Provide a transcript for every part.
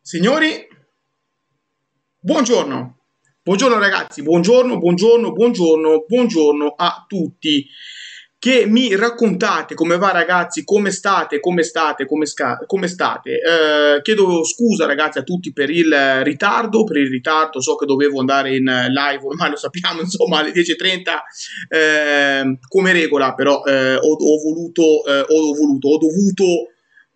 Signori, buongiorno. Buongiorno ragazzi, buongiorno, buongiorno, buongiorno, buongiorno a tutti. Che mi raccontate come va ragazzi, come state, come state? Chiedo scusa ragazzi a tutti per il ritardo, so che dovevo andare in live, ormai lo sappiamo, insomma alle 10:30 come regola, però ho dovuto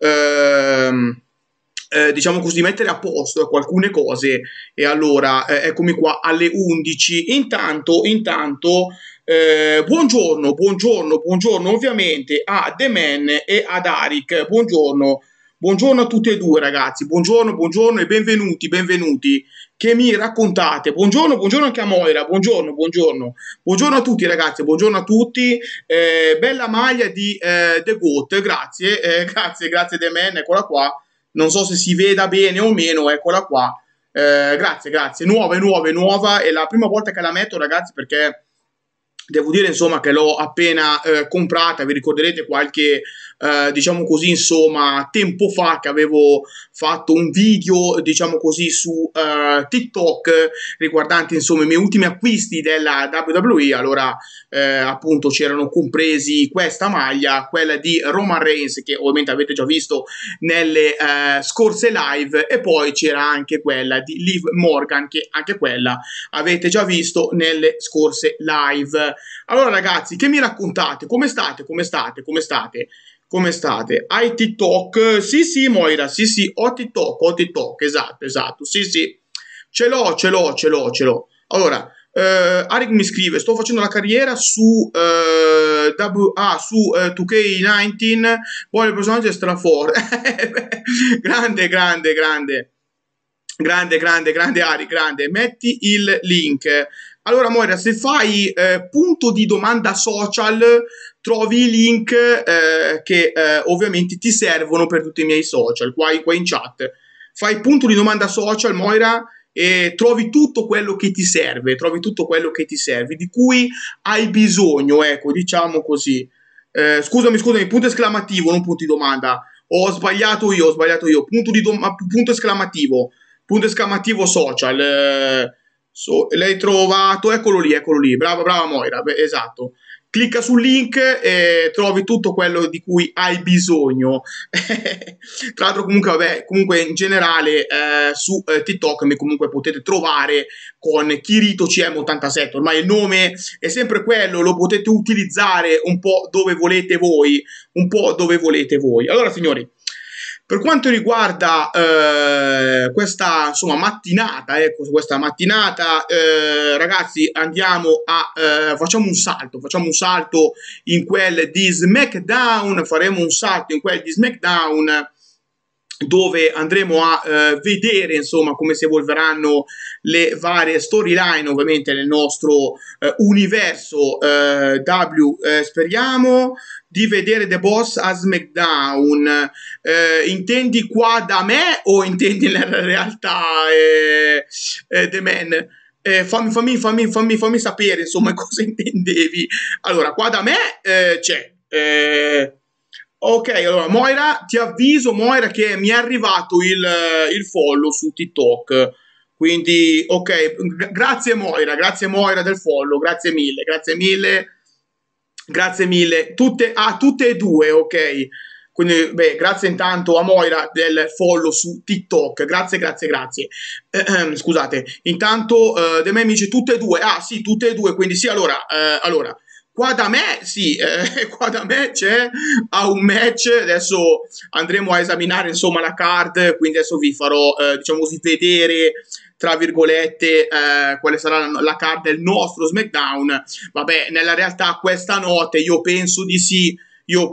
diciamo così, mettere a posto ecco, alcune cose e allora eccomi qua alle 11. Intanto, buongiorno, buongiorno, buongiorno ovviamente a The Man e ad Arik. Buongiorno, buongiorno a tutti e due ragazzi. Buongiorno, buongiorno e benvenuti, benvenuti. Che mi raccontate? Buongiorno, buongiorno anche a Moira. Buongiorno, buongiorno. Buongiorno a tutti ragazzi, buongiorno a tutti. Bella maglia di The Goat, grazie, grazie The Man, eccola qua. Non so se si veda bene o meno, eccola qua. Grazie, grazie. Nuova. È la prima volta che la metto, ragazzi, perché devo dire, insomma, che l'ho appena comprata. Vi ricorderete qualche, diciamo così, insomma, tempo fa che avevo fatto un video, diciamo così, su TikTok riguardante, insomma, i miei ultimi acquisti della WWE. Allora, appunto, c'erano compresi questa maglia, quella di Roman Reigns, che ovviamente avete già visto nelle scorse live, e poi c'era anche quella di Liv Morgan, che anche quella avete già visto nelle scorse live. Allora ragazzi, che mi raccontate? Come state? Come state? Come state? Come state? Hai TikTok? Sì, sì, Moira, sì, sì, ho TikTok, esatto, sì, sì, ce l'ho. Allora, Arik mi scrive, sto facendo la carriera su, su 2K19, poi il personaggio è straforte. Grande Ari, grande. Metti il link. Allora, Moira, se fai punto di domanda social, trovi i link che ovviamente ti servono per tutti i miei social, qua in chat. Fai punto di domanda social, Moira, e trovi tutto quello che ti serve, trovi tutto quello che ti serve, di cui hai bisogno, ecco, diciamo così. Scusami, punto esclamativo, non punto di domanda. Ho sbagliato io. Punto esclamativo. Punto esclamativo social. L'hai trovato, eccolo lì. Brava Moira, beh, esatto. Clicca sul link e trovi tutto quello di cui hai bisogno. Tra l'altro, comunque, vabbè, comunque in generale su TikTok mi comunque potete trovare con Kirito CM87. Ormai il nome è sempre quello, lo potete utilizzare un po' dove volete voi, un po' dove volete voi. Allora, signori, per quanto riguarda questa insomma mattinata, ecco, questa mattinata, ragazzi, andiamo a facciamo un salto in quel di SmackDown, faremo un salto in quel di SmackDown dove andremo a vedere insomma come si evolveranno le varie storyline ovviamente nel nostro universo speriamo di vedere The Boss a SmackDown. Intendi qua da me o intendi nella realtà The Man? Fammi sapere insomma cosa intendevi. Allora, qua da me c'è. Ok, allora Moira, ti avviso Moira che mi è arrivato il follow su TikTok, quindi ok, grazie Moira del follow, grazie mille, tutte e due, ok, quindi beh, grazie intanto a Moira del follow su TikTok, grazie, scusate, intanto da me mi dice tutte e due, ah sì, tutte e due, quindi sì, allora. Qua da me, sì, qua da me c'è a un match, adesso andremo a esaminare insomma la card, quindi adesso vi farò diciamo così vedere tra virgolette quale sarà la card del nostro SmackDown. Vabbè, nella realtà questa notte io penso di sì, io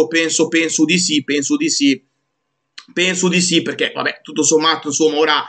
penso di sì perché vabbè, tutto sommato insomma ora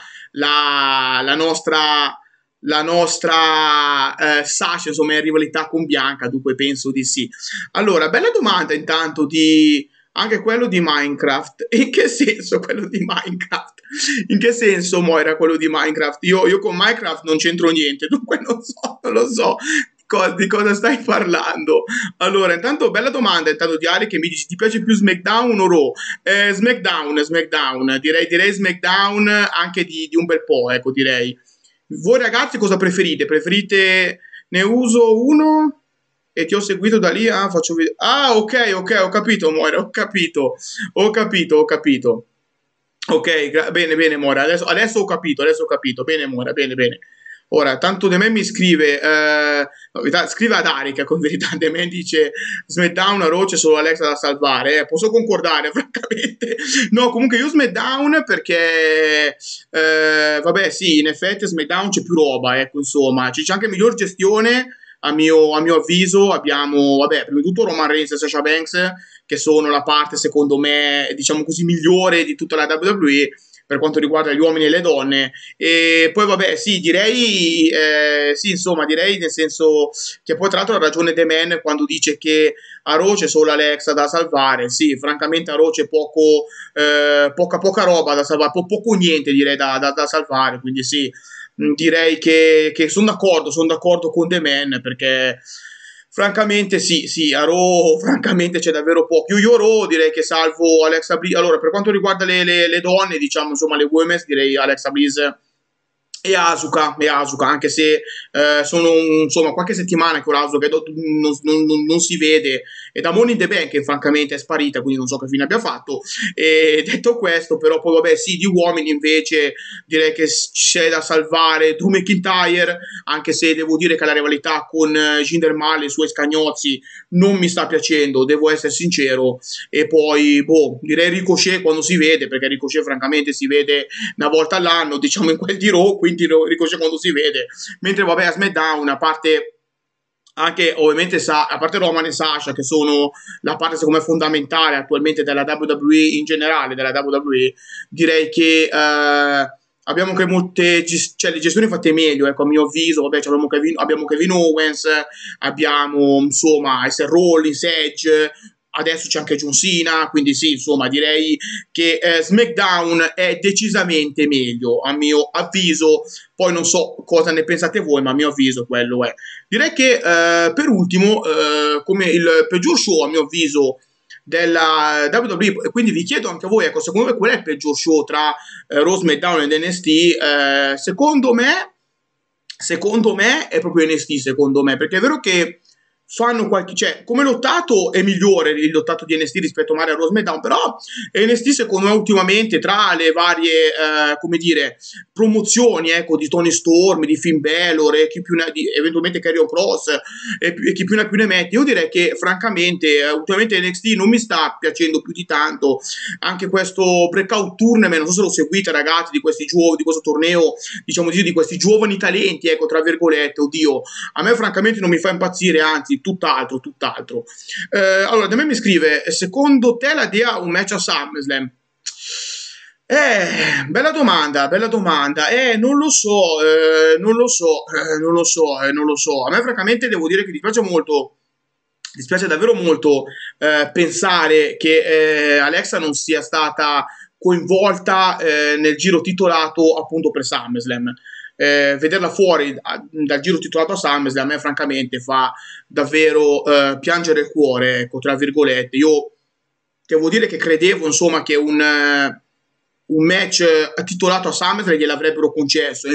la nostra Sasha insomma è in rivalità con Bianca, dunque penso di sì. Allora, bella domanda intanto di anche quello di Minecraft. In che senso quello di Minecraft? In che senso Moira quello di Minecraft? Io con Minecraft non c'entro niente, dunque non lo so. di cosa stai parlando? Allora, intanto bella domanda, intanto di Ali che mi dici ti piace più SmackDown o Raw? SmackDown, direi SmackDown anche di un bel po', ecco direi. Voi ragazzi cosa preferite? Preferite ne uso uno e ti ho seguito da lì? Ah, faccio video. Ah, ok, ho capito, Moira, ho capito. Ok, bene, Mora. Adesso ho capito. Bene, Mora, bene. Ora, tanto De Me mi scrive, no, scrive ad Arica con verità. De Me dice SmackDown a Raw c'è solo Alexa da salvare. Posso concordare, francamente. No, comunque io SmackDown perché, vabbè, sì, in effetti SmackDown c'è più roba, ecco, insomma, c'è anche miglior gestione. A mio avviso abbiamo, vabbè, prima di tutto Roman Reigns e Sasha Banks che sono la parte, secondo me, diciamo così, migliore di tutta la WWE per quanto riguarda gli uomini e le donne. E poi, vabbè, sì, direi, sì, insomma, direi nel senso che poi, tra l'altro, ha ragione The Man quando dice che a Raw c'è solo Alexa da salvare. Sì, francamente, a Raw c'è poca roba da salvare, poco niente, direi, da salvare. Quindi, sì. Direi che sono d'accordo con The Man perché francamente sì, a Raw francamente c'è davvero poco. Io Raw direi che salvo Alexa Bliss. Allora, per quanto riguarda le donne, diciamo, insomma, le women's, direi Alexa Bliss e Asuka, anche se sono insomma qualche settimana che Asuka non si vede e da Money in the Bank che francamente è sparita, quindi non so che fine abbia fatto. E detto questo, però poi vabbè sì, di uomini invece direi che c'è da salvare Drew McIntyre, anche se devo dire che la rivalità con Jinder Mahal e i suoi scagnozzi non mi sta piacendo, devo essere sincero. E poi boh, direi Ricochet quando si vede, perché Ricochet francamente si vede una volta all'anno, diciamo in quel di Raw, quindi Ricochet quando si vede, mentre vabbè a SmackDown, a parte anche ovviamente a parte Roman e Sasha che sono la parte secondo me fondamentale attualmente della WWE in generale, della WWE, direi che abbiamo anche cioè le gestioni fatte meglio, ecco a mio avviso, vabbè cioè, abbiamo Kevin Owens, abbiamo insomma Seth Rollins, Edge, adesso c'è anche John Cena, quindi sì, insomma, direi che SmackDown è decisamente meglio, a mio avviso. Poi non so cosa ne pensate voi, ma a mio avviso quello è. Direi che per ultimo, come il peggior show, a mio avviso, della WWE, quindi vi chiedo anche a voi, ecco, secondo voi qual è il peggior show tra Raw, SmackDown ed NXT? Secondo me è proprio NXT, secondo me, perché è vero che fanno qualche, cioè come lottato è migliore il lottato di NXT rispetto magari a Raw SmackDown, però NXT secondo me ultimamente tra le varie come dire promozioni ecco di Tony Storm, di Finn Balor e chi più ne, di, eventualmente Karrion Cross e chi più ne mette, io direi che francamente ultimamente NXT non mi sta piacendo più di tanto, anche questo breakout tournament, non so se lo seguite ragazzi di questo torneo, diciamo di questi giovani talenti, ecco, tra virgolette, oddio, a me francamente non mi fa impazzire, anzi, tutt'altro. Allora, da me mi scrive, secondo te la DEA un match a SummerSlam? Bella domanda. Non lo so. A me francamente devo dire che dispiace davvero molto pensare che Alexa non sia stata coinvolta nel giro titolato appunto per SummerSlam. Vederla fuori dal giro titolato a SummerSlam a me francamente fa davvero piangere il cuore, ecco, tra virgolette. Io devo dire che credevo insomma che un match titolato a SummerSlam gliel'avrebbero concesso,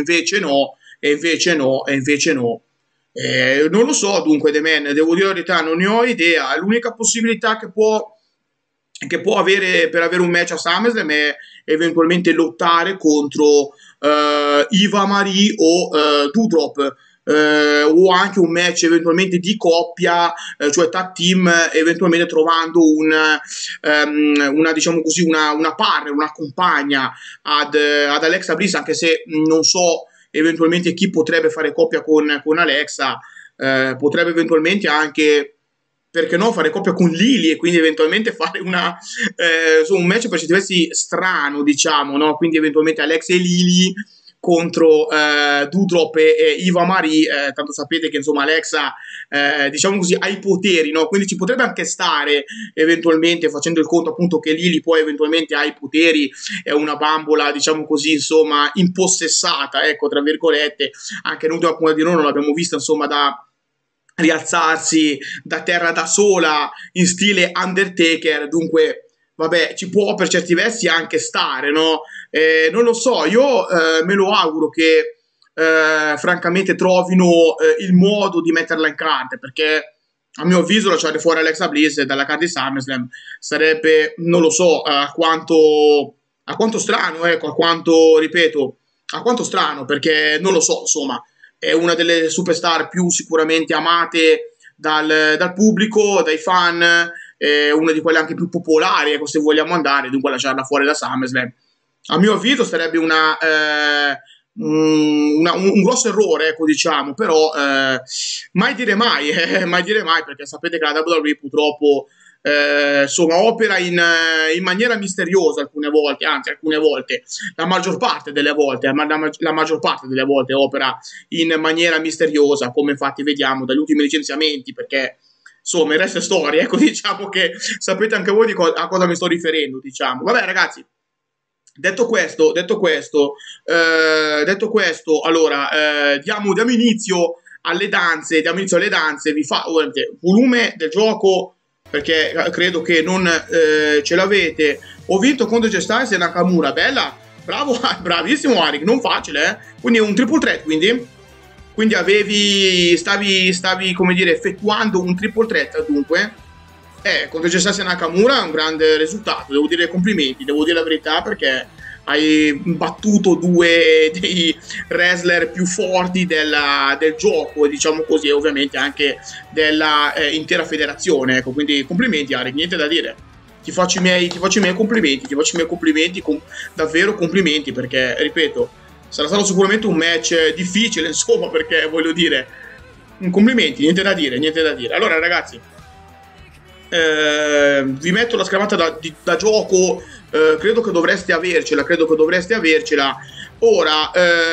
e invece no. Non lo so, dunque, The Man, devo dire la verità, non ne ho idea. L'unica possibilità che può avere per avere un match a SummerSlam è eventualmente lottare contro Eva Marie o Doudrop. O anche un match eventualmente di coppia, cioè tag team, eventualmente trovando una diciamo così, una partner, una compagna ad Alexa Bliss, anche se non so eventualmente chi potrebbe fare coppia con Alexa, potrebbe eventualmente anche perché no, fare coppia con Lily e quindi eventualmente fare un match per certi versi strano, diciamo, no? Quindi eventualmente Alex e Lily contro Doudrop e Eva Marie, tanto sapete che insomma Alexa diciamo così ha i poteri, no? Quindi ci potrebbe anche stare eventualmente facendo il conto appunto che Lily poi eventualmente ha i poteri, è una bambola diciamo così insomma impossessata, ecco tra virgolette, anche l'ultima punta di noi non l'abbiamo vista insomma rialzarsi da terra da sola in stile Undertaker, dunque vabbè, ci può per certi versi anche stare, no? Non lo so, io me lo auguro che francamente trovino il modo di metterla in card, perché a mio avviso lasciare fuori Alexa Bliss dalla card di SummerSlam sarebbe, non lo so, a quanto strano, ecco, a quanto, ripeto, a quanto strano, perché non lo so, insomma, è una delle superstar più sicuramente amate dal pubblico, dai fan, una di quelle anche più popolari, ecco, se vogliamo andare, dunque lasciarla fuori da SummerSlam. A mio avviso sarebbe un grosso errore, ecco, diciamo, però mai dire mai, mai dire mai, perché sapete che la WWE purtroppo insomma opera in maniera misteriosa alcune volte, anzi alcune volte, la maggior parte delle volte, la maggior parte delle volte opera in maniera misteriosa, come infatti vediamo dagli ultimi licenziamenti, perché insomma il resto è storia, ecco, diciamo che sapete anche voi a cosa mi sto riferendo, diciamo. Vabbè ragazzi, detto questo, allora diamo inizio alle danze, vi fa volume del gioco, perché credo che non ce l'avete. Ho vinto contro J Styles e Nakamura, bella, bravo, bravissimo Arik, non facile, quindi è un triple threat, quindi stavi come dire effettuando un triple threat, dunque contro J Styles e Nakamura è un grande risultato, devo dire complimenti, devo dire la verità, perché hai battuto due dei wrestler più forti del gioco, diciamo così, e ovviamente anche della intera federazione, ecco, quindi complimenti Arik, niente da dire, ti faccio i miei complimenti, davvero complimenti, perché ripeto, sarà stato sicuramente un match difficile, insomma, perché voglio dire, complimenti, niente da dire. Allora ragazzi, vi metto la schermata da gioco, credo che dovreste avercela. Ora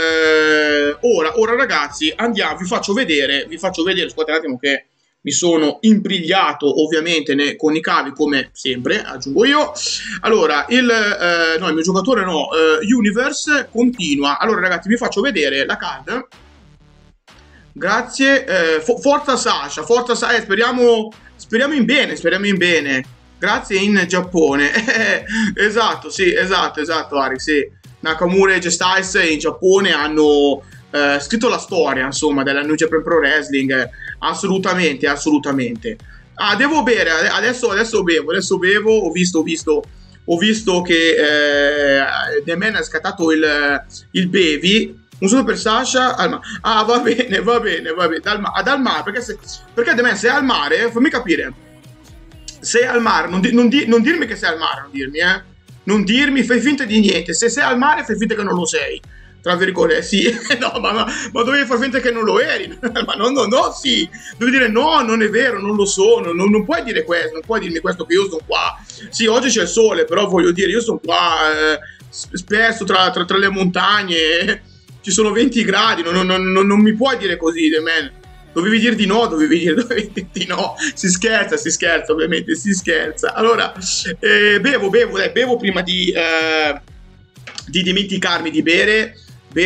ragazzi, andiamo, vi faccio vedere, scusate un attimo che mi sono imbrigliato ovviamente con i cavi, come sempre, aggiungo io. Allora, il mio giocatore Universe continua. Allora ragazzi, vi faccio vedere la card. Grazie, forza Sasha, speriamo in bene. Grazie in Giappone. Esatto, Ari, sì. Nakamura e J Styles in Giappone hanno scritto la storia, insomma, della New Japan Pro Wrestling. Assolutamente. Ah, devo bere, adesso bevo, ho visto che The Man ha scattato il bevi. Un saluto per Sasha. Va bene. Ad mare, perché The Man, sei al mare, fammi capire. Sei al mare, non dirmi che sei al mare, non dirmi, fai finta di niente. Se sei al mare, fai finta che non lo sei. Tra virgolette, sì. No, ma dovevi far finta che non lo eri. Ma no, sì. Devi dire no, non è vero, non lo sono. Non puoi dire questo, non puoi dirmi questo, che io sono qua. Sì, oggi c'è il sole, però voglio dire, io sono qua spesso tra le montagne. Ci sono 20 gradi, non mi puoi dire così, The Man. Dovevi dire di no, Si scherza, ovviamente, si scherza. Allora, bevo prima di dimenticarmi di bere.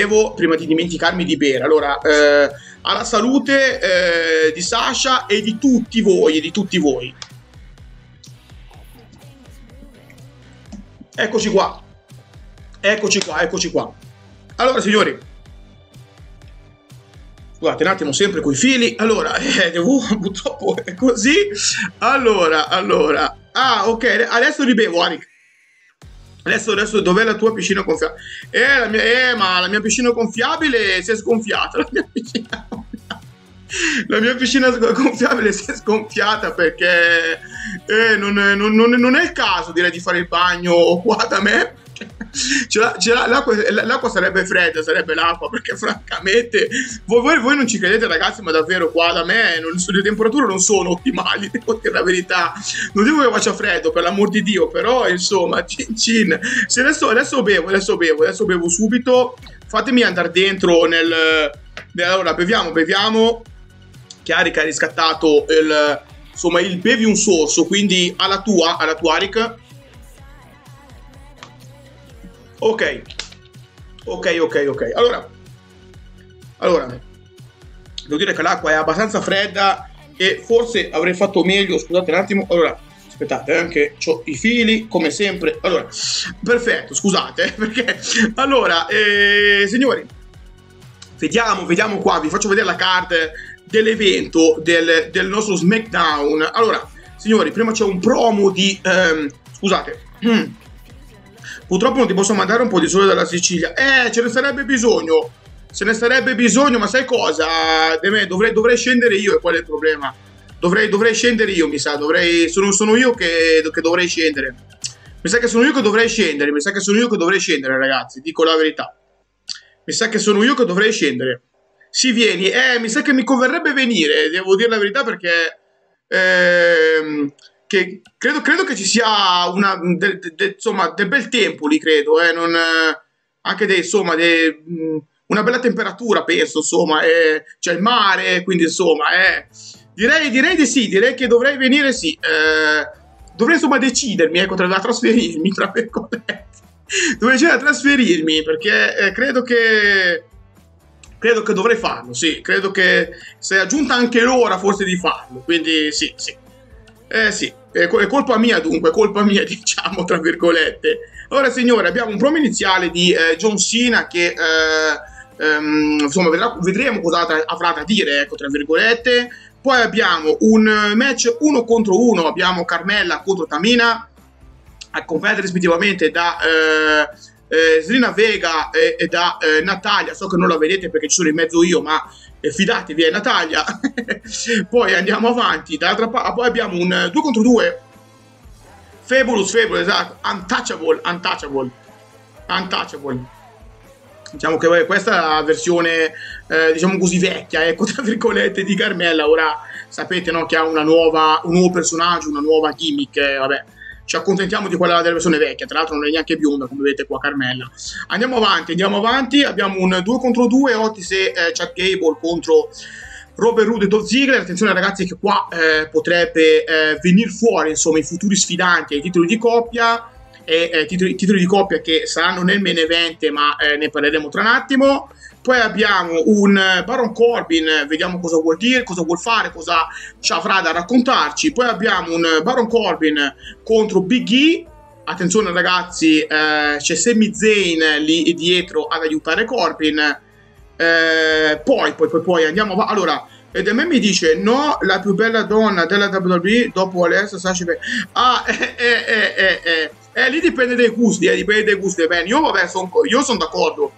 Allora, alla salute di Sasha e di tutti voi. Eccoci qua. Allora, signori, scusate un attimo, sempre coi fili. Allora, purtroppo è così. Allora. Ah, ok, adesso ribevo, Arik. Adesso dov'è la tua piscina gonfiabile? Ma la mia piscina gonfiabile si è sgonfiata. La mia piscina gonfiabile si è sgonfiata perché non è il caso, direi, di fare il bagno qua da me. L'acqua sarebbe fredda, sarebbe l'acqua, perché francamente voi non ci credete ragazzi, ma davvero qua da me le temperature non sono ottimali, devo dire la verità. Non dico che faccia freddo, per l'amor di Dio, però insomma cin. Se adesso bevo subito. Fatemi andare dentro allora beviamo. Che ha riscattato il bevi un sorso, quindi alla tua Arik. Ok. Allora, devo dire che l'acqua è abbastanza fredda e forse avrei fatto meglio, scusate un attimo, allora, aspettate, anche ho i fili, come sempre, allora, perfetto, scusate, perché, allora, signori, vediamo qua, vi faccio vedere la card dell'evento del nostro SmackDown. Allora, signori, prima c'è un promo di, scusate, purtroppo non ti posso mandare un po' di sole dalla Sicilia, ce ne sarebbe bisogno, ma sai cosa, dovrei scendere io, e qual è il problema? Dovrei scendere io, mi sa, sono io che dovrei scendere. Mi sa che sono io che dovrei scendere, ragazzi, dico la verità. Mi sa che sono io che dovrei scendere. Sì, vieni. Mi sa che mi converrebbe venire, devo dire la verità, perché credo che ci sia insomma, del bel tempo lì, credo, anche insomma, una bella temperatura, penso, insomma, c'è il mare, quindi insomma, direi di sì, direi che dovrei venire, sì. Dovrei insomma decidermi, ecco, tra trasferirmi, tra virgolette. Dovrei trasferirmi, perché credo che dovrei farlo, sì, credo che sia giunta anche l'ora forse di farlo, quindi sì. Sì, è colpa mia dunque, colpa mia, diciamo, tra virgolette. Ora, signore, abbiamo un promo iniziale di John Cena che, insomma, vedremo cosa avrà da dire, ecco, tra virgolette. Poi abbiamo un match 1 contro 1, abbiamo Carmella contro Tamina, accompagnate rispettivamente da Zelina Vega e da Natalya. So che non la vedete perché ci sono in mezzo io, ma fidatevi, è Natalya. Poi andiamo avanti, dall'altra parte poi abbiamo un 2 contro 2 Fabulous, esatto, Untouchable. Diciamo che questa è la versione, diciamo così, vecchia, ecco, tra virgolette, di Carmella. Ora sapete, no, che ha un nuovo personaggio, una nuova gimmick, vabbè. Ci accontentiamo di quella della versione vecchia, tra l'altro non è neanche bionda, come vedete qua Carmella. Andiamo avanti, abbiamo un 2 contro 2, Otis e Chad Gable contro Robert Roode e Dolph Ziggler. Attenzione ragazzi che qua potrebbe venire fuori, insomma, i futuri sfidanti ai titoli di coppia, titoli di coppia che saranno nel main event, ma ne parleremo tra un attimo. Poi abbiamo un Baron Corbin, vediamo cosa vuol dire, cosa vuol fare, cosa ci avrà da raccontarci. Poi abbiamo un Baron Corbin contro Big E. Attenzione ragazzi, c'è Sami Zayn lì dietro ad aiutare Corbin. Poi andiamo avanti. Allora, da me mi dice, no, la più bella donna della WWE dopo Alexa, Sasha Banks. Lì dipende dai gusti, Bene, io sono d'accordo.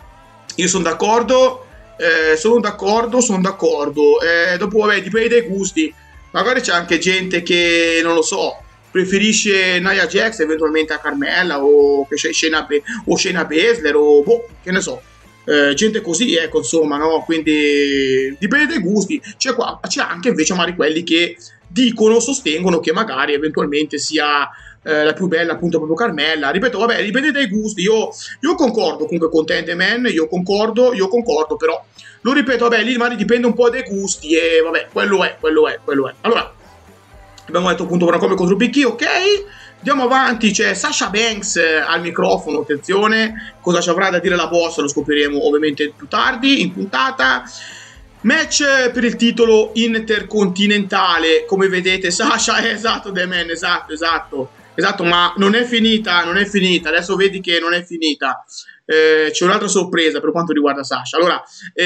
Sono d'accordo. Dopo, vabbè, dipende dai gusti. Magari c'è anche gente che, non lo so, preferisce Nia Jax eventualmente a Carmella, o Shayna Baszler, o boh, che ne so. Gente così, ecco, insomma, no? Quindi dipende dai gusti. C'è anche invece magari quelli che sostengono che magari eventualmente sia la più bella appunto proprio Carmella. Ripeto, vabbè, dipende dai gusti. Io concordo comunque con Tendeman, io concordo, però lo ripeto, vabbè, lì magari dipende un po' dai gusti, e vabbè, quello è. Allora, abbiamo detto appunto una come contro Big E, ok. Andiamo avanti, c'è Sasha Banks al microfono, attenzione, cosa ci avrà da dire la boss lo scopriremo ovviamente più tardi in puntata. Match per il titolo intercontinentale, come vedete Sasha, esatto, The Man, esatto, ma non è finita, adesso vedi che non è finita, c'è un'altra sorpresa per quanto riguarda Sasha. Allora,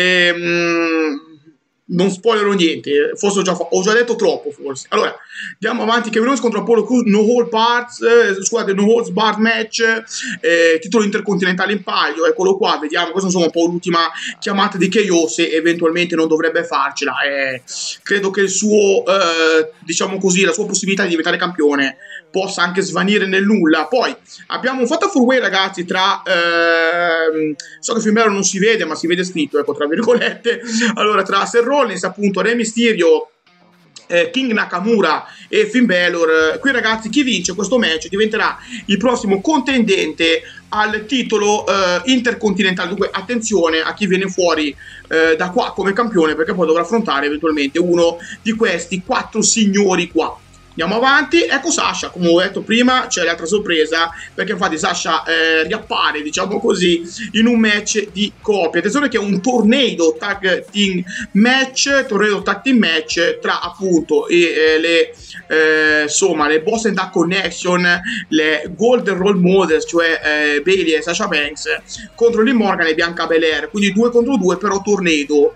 non spoilerò niente, forse ho già detto troppo, forse. Allora, andiamo avanti, Kevin Owens contro Apollo Crews, no holds barred match, titolo intercontinentale in palio, eccolo qua, vediamo, questa insomma un po' l'ultima chiamata di KO, se eventualmente non dovrebbe farcela. Credo che il suo, diciamo così, la sua possibilità di diventare campione possa anche svanire nel nulla. Poi abbiamo un fatal four way ragazzi tra so che Finn Balor non si vede, ma si vede scritto, ecco, tra virgolette. Allora, tra Seth Rollins, appunto, Rey Mysterio, King Nakamura e Finn Balor. Qui ragazzi, chi vince questo match diventerà il prossimo contendente al titolo intercontinentale. Dunque attenzione a chi viene fuori da qua come campione, perché poi dovrà affrontare eventualmente uno di questi 4 signori qua. Andiamo avanti, ecco Sasha, come ho detto prima c'è l'altra sorpresa, perché infatti Sasha riappare, diciamo così, in un match di coppia. Attenzione che è un tornado tag team match, tra appunto insomma, le Boss and Dark Connection, le Golden Role Models, cioè Bayley e Sasha Banks, contro Liv Morgan e Bianca Belair, quindi 2 contro 2, però tornado.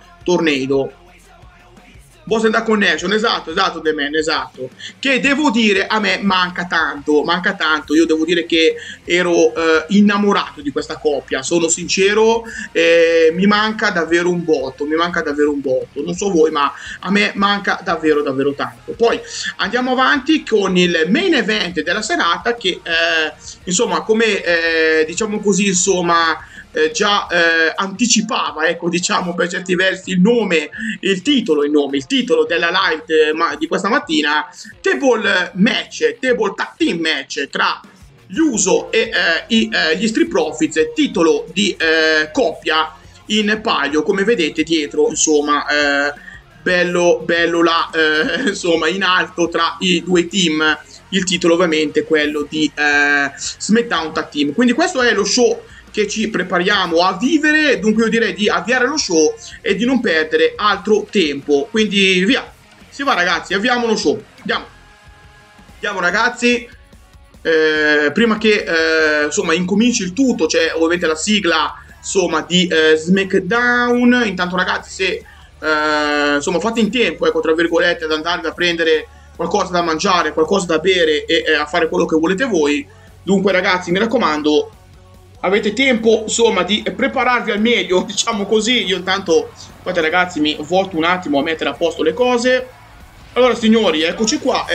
Boss and Dark Connection, esatto, The Man, esatto. Che devo dire, a me manca tanto. Io devo dire che ero innamorato di questa coppia, sono sincero, mi manca davvero un botto, non so voi, ma a me manca davvero tanto. Poi andiamo avanti con il main event della serata che, insomma, come diciamo così, insomma, già anticipava, ecco, diciamo per certi versi il titolo della live di questa mattina, table tag team match tra gli Uso e gli Street Profits, titolo di coppia in palio, come vedete dietro, insomma, bello là, insomma, in alto tra i due team, il titolo ovviamente quello di SmackDown Tag Team. Quindi questo è lo show che ci prepariamo a vivere, dunque io direi di avviare lo show e di non perdere altro tempo. Quindi via, si va ragazzi, avviamo lo show, andiamo ragazzi. Prima che insomma incominci il tutto, c'è ovviamente la sigla, insomma, di SmackDown. Intanto ragazzi, se insomma fate in tempo, ecco, tra virgolette, ad andarvi a prendere qualcosa da mangiare, qualcosa da bere e a fare quello che volete voi. Dunque ragazzi, mi raccomando, avete tempo, insomma, di prepararvi al meglio, diciamo così. Io intanto, guardate ragazzi, mi volto un attimo a mettere a posto le cose. Allora signori, eccoci qua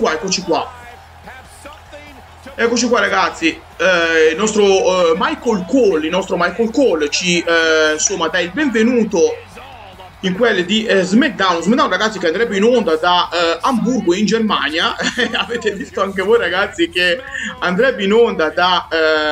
ragazzi. Il nostro Michael Cole ci insomma dà il benvenuto in quelle di SmackDown ragazzi, che andrebbe in onda da Amburgo in Germania. Avete visto anche voi ragazzi che andrebbe in onda da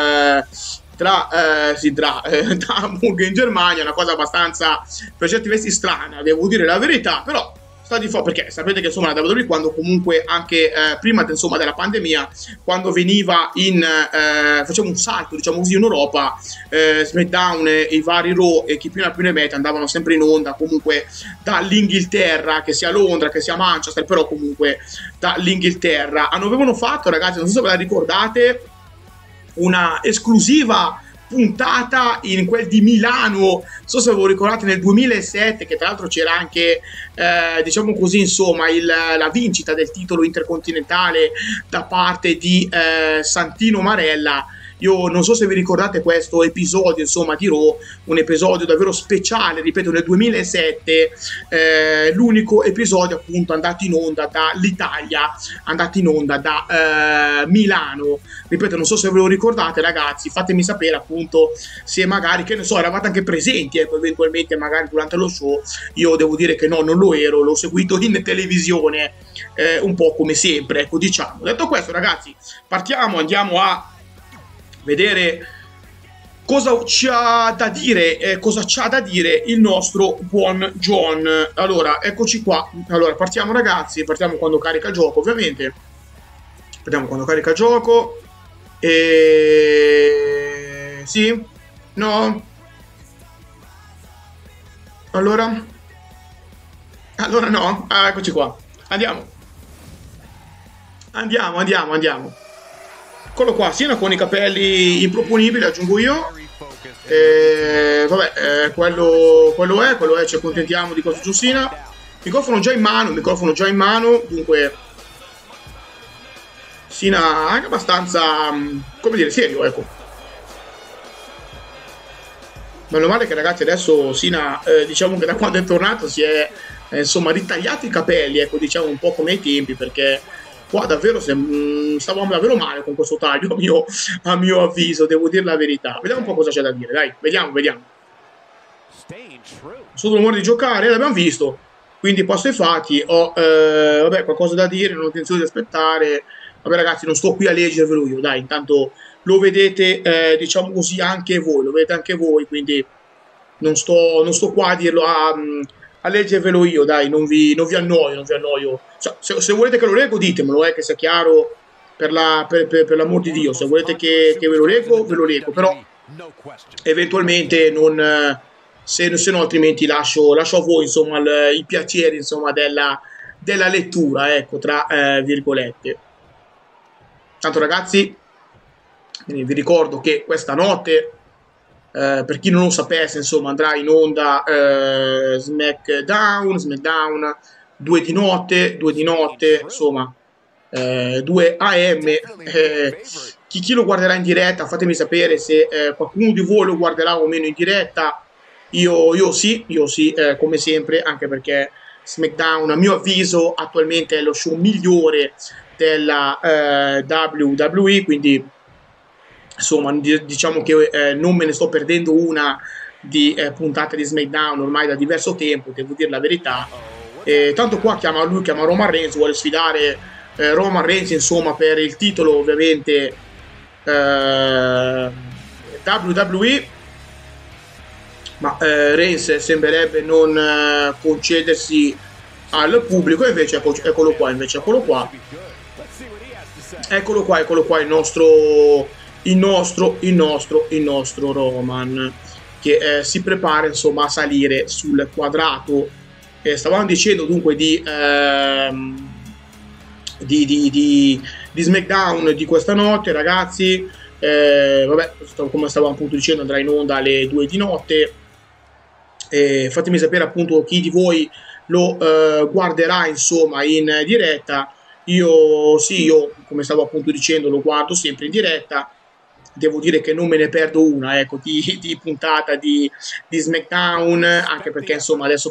Hamburgo in Germania, una cosa abbastanza per certi versi strana, devo dire la verità, però sta di perché sapete che insomma la WWE, quando comunque anche prima insomma della pandemia, quando veniva facciamo un salto, diciamo così, in Europa, SmackDown e i vari Raw e chi più ne ha più ne mette andavano sempre in onda comunque dall'Inghilterra, che sia Londra, che sia Manchester, però comunque dall'Inghilterra. Avevano fatto ragazzi, non so se ve la ricordate, una esclusiva puntata in quel di Milano, non so se ve lo ricordate, nel 2007, che tra l'altro c'era anche diciamo così, insomma, la vincita del titolo intercontinentale da parte di Santino Marella. Io non so se vi ricordate questo episodio, insomma, di Raw, un episodio davvero speciale, ripeto, nel 2007, l'unico episodio appunto andato in onda dall'Italia, andato in onda da Milano. Ripeto, non so se ve lo ricordate ragazzi, fatemi sapere appunto se magari, che ne so, eravate anche presenti, ecco, eventualmente magari durante lo show. Io devo dire che no, non lo ero, l'ho seguito in televisione, un po' come sempre, ecco, diciamo. Detto questo ragazzi, partiamo, andiamo a vedere cosa ci ha da dire, il nostro buon John. Allora, eccoci qua. Allora, partiamo ragazzi, partiamo quando carica il gioco, ovviamente. Vediamo quando carica il gioco. Sì? No? Allora no? Ah, eccoci qua. Andiamo. Eccolo qua, Sina con i capelli improponibili, aggiungo io. Vabbè, quello è, ci accontentiamo di questo John Cena. Microfono già in mano, dunque Cena anche abbastanza, come dire, serio, ecco. Meno male che ragazzi adesso Cena, diciamo che da quando è tornato si è insomma ritagliato i capelli, ecco, diciamo un po' come ai tempi, perché qua davvero stavamo davvero male con questo taglio, a mio avviso, devo dire la verità. Vediamo un po' cosa c'è da dire, dai, vediamo. Solo l'umore di giocare, l'abbiamo visto, quindi posto ai fatti. Ho vabbè, qualcosa da dire, non ho intenzione di aspettare. Vabbè ragazzi, non sto qui a leggervelo io, dai, intanto lo vedete, diciamo così, anche voi, quindi non sto qua a dirlo, a leggervelo io, dai, non vi annoio, non vi annoio. Se volete che lo leggo, ditemelo, che sia chiaro, per l'amor di Dio. Se volete che ve lo leggo, però eventualmente non, se no altrimenti lascio a voi, insomma, il piacere, insomma, della lettura, ecco, tra virgolette. Tanto ragazzi, vi ricordo che questa notte, per chi non lo sapesse, insomma, andrà in onda SmackDown 2 di notte, insomma, 2 AM. Chi lo guarderà in diretta, fatemi sapere se qualcuno di voi lo guarderà o meno in diretta. Io sì, come sempre, anche perché SmackDown, a mio avviso, attualmente è lo show migliore della WWE, quindi insomma diciamo che non me ne sto perdendo una di puntate di SmackDown ormai da diverso tempo, devo dire la verità. Tanto qua chiama Roman Reigns, vuole sfidare Roman Reigns, insomma, per il titolo ovviamente WWE, ma Reigns sembrerebbe non concedersi al pubblico, invece eccolo qua, il nostro Roman, che si prepara, insomma, a salire sul quadrato. Stavamo dicendo dunque di SmackDown di questa notte, ragazzi. Vabbè, come stavamo appunto dicendo, andrà in onda alle 2 di notte. Fatemi sapere appunto chi di voi lo guarderà, insomma, in diretta. Io come stavo appunto dicendo, lo guardo sempre in diretta. Devo dire che non me ne perdo una, ecco, di puntata di SmackDown, anche perché, insomma, adesso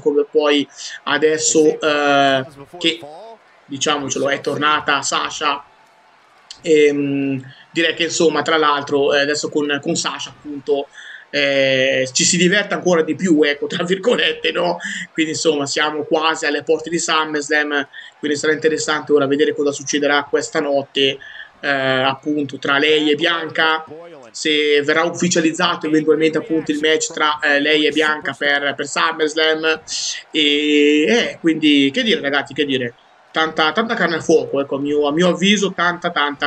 che, diciamocelo, è tornata Sasha, direi che, insomma, tra l'altro adesso con Sasha appunto ci si diverte ancora di più, ecco, tra virgolette, no? Quindi, insomma, siamo quasi alle porte di SummerSlam, quindi sarà interessante ora vedere cosa succederà questa notte, appunto, tra lei e Bianca, se verrà ufficializzato eventualmente appunto il match tra lei e Bianca per SummerSlam. E quindi, che dire, ragazzi, che dire, tanta carne al fuoco, ecco, a mio avviso, tanta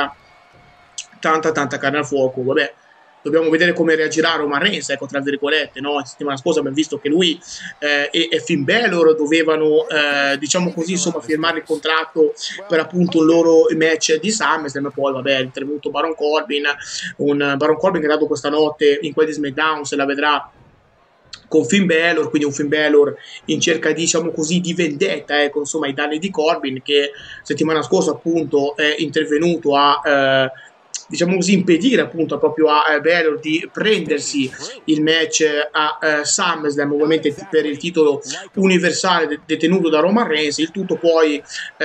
carne al fuoco. Vabbè, dobbiamo vedere come reagirà Roman Reigns, ecco, tra virgolette, no? La settimana scorsa abbiamo visto che lui e Finn Balor dovevano, diciamo così, insomma, firmare il contratto per appunto il loro match di SummerSlam. Poi, vabbè, è intervenuto Baron Corbin, che dato questa notte in quel di SmackDown se la vedrà con Finn Balor, quindi un Finn Balor in cerca, diciamo così, di vendetta, ecco, insomma, ai danni di Corbin, che settimana scorsa appunto è intervenuto a diciamo così, impedire appunto proprio a Balor di prendersi il match a SummerSlam, ovviamente per il titolo universale detenuto da Roman Reigns. Il tutto poi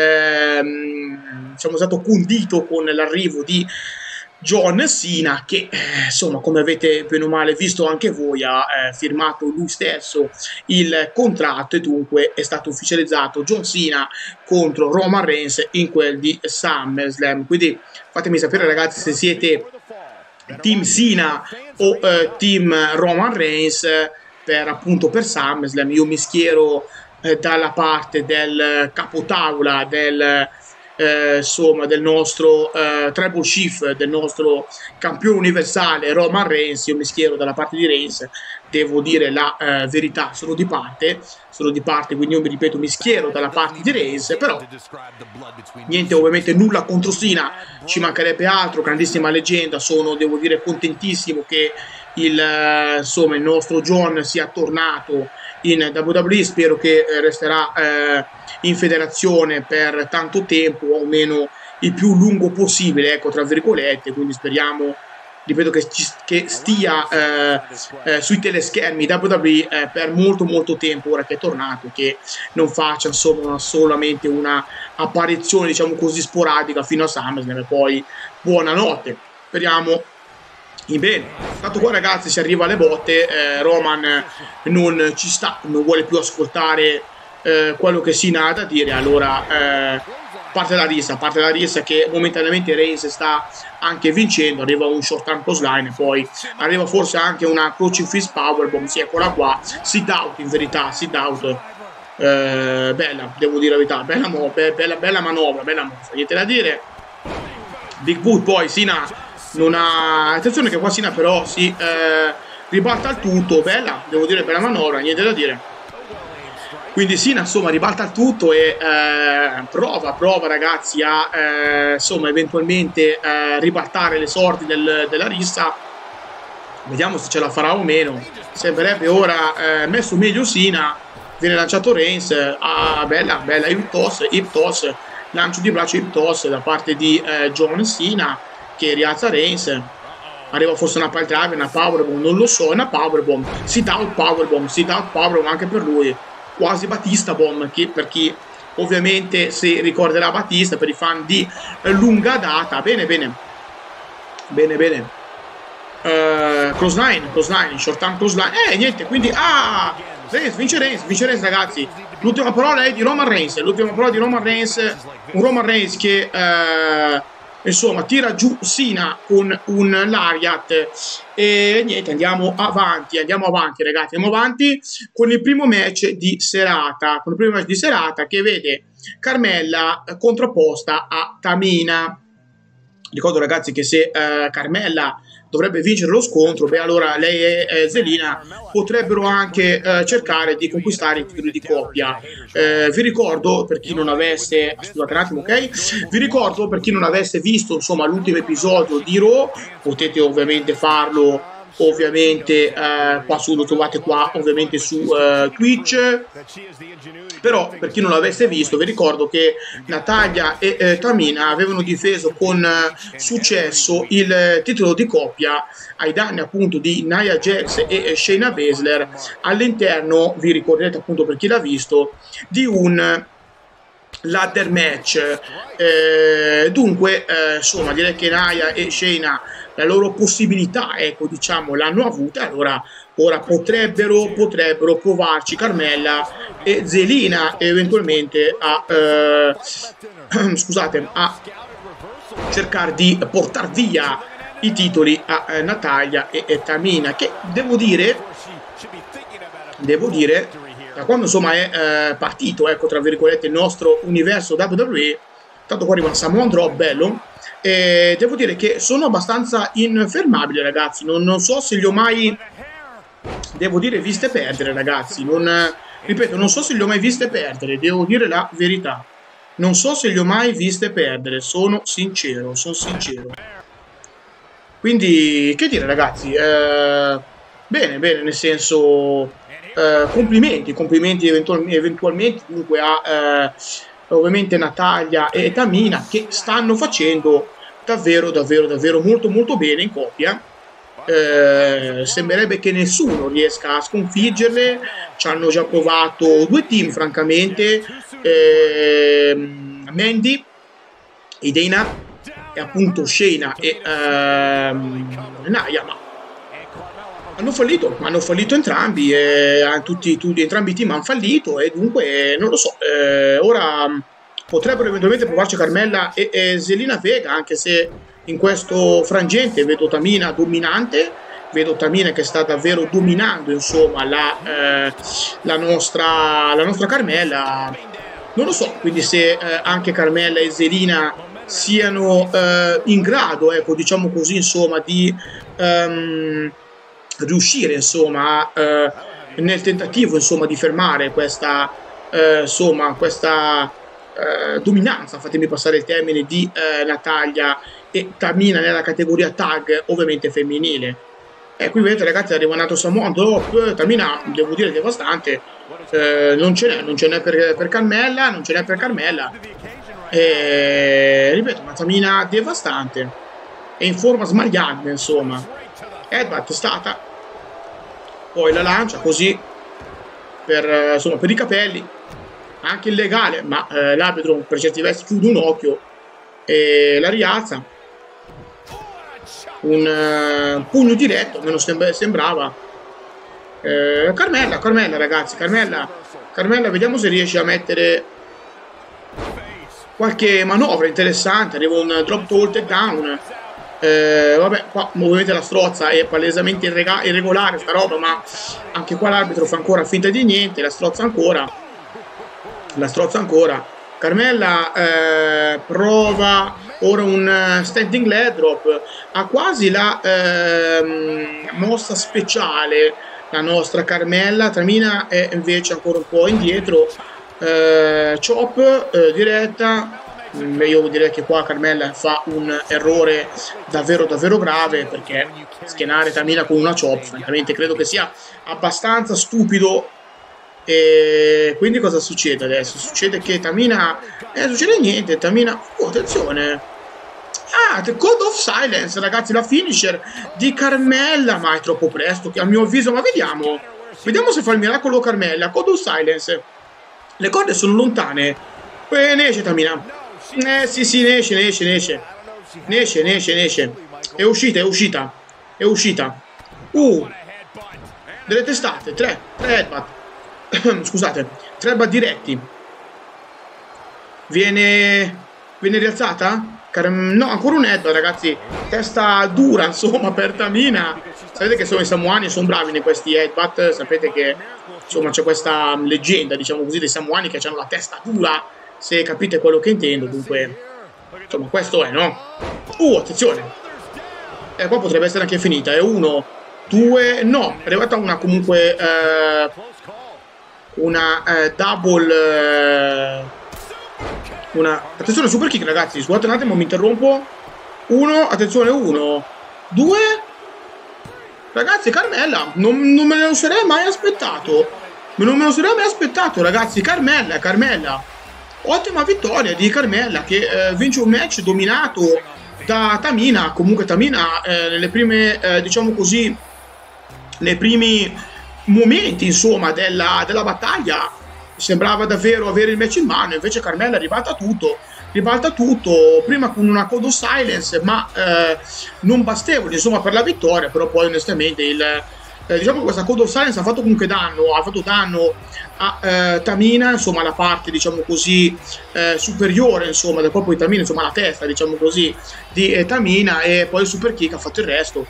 diciamo, è stato condito con l'arrivo di John Cena, che insomma, come avete bene o male visto anche voi, ha firmato lui stesso il contratto e dunque è stato ufficializzato John Cena contro Roman Reigns in quel di SummerSlam. Quindi fatemi sapere, ragazzi, se siete team Cena o team Roman Reigns per SummerSlam. Io mi schiero dalla parte del capotavola insomma, del nostro Tribal Chief, del nostro campione universale Roman Reigns. Io mi schiero dalla parte di Reigns, devo dire la verità, sono di parte, quindi io mi ripeto, mi schiero dalla parte di Reigns. Però niente, ovviamente nulla contro Cena, ci mancherebbe altro, grandissima leggenda. Devo dire, contentissimo che insomma, il nostro John sia tornato in WWE. Spero che resterà in federazione per tanto tempo, o almeno il più lungo possibile, ecco, tra virgolette. Quindi speriamo, ripeto, che stia sui teleschermi WWE per molto tempo, ora che è tornato, che non faccia, insomma, solamente una apparizione, diciamo così, sporadica fino a SummerSlam e poi buonanotte. Speriamo in bene. Tanto qua, ragazzi, si arriva alle botte. Roman non ci sta, non vuole più ascoltare quello che Cena ha da dire. Allora parte la rissa che momentaneamente Reigns sta anche vincendo. Arriva un short arm clothesline, poi arriva forse anche una crucifix powerbomb. Sì, eccola qua, sit out, in verità, sit out. Bella, devo dire la verità, bella manovra, niente da dire. Big Boot, poi Sina non ha, attenzione che qua Sina però si ribalta il tutto, bella, devo dire bella manovra, niente da dire. Quindi Sina insomma ribalta il tutto e prova ragazzi a insomma eventualmente ribaltare le sorti della rissa. Vediamo se ce la farà o meno. Sembrerebbe ora messo meglio Sina. Viene lanciato Reigns. Bella hip toss, lancio di braccio hip toss da parte di John Cena, che rialza Reigns. Arriva forse una pile driver, una powerbomb, non lo so, una powerbomb. Sit out powerbomb anche per lui. Quasi Batista bomb, per chi ovviamente si ricorderà Batista, per i fan di lunga data. Bene. Clothesline, short arm clothesline. Niente, quindi vince Reigns ragazzi. L'ultima parola è di Roman Reigns. Un Roman Reigns che insomma tira giù Cena con un lariat. E niente, andiamo avanti ragazzi, con il primo match di serata, che vede Carmella contrapposta a Tamina. Ricordo ragazzi che se Carmella dovrebbe vincere lo scontro, beh allora lei e Zelina potrebbero anche cercare di conquistare i titoli di coppia. Vi ricordo, per chi non avesse, scusate un attimo, ok? Vi ricordo, per chi non avesse visto insomma l'ultimo episodio di Raw, potete ovviamente farlo ovviamente lo trovate qua ovviamente su Twitch. Però per chi non l'avesse visto vi ricordo che Natalya e Tamina avevano difeso con successo il titolo di coppia ai danni appunto di Nia Jax e Shayna Baszler all'interno, vi ricorderete appunto per chi l'ha visto, di un ladder match. Dunque insomma direi che Nia e Shayna la loro possibilità, ecco, diciamo, l'hanno avuta. Allora ora potrebbero provarci Carmella e Zelina eventualmente a a cercare di portare via i titoli a Natalya e Tamina, che devo dire da quando insomma è partito, ecco, tra virgolette, il nostro universo WWE, tanto qua arriva un Samoan Drop bello. E devo dire che sono abbastanza infermabili ragazzi, non so se li ho mai, devo dire, viste perdere ragazzi, ripeto, non so se li ho mai viste perdere, devo dire la verità, non so se li ho mai viste perdere, sono sincero. Quindi che dire ragazzi, bene, nel senso complimenti eventualmente dunque a ovviamente Natalya e Tamina, che stanno facendo davvero molto bene in coppia. Sembrerebbe che nessuno riesca a sconfiggerle. Ci hanno già provato due team francamente, Mandy e Dana, e appunto Shayna e Nia, ma hanno fallito entrambi, entrambi i team hanno fallito, e dunque non lo so, ora potrebbero eventualmente provarci Carmella e Zelina Vega, anche se in questo frangente vedo Tamina dominante, vedo Tamina che sta davvero dominando insomma la nostra Carmella, non lo so, quindi se anche Carmella e Zelina siano in grado, ecco, diciamo così, insomma, di riuscire insomma nel tentativo insomma di fermare questa dominanza, fatemi passare il termine, di Natalya e Tamina nella categoria tag ovviamente femminile. Qui vedete ragazzi, arriva un altro Samoan Drop. Tamina devo dire devastante, non ce n'è per Carmella, ripeto, una Tamina devastante e in forma smagliante insomma. Headbutt è stata, poi la lancia così per i capelli, anche illegale, ma l'arbitro per certi versi chiude un occhio e la rialza. Un pugno diretto, almeno sembrava. Carmella ragazzi, Carmella, vediamo se riesce a mettere qualche manovra interessante. Arriva un drop toe takedown. Vabbè, qua ovviamente la strozza è palesemente irregolare sta roba, ma anche qua l'arbitro fa ancora finta di niente, la strozza ancora. la strozza ancora. Carmella prova ora un standing leg drop, ha quasi la mossa speciale la nostra Carmella. Tamina è invece ancora un po' indietro. Chop diretta. Io direi che qua Carmella fa un errore davvero davvero grave, perché schienare Tamina con una chop francamente credo che sia abbastanza stupido. E quindi cosa succede adesso? Succede che Tamina succede niente. Tamina, attenzione, Code of Silence, ragazzi, la finisher di Carmella, ma è troppo presto a mio avviso. Ma vediamo se fa il miracolo Carmella. Code of Silence, le corde sono lontane. Ne esce Tamina. Sì, ne esce. È uscita. Delle testate, 3 headbutt. Scusate, 3 headbutt diretti. Viene rialzata? No, ancora un headbutt, ragazzi. Testa dura, insomma, per Tamina. Sapete che sono i samoani e sono bravi in questi headbutt. Sapete che, insomma, c'è questa leggenda, diciamo così, dei samoani che hanno la testa dura, se capite quello che intendo. Dunque, insomma, questo è, no? Attenzione. Qua potrebbe essere anche finita. È 1, 2, no. È arrivata una comunque una double attenzione, super kick, ragazzi. Scusate un attimo, mi interrompo. 1, attenzione, 1, 2. Ragazzi, Carmella non me lo sarei mai aspettato. Ragazzi. Carmella. Ottima vittoria di Carmella, che vince un match dominato da Tamina. Comunque Tamina nelle prime, diciamo così, nei primi momenti, insomma, della battaglia sembrava davvero avere il match in mano. Invece Carmella ribalta tutto, prima con una Code of Silence, ma non bastevole, insomma, per la vittoria. Però poi onestamente diciamo che questa Code of Silence ha fatto comunque danno, a Tamina, insomma, la parte, diciamo così, superiore, insomma, del corpo di Tamina, insomma, la testa, diciamo così, di Tamina. E poi il super kick ha fatto il resto.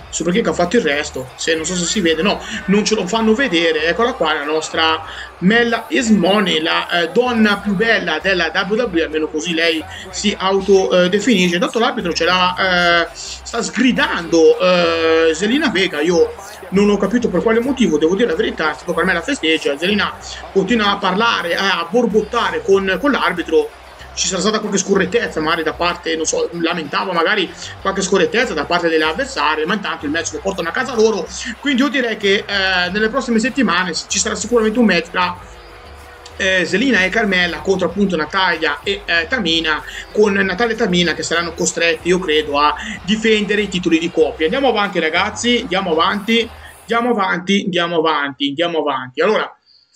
Se non so se si vede, no, non ce lo fanno vedere. Eccola qua, la nostra Mella Is Money, la donna più bella della WWE, almeno così lei si autodefinisce. Intanto l'arbitro ce la sta sgridando Zelina Vega. Io non ho capito per quale motivo, devo dire la verità. Tipo, per me la festeggia, Zelina continua a parlare, a borbottare con l'arbitro. Ci sarà stata qualche scorrettezza magari da parte, non so, lamentava magari qualche scorrettezza da parte delle avversarie, ma intanto il match lo portano a casa loro. Quindi io direi che nelle prossime settimane ci sarà sicuramente un match tra Zelina e Carmella contro appunto Natalya e Tamina, con Natalya e Tamina che saranno costretti, io credo, a difendere i titoli di coppia. Andiamo avanti, ragazzi, andiamo avanti. Allora,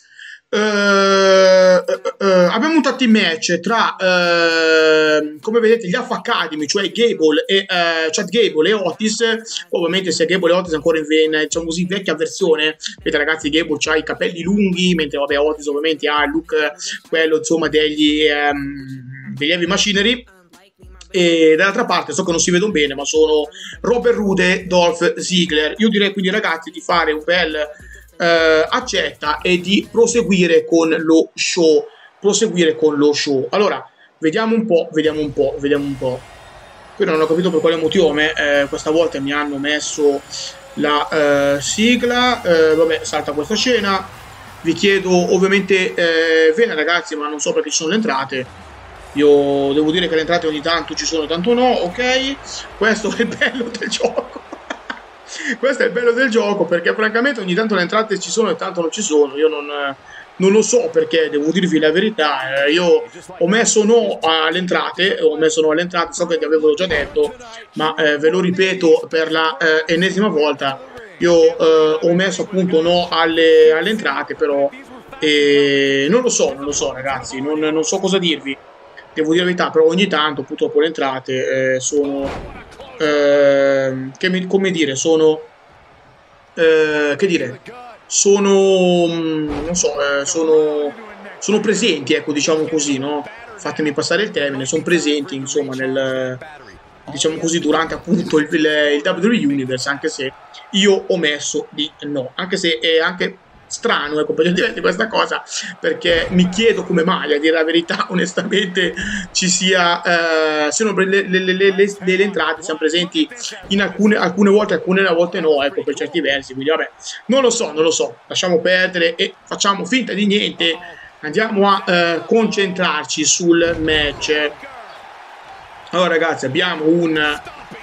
abbiamo un tag team match tra come vedete gli Alpha Academy, cioè Gable e Chad Gable e Otis. Ovviamente sia Gable e Otis ancora in diciamo così, vecchia versione. Vedete, ragazzi, Gable ha i capelli lunghi, mentre vabbè Otis ovviamente ha il look quello, insomma, degli Heavy Machinery. E dall'altra parte so che non si vedono bene, ma sono Robert Roode e Dolph Ziggler. Io direi quindi, ragazzi, di fare un bel accetta e di proseguire con lo show. Allora, vediamo un po'. Qui non ho capito per quale motivo questa volta mi hanno messo la sigla. Vabbè, salta questa scena. Vi chiedo ovviamente bene, ragazzi, ma non so perché ci sono le entrate. Io devo dire che le entrate ogni tanto ci sono, tanto no, ok? Questo è il bello del gioco. Questo è il bello del gioco, perché francamente ogni tanto le entrate ci sono e tanto non ci sono. Io non lo so perché, devo dirvi la verità. Io ho messo no alle entrate, so che vi avevo già detto, ma ve lo ripeto per la ennesima volta. Io ho messo appunto no alle entrate, però non lo so, ragazzi, non so cosa dirvi. Devo dire la verità, però ogni tanto purtroppo le entrate sono sono presenti, ecco, diciamo così, no? Fatemi passare il termine, sono presenti, insomma, diciamo così, durante appunto il WWE Universe, anche se io ho messo di no, anche se strano, ecco, per dire questa cosa, perché mi chiedo come mai, a dire la verità, onestamente, ci siano le entrate, siano presenti in alcune volte, alcune volte no, ecco, per certi versi, quindi vabbè, non lo so, lasciamo perdere e facciamo finta di niente, andiamo a concentrarci sul match. Allora ragazzi, abbiamo un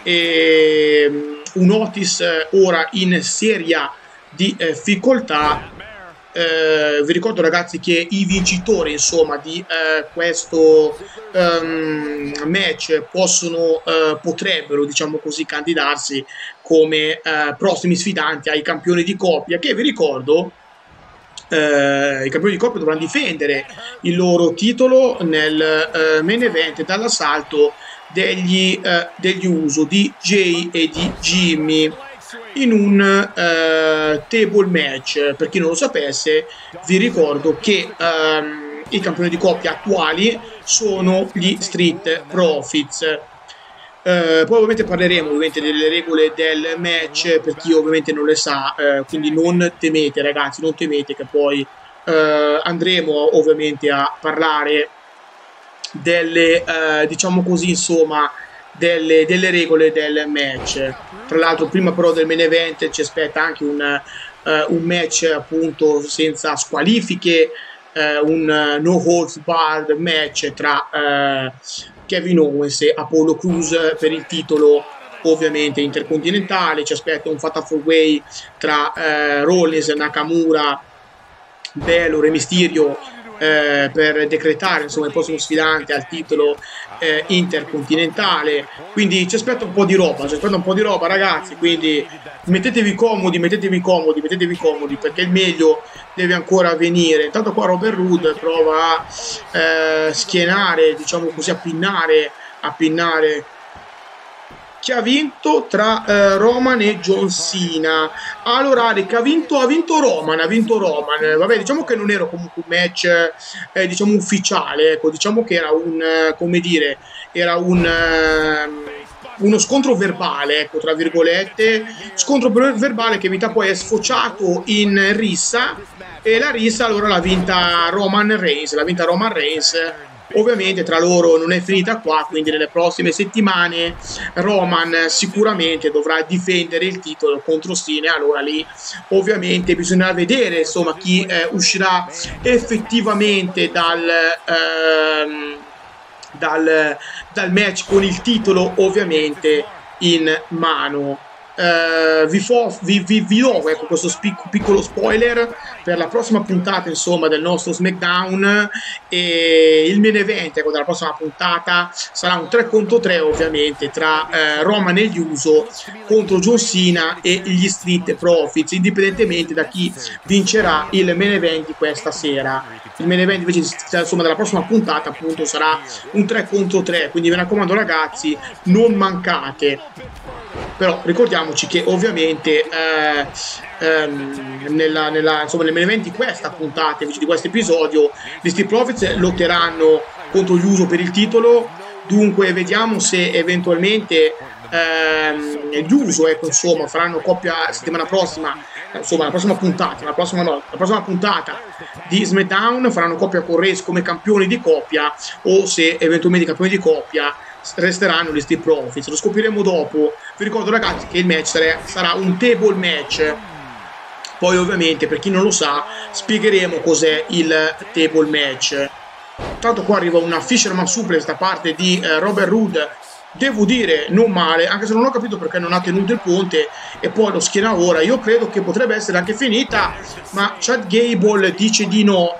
Otis ora in seria di difficoltà. Vi ricordo ragazzi che i vincitori insomma di questo match potrebbero, diciamo così, candidarsi come prossimi sfidanti ai campioni di coppia, che vi ricordo i campioni di coppia dovranno difendere il loro titolo nel main event dall'assalto degli Uso, di Jay e di Jimmy, in un table match. Per chi non lo sapesse, vi ricordo che i campioni di coppia attuali sono gli Street Profits. Poi ovviamente parleremo delle regole del match per chi ovviamente non le sa, quindi non temete ragazzi, non temete che poi andremo ovviamente a parlare delle diciamo così insomma delle regole del match. Tra l'altro prima però del main event ci aspetta anche un match appunto senza squalifiche, un no holds barred match tra Kevin Owens e Apollo Crews per il titolo ovviamente intercontinentale. Ci aspetta un Fatal 4-Way tra Rollins, Nakamura, Balor e Mysterio per decretare insomma il prossimo sfidante al titolo intercontinentale. Quindi ci aspetta un po' di roba, ragazzi, quindi mettetevi comodi perché il meglio deve ancora venire. Intanto qua Robert Roode prova a schienare, diciamo così, a pinnare chi ha vinto tra Roman e John Cena. Allora che ha vinto Roman, vabbè, diciamo che non era comunque un match diciamo ufficiale, ecco, diciamo che era come dire, era uno scontro verbale, ecco, tra virgolette, scontro verbale che in realtà poi è sfociato in rissa, e la rissa allora l'ha vinta Roman Reigns. Ovviamente tra loro non è finita qua, quindi nelle prossime settimane Roman sicuramente dovrà difendere il titolo contro Cena. Allora lì ovviamente bisognerà vedere insomma chi uscirà effettivamente dal match con il titolo ovviamente in mano. Vi do ecco, questo piccolo spoiler per la prossima puntata insomma del nostro SmackDown, e il main event, ecco, della prossima puntata sarà un 3 contro 3 ovviamente tra Roman e gli Uso contro John Cena e gli Street Profits, indipendentemente da chi vincerà il main event di questa sera. Il main event invece insomma della prossima puntata appunto sarà un 3 contro 3, quindi mi raccomando ragazzi, non mancate. Però ricordiamoci che ovviamente nel main event di questa puntata, invece di questo episodio, gli Street Profits lotteranno contro gli Uso per il titolo. Dunque vediamo se eventualmente gli Uso, ecco, insomma, faranno coppia settimana prossima, insomma la prossima puntata di SmackDown, faranno coppia con Reigns come campioni di coppia, o se eventualmente i campioni di coppia resteranno gli Street Profits. Lo scopriremo dopo. Vi ricordo ragazzi che il match sarà un table match. Poi ovviamente per chi non lo sa spiegheremo cos'è il table match. Tanto qua arriva una Fisherman Suplex da parte di Robert Roode, devo dire non male, anche se non ho capito perché non ha tenuto il ponte, e poi lo schiena ora. Io credo che potrebbe essere anche finita, ma Chad Gable dice di no.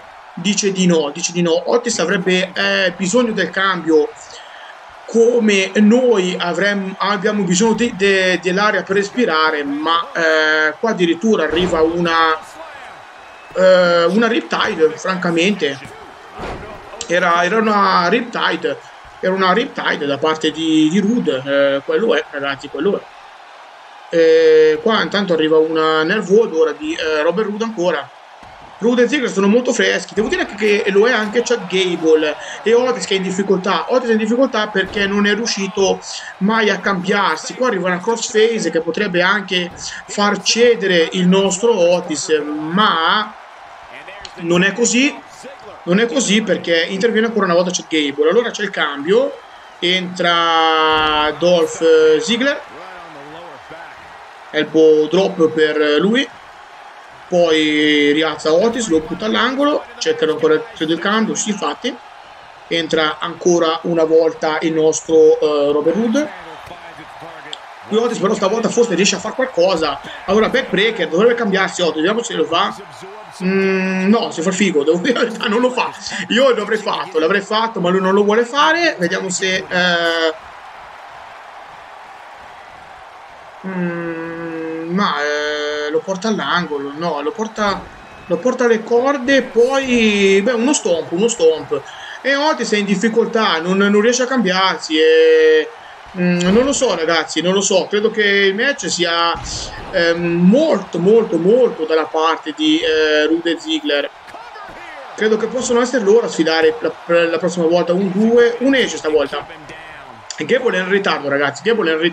Otis avrebbe bisogno del cambio come noi abbiamo bisogno dell'aria per respirare, ma qua addirittura arriva una Riptide, francamente. Era una Riptide da parte di Roode, quello è ragazzi, quello è. Qua intanto arriva una Nervoid ora di Robert Roode ancora. Roode e Ziggler sono molto freschi. Devo dire che lo è anche Chad Gable e Otis che è in difficoltà. Perché non è riuscito mai a cambiarsi. Qua arriva una crossface che potrebbe anche far cedere il nostro Otis, ma non è così. Non è così perché interviene ancora una volta Chad Gable. Allora c'è il cambio. Entra Dolph Ziggler. Elbow drop per lui. Poi rialza Otis, lo butta all'angolo. Cercano ancora credo il cambio. Sì, infatti. Entra ancora una volta il nostro Robert Roode. Qui Otis però stavolta forse riesce a fare qualcosa. Allora backbreaker, dovrebbe cambiarsi Otis. Vediamo se lo fa. No, si fa il figo, in realtà non lo fa. Io l'avrei fatto, ma lui non lo vuole fare. Vediamo se lo porta all'angolo. No, lo porta alle corde. Poi beh, uno stomp. E Otis è in difficoltà, non riesce a cambiarsi. Non lo so ragazzi, non lo so, credo che il match sia molto dalla parte di Roode e Ziggler. Credo che possono essere loro a sfidare la prossima volta un 2, un esce stavolta. Gable è in ritardo ragazzi, Gable è in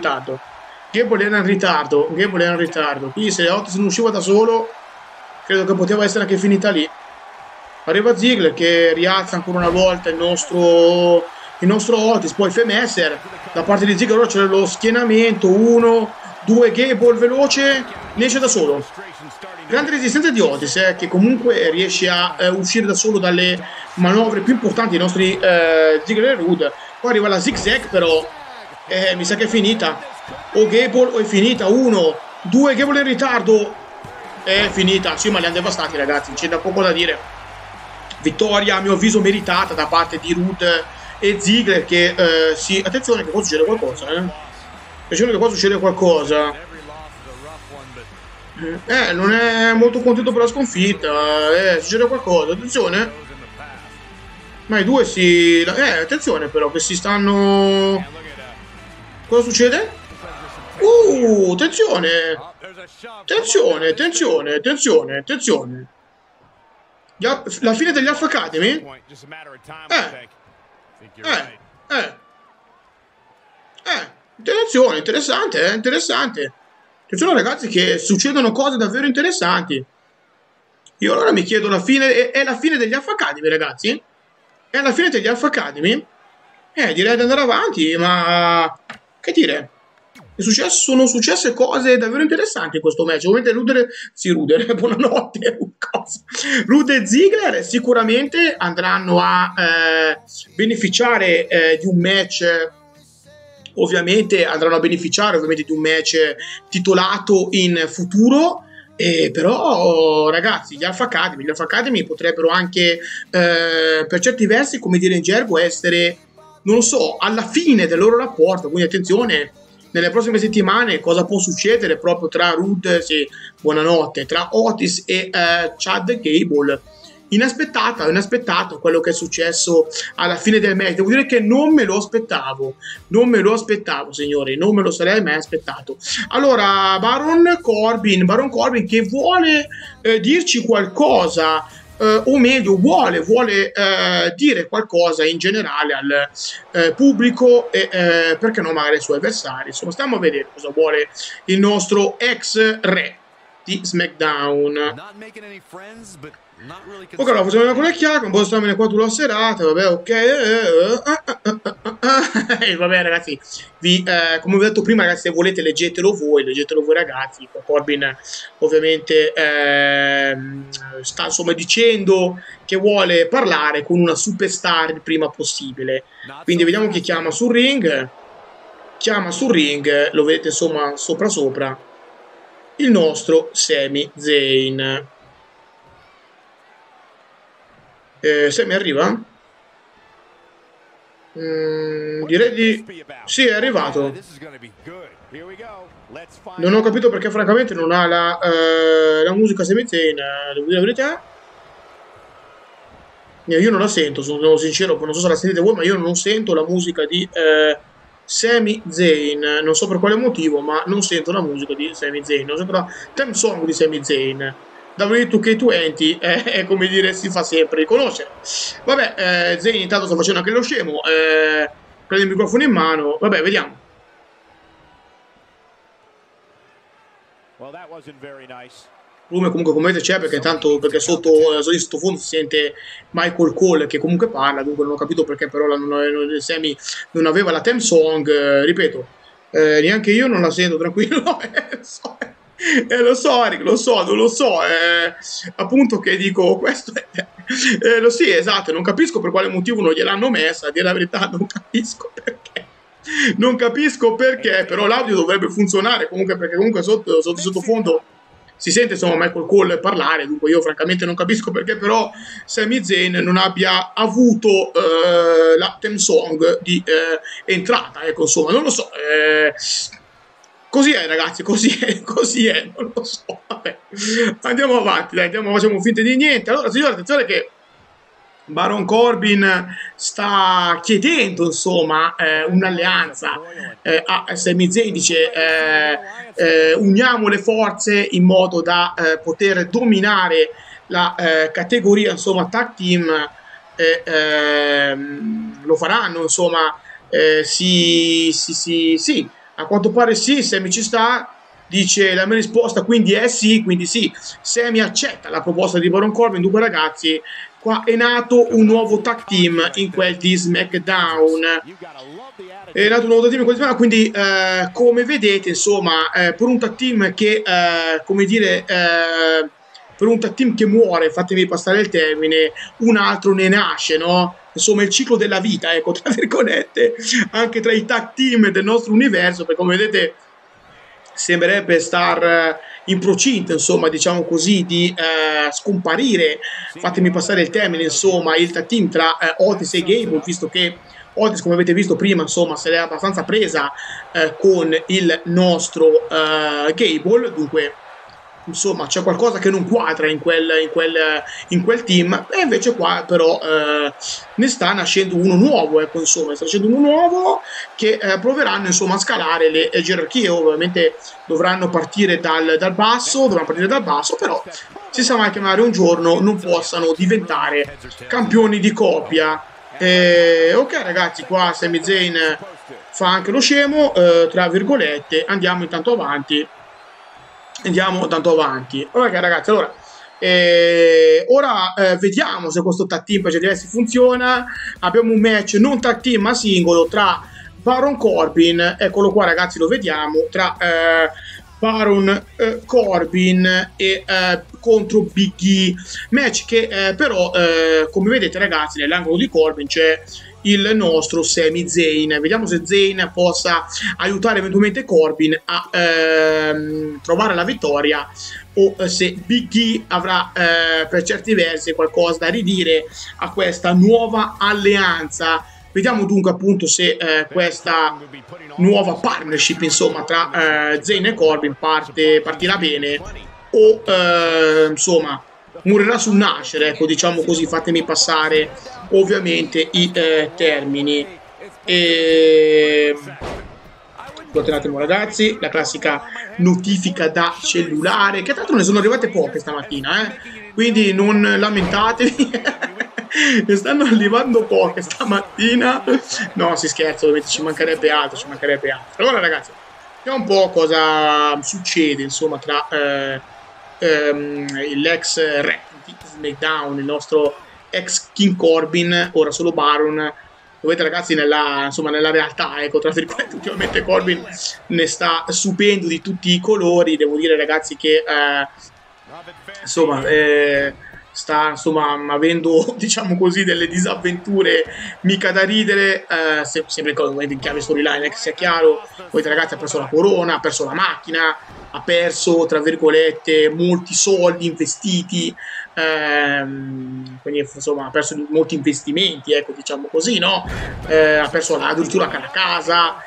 ritardo. Qui se Otis non usciva da solo, credo che poteva essere anche finita lì. Arriva Ziggler che rialza ancora una volta il nostro Otis, poi Femesser da parte di Ziggler. Ora c'è lo schienamento, 1, 2, Gable veloce, ne esce da solo. Grande resistenza di Otis che comunque riesce a uscire da solo dalle manovre più importanti dei nostri Ziggler e Roode. Poi arriva la zigzag però mi sa che è finita, o Gable o è finita. 1, 2, Gable in ritardo, è finita. Sì, ma li hanno devastati ragazzi, c'è da poco da dire. Vittoria a mio avviso meritata da parte di Roode e Ziggler che sì, attenzione che qua succede qualcosa, attenzione che qua succede qualcosa. Non è molto contento per la sconfitta, succede qualcosa, attenzione. Ma i due si attenzione però che si stanno. Cosa succede? Attenzione. La fine degli Alpha Academy? Attenzione, interessante. Attenzione ragazzi che succedono cose davvero interessanti. Io allora mi chiedo, la fine è la fine degli Alpha Academy ragazzi? È la fine degli Alpha Academy? Direi di andare avanti, ma che dire? Sono successe cose davvero interessanti in questo match. Ovviamente Rude, buonanotte. Roode e Ziggler sicuramente andranno a beneficiare di un match. Ovviamente andranno a beneficiare di un match titolato in futuro. Però ragazzi, gli Alpha Academy potrebbero anche per certi versi, come dire in gergo, essere, non lo so, alla fine del loro rapporto. Quindi attenzione, nelle prossime settimane cosa può succedere proprio tra Roode, sì, buonanotte, tra Otis e Chad Gable. Inaspettato quello che è successo alla fine del match. Devo dire che non me lo aspettavo, signori, non me lo sarei mai aspettato. Allora, Baron Corbin che vuole dirci qualcosa, o meglio vuole dire qualcosa in generale al pubblico e perché no magari ai suoi avversari. Insomma, stiamo a vedere cosa vuole il nostro ex re di SmackDown. Ok, allora facciamo una collecchiata, un po' di stamina qua sulla serata, vabbè, ok. Vabbè ragazzi, come vi ho detto prima ragazzi, se volete leggetelo voi ragazzi. Corbin ovviamente sta insomma dicendo che vuole parlare con una superstar il prima possibile. Quindi vediamo chi chiama sul ring. Lo vedete insomma sopra il nostro Sami Zayn. Sami arriva? Direi di sì, è arrivato. Non ho capito perché francamente non ha la musica Sami Zayn, devo dire la verità. Io non la sento, sono sincero, non so se la sentite voi, ma io non sento la musica di Sami Zayn. Non so per quale motivo, ma non sento la musica di Sami Zayn. Non sento la theme song di Sami Zayn. W2K20 è come dire, si fa sempre riconoscere. Vabbè, Zayn intanto sta facendo anche lo scemo, prende il microfono in mano. Vabbè, vediamo. Well, that wasn't very nice. volume comunque come vedete c'è, perché tanto perché sotto in sottofondo si sente Michael Cole che comunque parla, dunque non ho capito perché però Sammy non aveva la theme song, ripeto, neanche io non la sento, tranquillo. Lo so Eric, lo so, non lo so, appunto che dico questo lo sì, esatto, non capisco per quale motivo non gliel'hanno messa, a dire la verità non capisco perché. Non capisco perché, però l'audio dovrebbe funzionare comunque, perché comunque sottofondo si sente insomma Michael Cole parlare, dunque io francamente non capisco perché però Sami Zayn non abbia avuto la theme song di entrata, ecco, insomma, non lo so, così è ragazzi, così è, non lo so, vabbè. Andiamo avanti, dai, facciamo finta di niente. Allora signore, attenzione che Baron Corbin sta chiedendo insomma un'alleanza a Sami Zayn, dice uniamo le forze in modo da poter dominare la categoria insomma tag team, lo faranno insomma, sì, a quanto pare sì, Sami ci sta. Dice la mia risposta quindi è sì, quindi sì, Sami accetta la proposta di Baron Corbin. Dunque ragazzi, qua è nato un nuovo tag team in quel di SmackDown, è nato un nuovo tag team in quel di SmackDown, quindi come vedete insomma per un tag team che come dire per un tag team che muore, fatemi passare il termine, un altro ne nasce, no? Insomma il ciclo della vita, ecco, tra virgolette, anche tra i tag team del nostro universo, perché come vedete sembrerebbe star in procinto, insomma, diciamo così, di scomparire, fatemi passare il termine, insomma, il tag team tra Otis e Gable, visto che Otis, come avete visto prima, insomma, se l'è abbastanza presa con il nostro Gable, dunque insomma c'è qualcosa che non quadra in quel team, e invece qua però ne sta nascendo uno nuovo, ecco, insomma sta nascendo uno nuovo che proveranno insomma a scalare le gerarchie. Ovviamente dovranno partire dal basso, però si sa mai che magari un giorno non possano diventare campioni di coppia. Ok ragazzi, qua Sami Zayn fa anche lo scemo, tra virgolette. Andiamo intanto avanti. Ok ragazzi, allora vediamo se questo tag team per certi versi funziona. Abbiamo un match non tag team ma singolo tra Baron Corbin, eccolo qua ragazzi, lo vediamo, tra Baron Corbin e contro Big E, match che però come vedete ragazzi nell'angolo di Corbin c'è il nostro Sami Zayn. Vediamo se Zayn possa aiutare eventualmente Corbin a trovare la vittoria, o se Big E avrà per certi versi qualcosa da ridire a questa nuova alleanza. Vediamo dunque appunto se questa nuova partnership insomma tra Zayn e Corbin partirà bene o insomma morirà sul nascere, ecco, diciamo così, fatemi passare ovviamente i termini. Scusate un attimo ragazzi, la classica notifica da cellulare, che tra l'altro ne sono arrivate poche stamattina, quindi non lamentatevi. Ne stanno arrivando poche stamattina. No, si scherza, ovviamente ci mancherebbe altro, Allora ragazzi, vediamo un po' cosa succede insomma tra l'ex re di SmackDown, il nostro ex King Corbin, ora solo Baron. Vedete ragazzi nella realtà, ecco, tra virgolette, ultimamente Corbin ne sta subendo di tutti i colori. Devo dire ragazzi che insomma sta insomma avendo, diciamo così, delle disavventure mica da ridere, sempre in chiave storyline, che sia chiaro. Poi ragazzi ha perso la corona, ha perso la macchina, ha perso tra virgolette molti soldi investiti, quindi insomma ha perso molti investimenti, ecco, diciamo così, no? Ha perso addirittura la casa,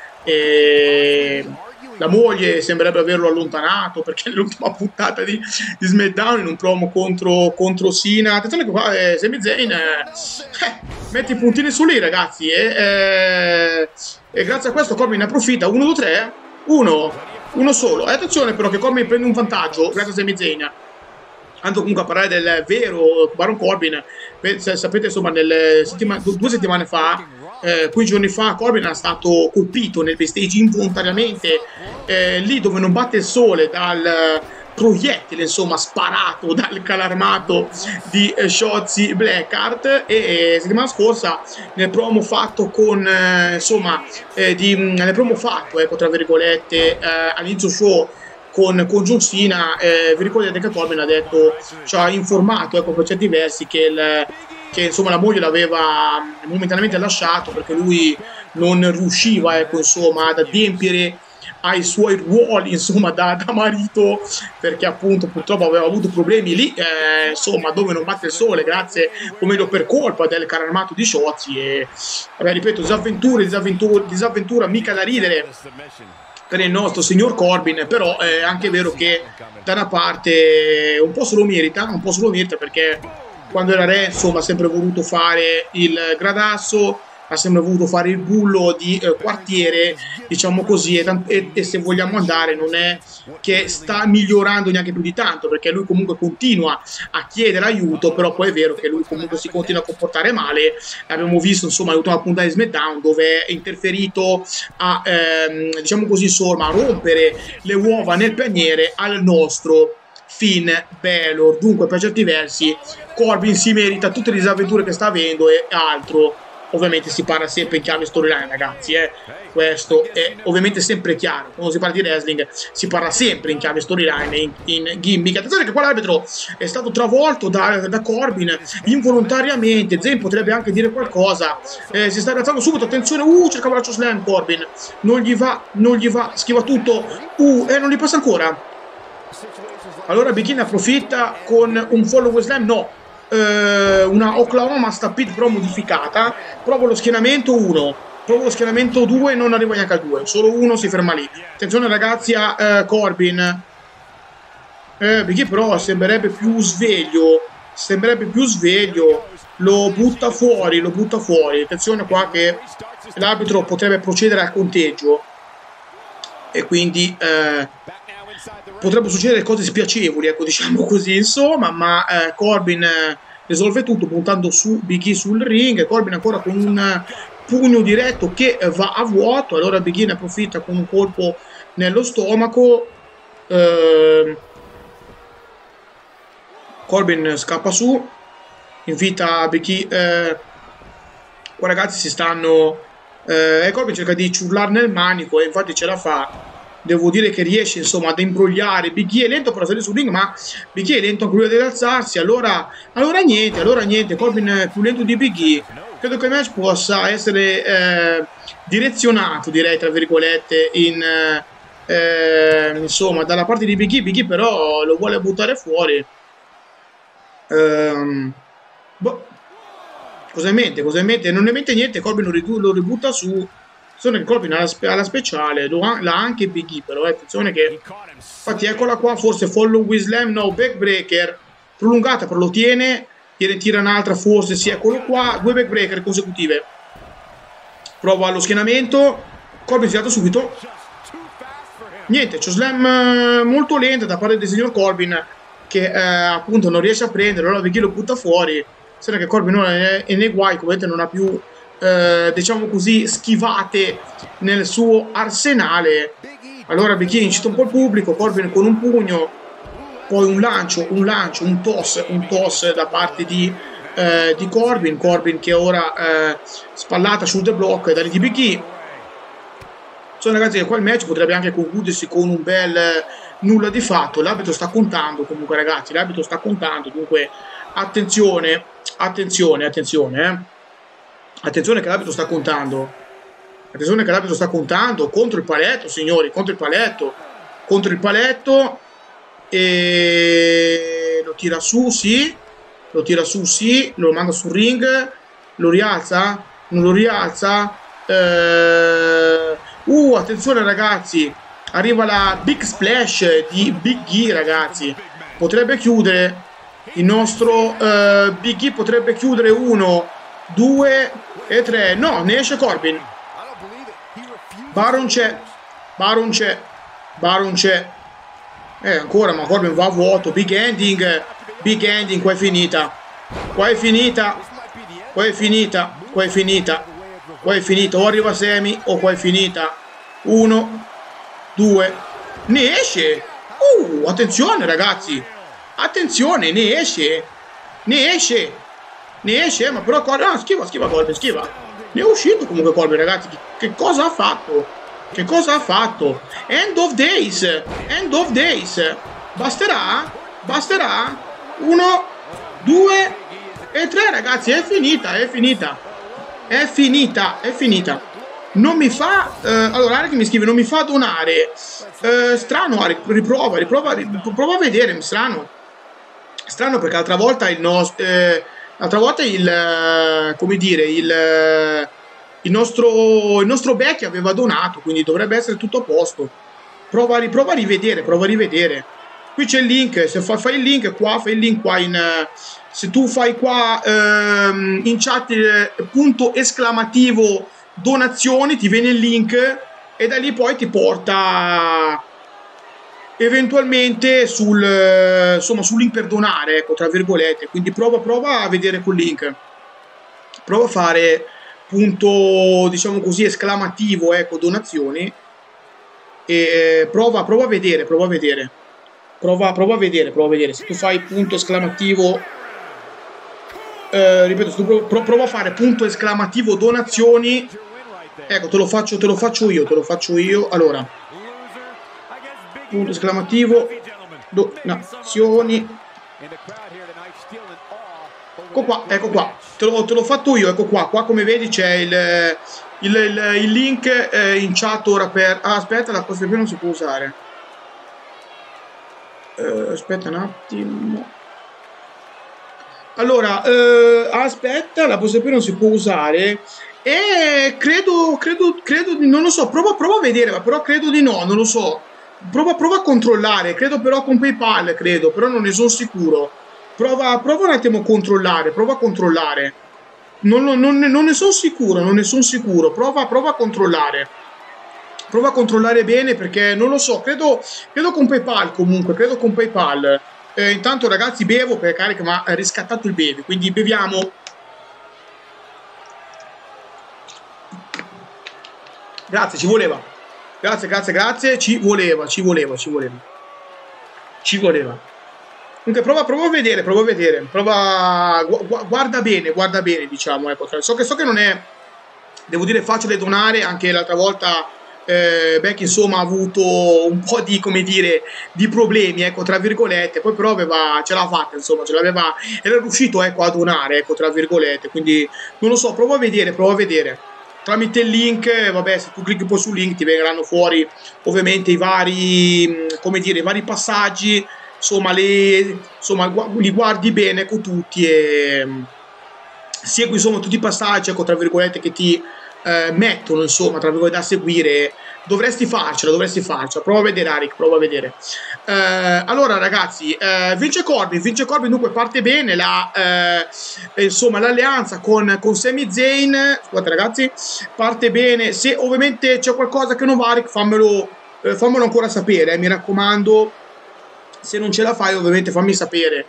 la moglie sembrerebbe averlo allontanato, perché nell'ultima puntata di SmackDown in un promo contro Cena, attenzione che qua Sami Zayn mette i puntini su lì ragazzi, e grazie a questo Corbin ne approfitta. 1, 2, 3, uno solo, e attenzione però che Corbin prende un vantaggio grazie a Sami Zayn. Andando comunque a parlare del vero Baron Corbin, sapete insomma 2 settimane fa, 15 giorni fa, Corbin era stato colpito nel backstage involontariamente, lì dove non batte il sole, proiettile, insomma, sparato dal calarmato di Shotzi Blackheart. E settimana scorsa nel promo fatto con insomma nel promo fatto, ecco, tra virgolette, all'inizio show con John Cena, vi ricordate che Corbin ha detto, ci ha informato, ecco, per certi versi che insomma la moglie l'aveva momentaneamente lasciato perché lui non riusciva, ecco, insomma, ad adempiere ai suoi ruoli, insomma, da marito, perché appunto purtroppo aveva avuto problemi lì, insomma, dove non batte il sole, grazie o meglio per colpa del carro armato di Shotzi. E vabbè, ripeto, disavventura mica da ridere per il nostro signor Corbin, però è anche vero che da una parte un po' se lo merita, perché quando era re, insomma, ha sempre voluto fare il gradasso, ha sempre voluto fare il bullo di quartiere, diciamo così, e se vogliamo andare non è che sta migliorando neanche più di tanto, perché lui comunque continua a chiedere aiuto, però poi è vero che lui comunque si continua a comportare male. Abbiamo visto, insomma, l'ultima puntata di SmackDown dove è interferito a, diciamo così, insomma, a rompere le uova nel paniere al nostro Finn Balor. Dunque, per certi versi Corbin si merita tutte le disavventure che sta avendo e altro. Ovviamente si parla sempre in chiave storyline, ragazzi, questo è ovviamente sempre chiaro. Quando si parla di wrestling si parla sempre in chiave storyline, in gimmick. Attenzione che qua l'arbitro è stato travolto da Corbin involontariamente. Zayn potrebbe anche dire qualcosa, si sta alzando subito, attenzione, cercava la slam Corbin, non gli va, schiva tutto, non gli passa ancora. Allora Big E ne approfitta con un follow slam, no, una Oklahoma Stampede però modificata. Provo lo schienamento 1, provo lo schienamento 2, non arriva neanche al 2, solo 1 si ferma lì. Attenzione ragazzi a Corbin, Big E però sembrerebbe più sveglio, lo butta fuori. Attenzione qua che l'arbitro potrebbe procedere al conteggio e quindi potrebbero succedere cose spiacevoli, ecco, diciamo così, insomma, ma Corbin risolve tutto puntando su Big E sul ring. Corbin ancora con un pugno diretto che va a vuoto, allora Big E ne approfitta con un colpo nello stomaco. Corbin scappa su, invita Big E, qua ragazzi si stanno, Corbin cerca di ciurlare nel manico e infatti ce la fa. Devo dire che riesce, insomma, ad imbrogliare Big E. È lento per salire sul ring, ma Big E è lento anche lui ad alzarsi. Allora niente, Corbin è più lento di Big E. Credo che il match possa essere direzionato, direi, tra virgolette, insomma, dalla parte di Big E. Big E però lo vuole buttare fuori. Cosa in mente? Non ne mente niente, Corbin lo ributta su. Attenzione che Corbin alla speciale, l'ha anche Big E, però attenzione che, infatti eccola qua, forse follow with slam, no, backbreaker, prolungata, però lo tiene, tira un'altra, forse sì, eccolo qua, 2 backbreaker consecutive. Prova lo schienamento, Corbin si è dato subito, niente, c'è slam molto lenta da parte del signor Corbin, che appunto non riesce a prendere, allora Big E lo butta fuori. Sembra che Corbin non è nei guai, come vedete non ha più, diciamo così, schivate nel suo arsenale. Allora Big E incita un po' il pubblico, Corbin con un pugno, poi un lancio, un toss da parte di Corbin che ora spallata sul the block da lì di Big E. Insomma ragazzi, che qua il match potrebbe anche concludersi con un bel nulla di fatto. L'arbitro sta contando comunque, ragazzi, l'arbitro sta contando, dunque attenzione che l'arbitro sta contando. Attenzione che l'arbitro sta contando contro il paletto, signori, contro il paletto, e lo tira su, sì, lo manda sul ring, lo rialza, non lo rialza, attenzione ragazzi, arriva la big splash di Big E, ragazzi, potrebbe chiudere il nostro Big E, potrebbe chiudere 1, 2 e 3, no, ne esce Corbin. Baron c'è, ancora, ma Corbin va a vuoto. Big ending, qua è finita, o arriva Semi o qua è finita. 1, 2, ne esce, Attenzione ragazzi, attenzione, ne esce, ne esce, ne esce, ma però schiva Colby, schiva. Ne è uscito comunque Colby, ragazzi, che cosa ha fatto? Che cosa ha fatto? End of days, end of days. Basterà? Basterà? 1, 2 e 3 ragazzi, è finita, è finita. È finita, è finita. Non mi fa... allora, Arik mi scrive, non mi fa donare. Strano, Arik, riprova a vedere, strano. Strano perché l'altra volta il nostro... l'altra volta come dire, il nostro Becky aveva donato, quindi dovrebbe essere tutto a posto. Prova a rivedere, prova a rivedere. Qui c'è il link, se fai il link qua, fai il link qua se tu fai qua in chat punto esclamativo donazioni, ti viene il link e da lì poi ti porta eventualmente sul link per donare, ecco, tra virgolette. Quindi prova a vedere quel link, prova a fare punto, diciamo così, esclamativo, ecco, donazioni, e prova a vedere, prova a vedere se tu fai punto esclamativo, ripeto, se tu prova a fare punto esclamativo donazioni, ecco, te lo faccio io, allora, punto esclamativo donazioni, ecco qua, te l'ho fatto io, ecco qua come vedi c'è il link in chat ora per... aspetta, la cosa non si può usare. Aspetta un attimo. Allora, aspetta, la posta non si può usare. E credo, non lo so, prova a vedere, ma però credo di no, non lo so. Prova a controllare, credo però con PayPal, però non ne sono sicuro. Prova un attimo a controllare, Non ne sono sicuro, prova a controllare. Prova a controllare bene perché non lo so, credo con PayPal comunque, intanto ragazzi bevo perché Carica mi ha riscattato il bevi, quindi beviamo. Grazie, ci voleva. Grazie, ci voleva. Comunque prova a vedere, guarda bene, diciamo, ecco. So che non è, devo dire, facile donare, anche l'altra volta Becky insomma ha avuto un po' di, come dire, di problemi, ecco, tra virgolette, poi però ce l'ha fatta, insomma, era riuscito, ecco, a donare, ecco, tra virgolette, quindi non lo so, prova a vedere tramite il link, vabbè, se tu clicchi poi sul link ti verranno fuori ovviamente i vari, come dire, i vari passaggi, insomma, li guardi bene, ecco, tutti, e segui insomma tutti i passaggi, ecco, tra virgolette, che ti mettono, insomma, tra virgolette, da seguire. Dovresti farcela, prova a vedere, Arik, allora ragazzi, vince Corbin, dunque parte bene insomma, l'alleanza con Sami Zayn. Scusate ragazzi, parte bene. Se ovviamente c'è qualcosa che non va, Arik, fammelo ancora sapere, mi raccomando. Se non ce la fai, ovviamente fammi sapere.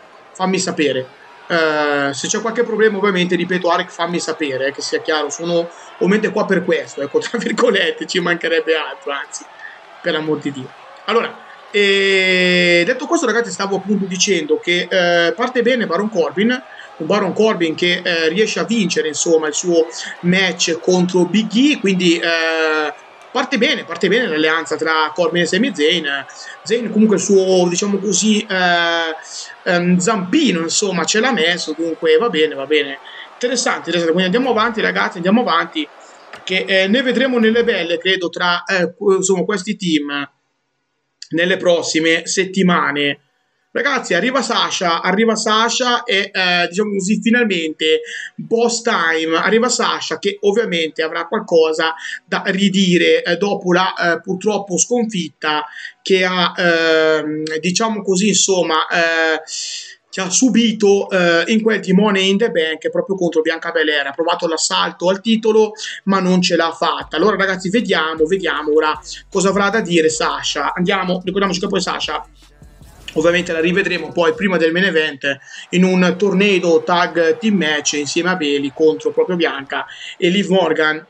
Se c'è qualche problema, ovviamente, ripeto, Arik, fammi sapere, che sia chiaro, sono ovviamente qua per questo, ecco, tra virgolette, ci mancherebbe altro, anzi, per l'amor di Dio. Allora, detto questo ragazzi, stavo appunto dicendo che parte bene un Baron Corbin che riesce a vincere, insomma, il suo match contro Big E, quindi parte bene l'alleanza tra Corbin e Sami Zayn. Zayn comunque il suo, diciamo così, zampino, insomma, ce l'ha messo, dunque va bene. Interessante, quindi andiamo avanti ragazzi, che ne vedremo nelle belle, credo, tra insomma, questi team nelle prossime settimane. Ragazzi, arriva Sasha e diciamo così, finalmente boss time, arriva Sasha che ovviamente avrà qualcosa da ridire dopo la purtroppo sconfitta che ha diciamo così, insomma, che ha subito in quel di Money in the Bank proprio contro Bianca Belair. Ha provato l'assalto al titolo ma non ce l'ha fatta. Allora ragazzi, vediamo ora cosa avrà da dire Sasha. Ricordiamoci che poi Sasha ovviamente la rivedremo poi prima del main event in un tornado tag team match insieme a Bayley contro proprio Bianca e Liv Morgan.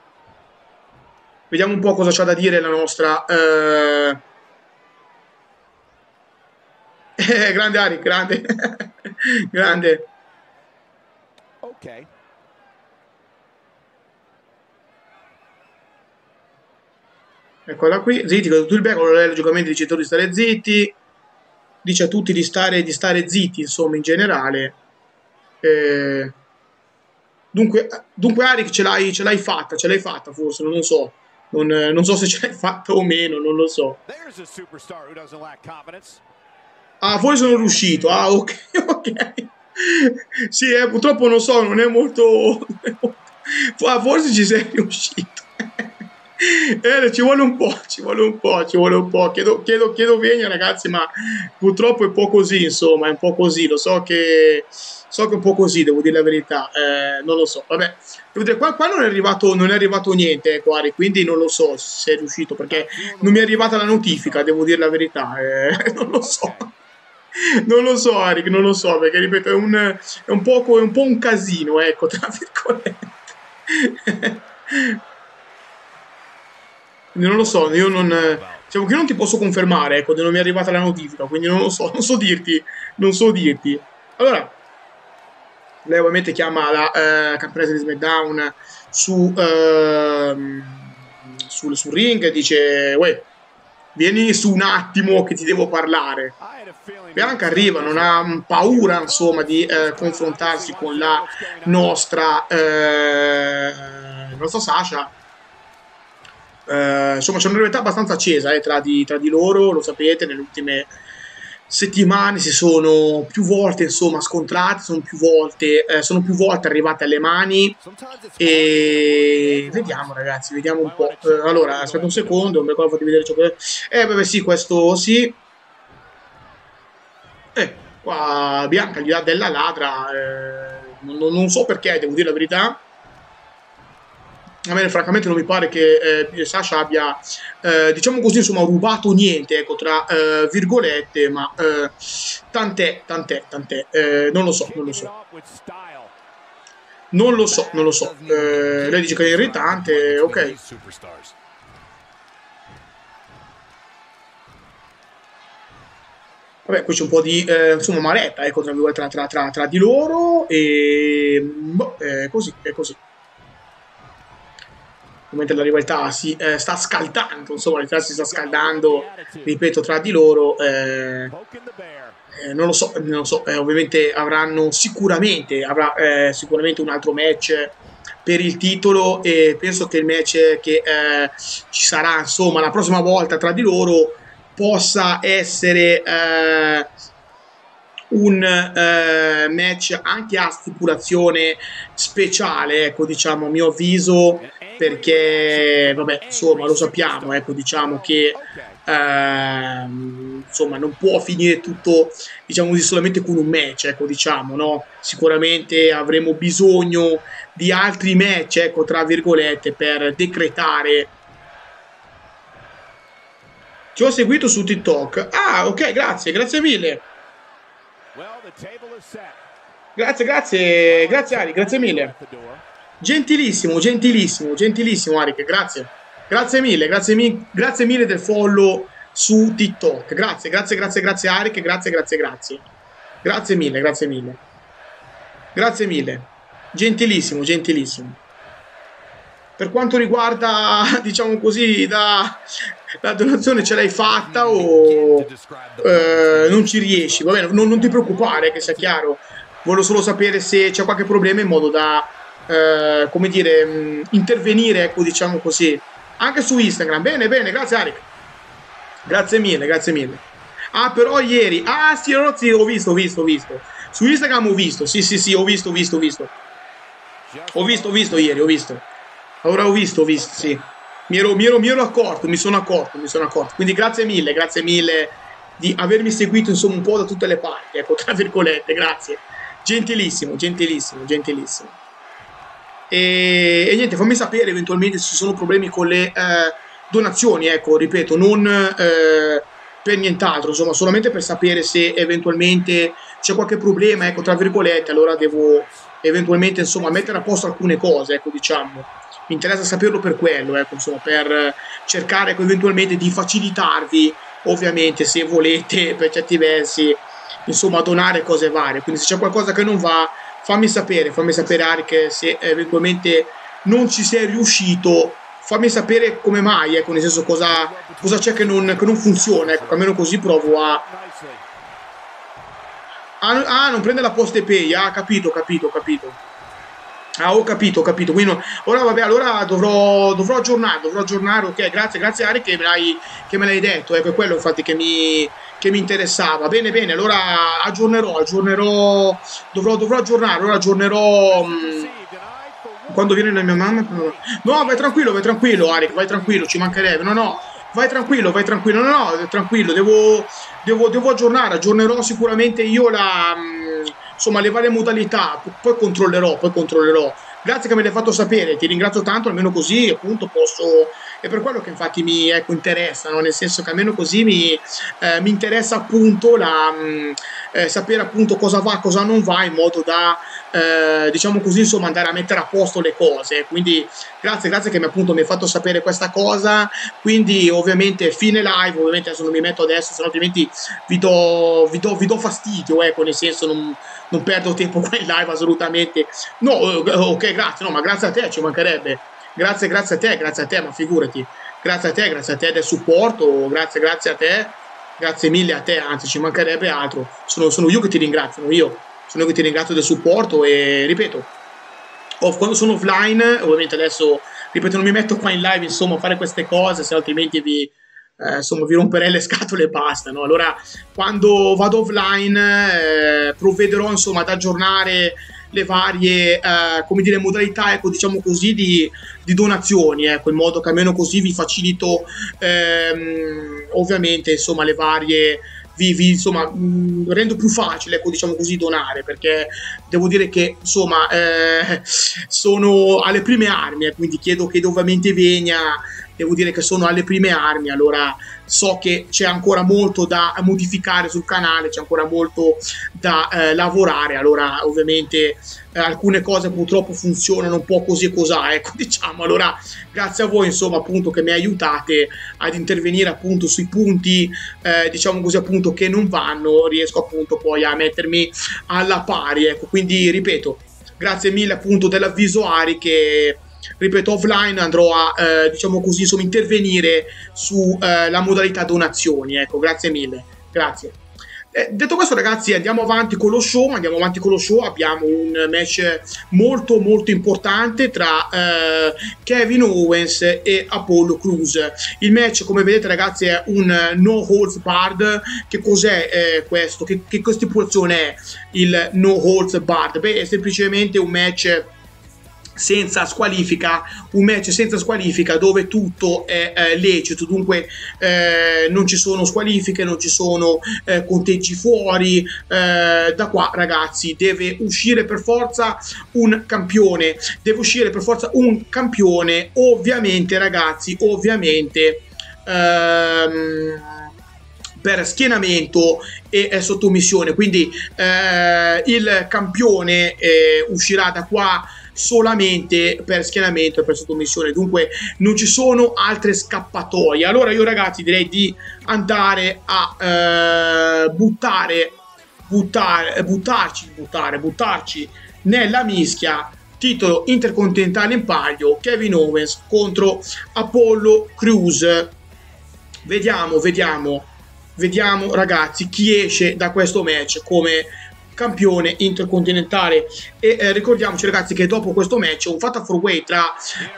Vediamo un po' cosa c'ha da dire la nostra Grande Ari, grande. Grande. Ok. Eccola qui, zitti, tutto il becco, logicamente dice a tutti di stare zitti, dice a tutti di stare zitti, insomma, in generale. Dunque Arik ce l'hai fatta forse, non lo so. Non so se ce l'hai fatta o meno, non lo so. Ah, forse sono riuscito. Ah, ok, ok. Sì, purtroppo non so, non è molto... Forse ci sei riuscito. Ci vuole un po', ci vuole un po', ci vuole un po'. Chiedo venia, ragazzi, ma purtroppo è un po' così, insomma, è un po' così. Lo so che è un po' così, devo dire la verità. Non lo so, vabbè. Qua non è arrivato niente, Quari, quindi non lo so se sei riuscito, perché non mi è arrivata la notifica, devo dire la verità. Non lo so. Non lo so, Arik, non lo so, perché ripeto, è un po' un casino, ecco, tra virgolette. Non lo so, io non... Diciamo che io non ti posso confermare, ecco, non mi è arrivata la notifica, quindi non lo so, non so dirti. Allora, lei ovviamente chiama la campionessa di SmackDown sul ring e dice, uè, vieni su un attimo che ti devo parlare. Bianca arriva, non ha paura, insomma, di confrontarsi con la nostra Sasha. Insomma, c'è una rivalità abbastanza accesa tra di loro, lo sapete, nelle ultime settimane si sono più volte, insomma, scontrate, sono più volte arrivate alle mani e vediamo, ragazzi, vediamo un po'. Allora, aspetta un secondo, mi ricordo di vedere ciò che... vabbè, sì, questo sì. Qua Bianca gli dà della ladra, non so perché, devo dire la verità. A me francamente non mi pare che Sasha abbia, diciamo così, insomma, rubato niente, ecco, tra virgolette, ma tant'è, non lo so. Lei dice che è irritante, ok. Vabbè, qui c'è un po' di, insomma, maretta, ecco, tra di loro, e boh, è così. Mentre la rivalità si sta scaldando, insomma, la rivalità si sta scaldando, ripeto, tra di loro. Non lo so, ovviamente avrà sicuramente un altro match per il titolo e penso che il match che ci sarà, insomma, la prossima volta tra di loro possa essere un match anche a stipulazione speciale, ecco, diciamo, a mio avviso, perché vabbè, insomma, lo sappiamo, ecco, diciamo che insomma, non può finire tutto, diciamo così, solamente con un match, ecco, diciamo, no? Sicuramente avremo bisogno di altri match, ecco, tra virgolette, per decretare. Ti ho seguito su TikTok. Ah, ok, grazie mille. Grazie Ari, grazie mille. Gentilissimo Arik, grazie mille del follow su TikTok. Grazie Arik, grazie mille. Gentilissimo. Per quanto riguarda, diciamo così, la donazione, ce l'hai fatta o non ci riesci? Va bene, non ti preoccupare, che sia chiaro. Voglio solo sapere se c'è qualche problema in modo da, come dire, intervenire, ecco, diciamo così. Anche su Instagram. Bene, grazie Arik. Grazie mille. Ah, però ieri... Ah, sì, ho visto. Su Instagram ho visto, sì, ho visto. Ho visto ieri, Allora ho visto, sì. Mi ero accorto, mi sono accorto. Quindi grazie mille di avermi seguito, insomma, un po' da tutte le parti, ecco, tra virgolette, grazie. Gentilissimo. E niente, fammi sapere eventualmente se ci sono problemi con le donazioni, ecco, ripeto, non per nient'altro, insomma, solamente per sapere se eventualmente c'è qualche problema, ecco, tra virgolette, allora devo eventualmente, insomma, mettere a posto alcune cose, ecco, diciamo. Mi interessa saperlo per quello, ecco, insomma, per cercare, ecco, eventualmente di facilitarvi, ovviamente, se volete, per certi versi, insomma donare cose varie. Quindi se c'è qualcosa che non va, fammi sapere Arik, se eventualmente non ci sei riuscito, fammi sapere come mai, ecco, nel senso cosa c'è che non funziona, ecco, almeno così provo a... Ah, non prende la Poste Pay, ah, capito. Ah, ho capito, quindi ora vabbè, allora dovrò aggiornare, ok, grazie Ari che me l'hai detto, ecco, è quello infatti che mi interessava. Bene, allora aggiornerò, dovrò aggiornare, ora aggiornerò quando viene la mia mamma. No, vai tranquillo Ari, vai tranquillo, ci mancherebbe, no, vai tranquillo, no, tranquillo, devo aggiornerò sicuramente io insomma le varie modalità, poi controllerò. Grazie che me l'hai fatto sapere, ti ringrazio tanto, almeno così appunto posso, è per quello che infatti mi interessa, no? Nel senso che almeno così mi interessa appunto sapere appunto cosa va, cosa non va, in modo da diciamo così, insomma, andare a mettere a posto le cose. Quindi grazie che mi hai fatto sapere questa cosa. Quindi ovviamente fine live, ovviamente adesso non mi metto adesso, se no altrimenti vi do fastidio, ecco, nel senso non perdo tempo qua in live assolutamente. No, ok, grazie, no, ma grazie a te, ci mancherebbe. Grazie a te, ma figurati. Grazie a te del supporto, grazie a te, grazie mille a te, anzi ci mancherebbe altro. Sono io che ti ringrazio, sono io che ti ringrazio del supporto e ripeto, quando sono offline, ovviamente adesso, ripeto, non mi metto qua in live, insomma, a fare queste cose, se altrimenti vi romperei le scatole e basta, no? Allora, quando vado offline, provvederò, insomma, ad aggiornare le varie come dire, modalità, ecco, diciamo così, di donazioni, ecco, in modo che almeno così vi facilito ovviamente, insomma, le varie insomma, rendo più facile, ecco, diciamo così, donare, perché devo dire che insomma sono alle prime armi, quindi chiedo che ovviamente venga, devo dire che sono alle prime armi, allora so che c'è ancora molto da modificare sul canale, c'è ancora molto da lavorare, allora ovviamente alcune cose purtroppo funzionano un po' così e cosà, ecco, diciamo. Allora grazie a voi, insomma, appunto, che mi aiutate ad intervenire appunto sui punti diciamo così, appunto, che non vanno, riesco appunto poi a mettermi alla pari, ecco. Quindi ripeto, grazie mille appunto dell'avviso Ari, che ripeto offline andrò a diciamo così, insomma, intervenire su la modalità donazioni, ecco. Grazie mille, grazie. Detto questo, ragazzi, andiamo avanti con lo show. Abbiamo un match molto importante tra Kevin Owens e Apollo Crews. Il match, come vedete, ragazzi, è un no holds barred. Che cos'è questo? Che stipulazione è il no holds barred? Beh, è semplicemente un match senza squalifica, dove tutto è lecito, dunque non ci sono squalifiche, non ci sono conteggi fuori. Da qua, ragazzi, deve uscire per forza un campione, ovviamente, ragazzi, per schienamento e sottomissione, quindi il campione uscirà da qua solamente per schienamento e per sottomissione, dunque non ci sono altre scappatoie. Allora io, ragazzi, direi di andare a buttarci nella mischia. Titolo intercontinentale in palio, Kevin Owens contro Apollo Crews. Vediamo, ragazzi, chi esce da questo match come campione intercontinentale. E ricordiamoci, ragazzi, che dopo questo match un fatal 4-way tra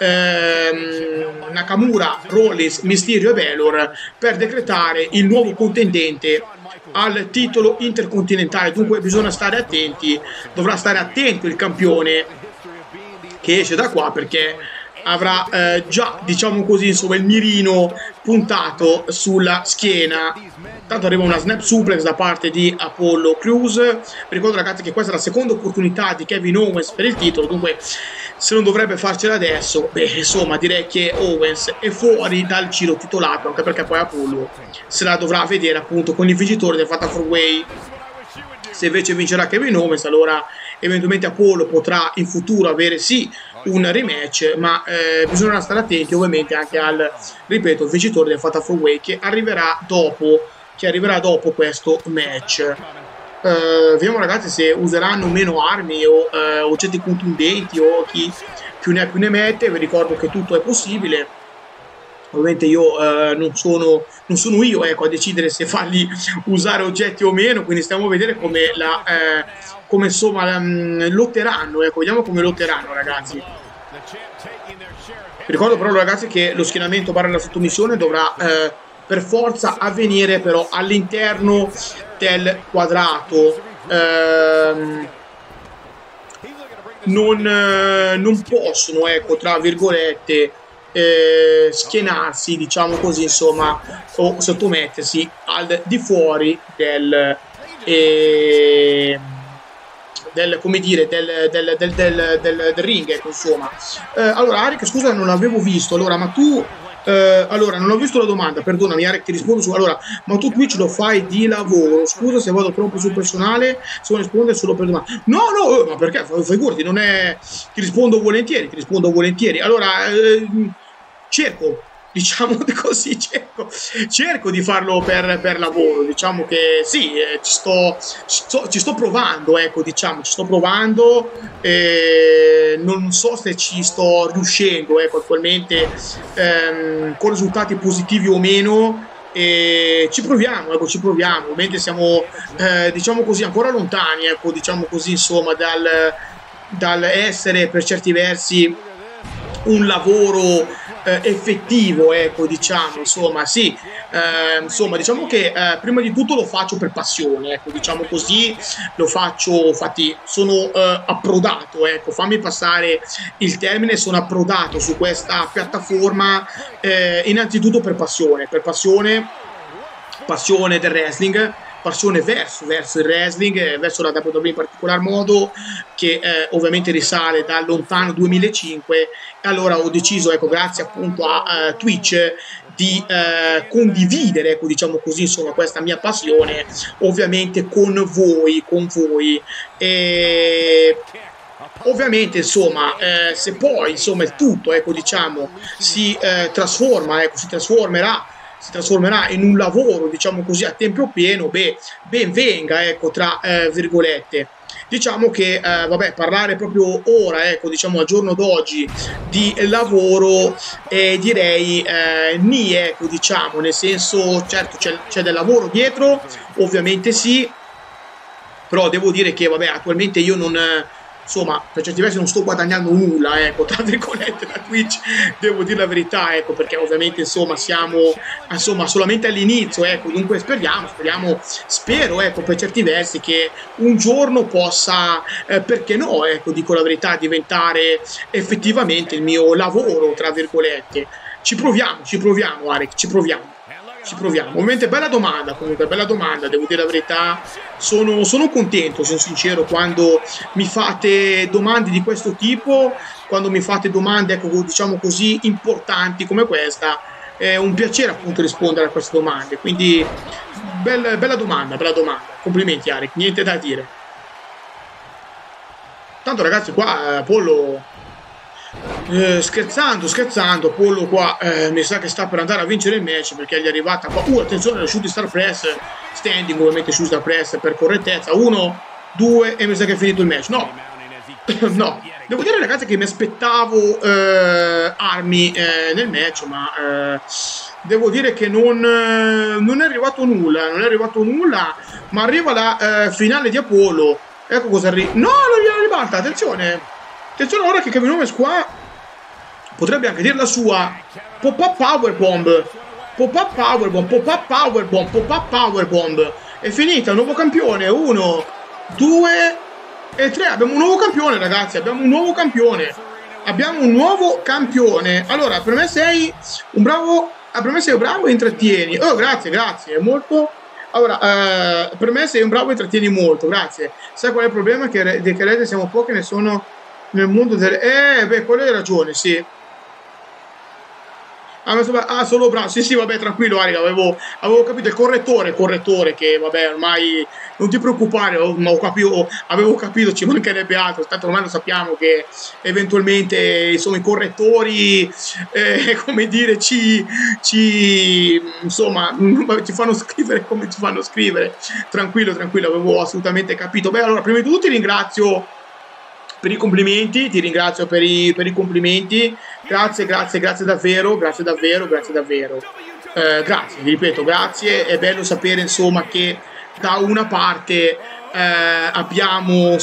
Nakamura, Rollins, Mysterio e Balor per decretare il nuovo contendente al titolo intercontinentale. Dunque bisogna stare attenti, dovrà stare attento il campione che esce da qua, perché avrà già, diciamo così, insomma, il mirino puntato sulla schiena. Tanto arriva una snap suplex da parte di Apollo Crews. Vi ricordo, ragazzi, che questa è la seconda opportunità di Kevin Owens per il titolo, dunque se non dovrebbe farcela adesso, beh, insomma, direi che Owens è fuori dal giro titolato, anche perché poi Apollo se la dovrà vedere appunto con il vincitore del Fatal 4-Way. Se invece vincerà Kevin Owens, allora eventualmente Apollo potrà in futuro avere sì un rematch, ma bisogna stare attenti ovviamente anche al, ripeto, vincitore del Fatal 4-Way che arriverà dopo questo match. Vediamo ragazzi se useranno meno armi o oggetti contundenti o chi più ne ha più ne mette. Vi ricordo che tutto è possibile. Ovviamente io non sono io, ecco, a decidere se fargli usare oggetti o meno, quindi stiamo a vedere come insomma lotteranno, ecco, vediamo come lotteranno ragazzi. Vi ricordo però ragazzi che lo schienamento barra la sottomissione dovrà per forza avvenire però all'interno del quadrato. Non possono, ecco, tra virgolette, schienarsi, diciamo così, insomma, o sottomettersi al di fuori del come dire, del ring, ecco, insomma. Allora, Arik, scusa, non l'avevo visto. Allora, ma tu... allora, non ho visto la domanda, perdonami, Arik, ti rispondo su... Allora, ma tu Twitch lo fai di lavoro? Scusa se vado troppo sul personale, se vuoi rispondere solo per domanda. No, ma perché? Figurati, non è... Ti rispondo volentieri, Allora, cerco, diciamo così, cerco di farlo per lavoro, diciamo che sì, ci sto provando, ecco, diciamo, ci sto provando, non so se ci sto riuscendo, ecco, attualmente, con risultati positivi o meno, ci proviamo, ecco, ovviamente siamo, diciamo così, ancora lontani, ecco, diciamo così, insomma, dal essere per certi versi un lavoro effettivo, ecco, diciamo, insomma, sì, insomma, diciamo che prima di tutto lo faccio per passione, ecco, diciamo così, lo faccio, infatti sono approdato, ecco, fammi passare il termine, sono approdato su questa piattaforma innanzitutto per passione del wrestling, passione verso il wrestling, verso la WWE in particolar modo, che ovviamente risale dal lontano 2005, e allora ho deciso, ecco, grazie appunto a Twitch, di condividere, ecco, diciamo così, insomma, questa mia passione ovviamente con voi, e ovviamente, insomma, se poi, insomma, il tutto, ecco, diciamo, si trasformerà in un lavoro, diciamo così, a tempo pieno, ben venga, ecco, tra virgolette. Diciamo che, vabbè, parlare proprio ora, ecco, diciamo al giorno d'oggi di lavoro, direi ecco, diciamo, nel senso, certo c'è del lavoro dietro, ovviamente sì, però devo dire che, vabbè, attualmente io non... Insomma, per certi versi non sto guadagnando nulla, ecco, tra virgolette, da Twitch, devo dire la verità, ecco, perché ovviamente, insomma, siamo, insomma, solamente all'inizio, ecco, dunque spero, ecco, per certi versi che un giorno possa, perché no, ecco, dico la verità, diventare effettivamente il mio lavoro, tra virgolette. Ci proviamo, Arik, ci proviamo. Ovviamente bella domanda, devo dire la verità, sono contento, sono sincero, quando mi fate domande di questo tipo, quando mi fate domande, ecco, diciamo così, importanti come questa, è un piacere appunto rispondere a queste domande, quindi bella domanda, complimenti Arik, niente da dire. Tanto ragazzi qua Pollo... scherzando, Pollo qua mi sa che sta per andare a vincere il match, perché gli è arrivata qua, attenzione, lo shooting star press standing, ovviamente shooting star press per correttezza, 1, 2 e mi sa che è finito il match. No, devo dire ragazzi che mi aspettavo armi nel match, ma devo dire che non è arrivato nulla, ma arriva la finale di Apollo, ecco cosa arriva. No, non gliela ribalta, attenzione ora che Kevin Owens qua potrebbe anche dire la sua. Pop-up powerbomb, è finita, nuovo campione, 1, 2 e 3, abbiamo un nuovo campione ragazzi, abbiamo un nuovo campione. Allora, per me sei un bravo, e intrattieni. Oh, grazie, molto. Allora, per me sei un bravo e intrattieni molto, grazie. Sai qual è il problema? Che rete siamo pochi, ne sono nel mondo del... quello hai ragione, sì. Solo bravo. Sì, vabbè, tranquillo, Ariga, avevo capito. Il correttore, che vabbè, ormai non ti preoccupare, avevo capito, ci mancherebbe altro. Tanto ormai lo sappiamo che eventualmente, insomma, i correttori, come dire, insomma, ci fanno scrivere come ci fanno scrivere. Tranquillo, avevo assolutamente capito. Beh, allora, prima di tutto ti ringrazio per i complimenti, grazie davvero, grazie, vi ripeto, grazie. È bello sapere, insomma, che da una parte abbiamo,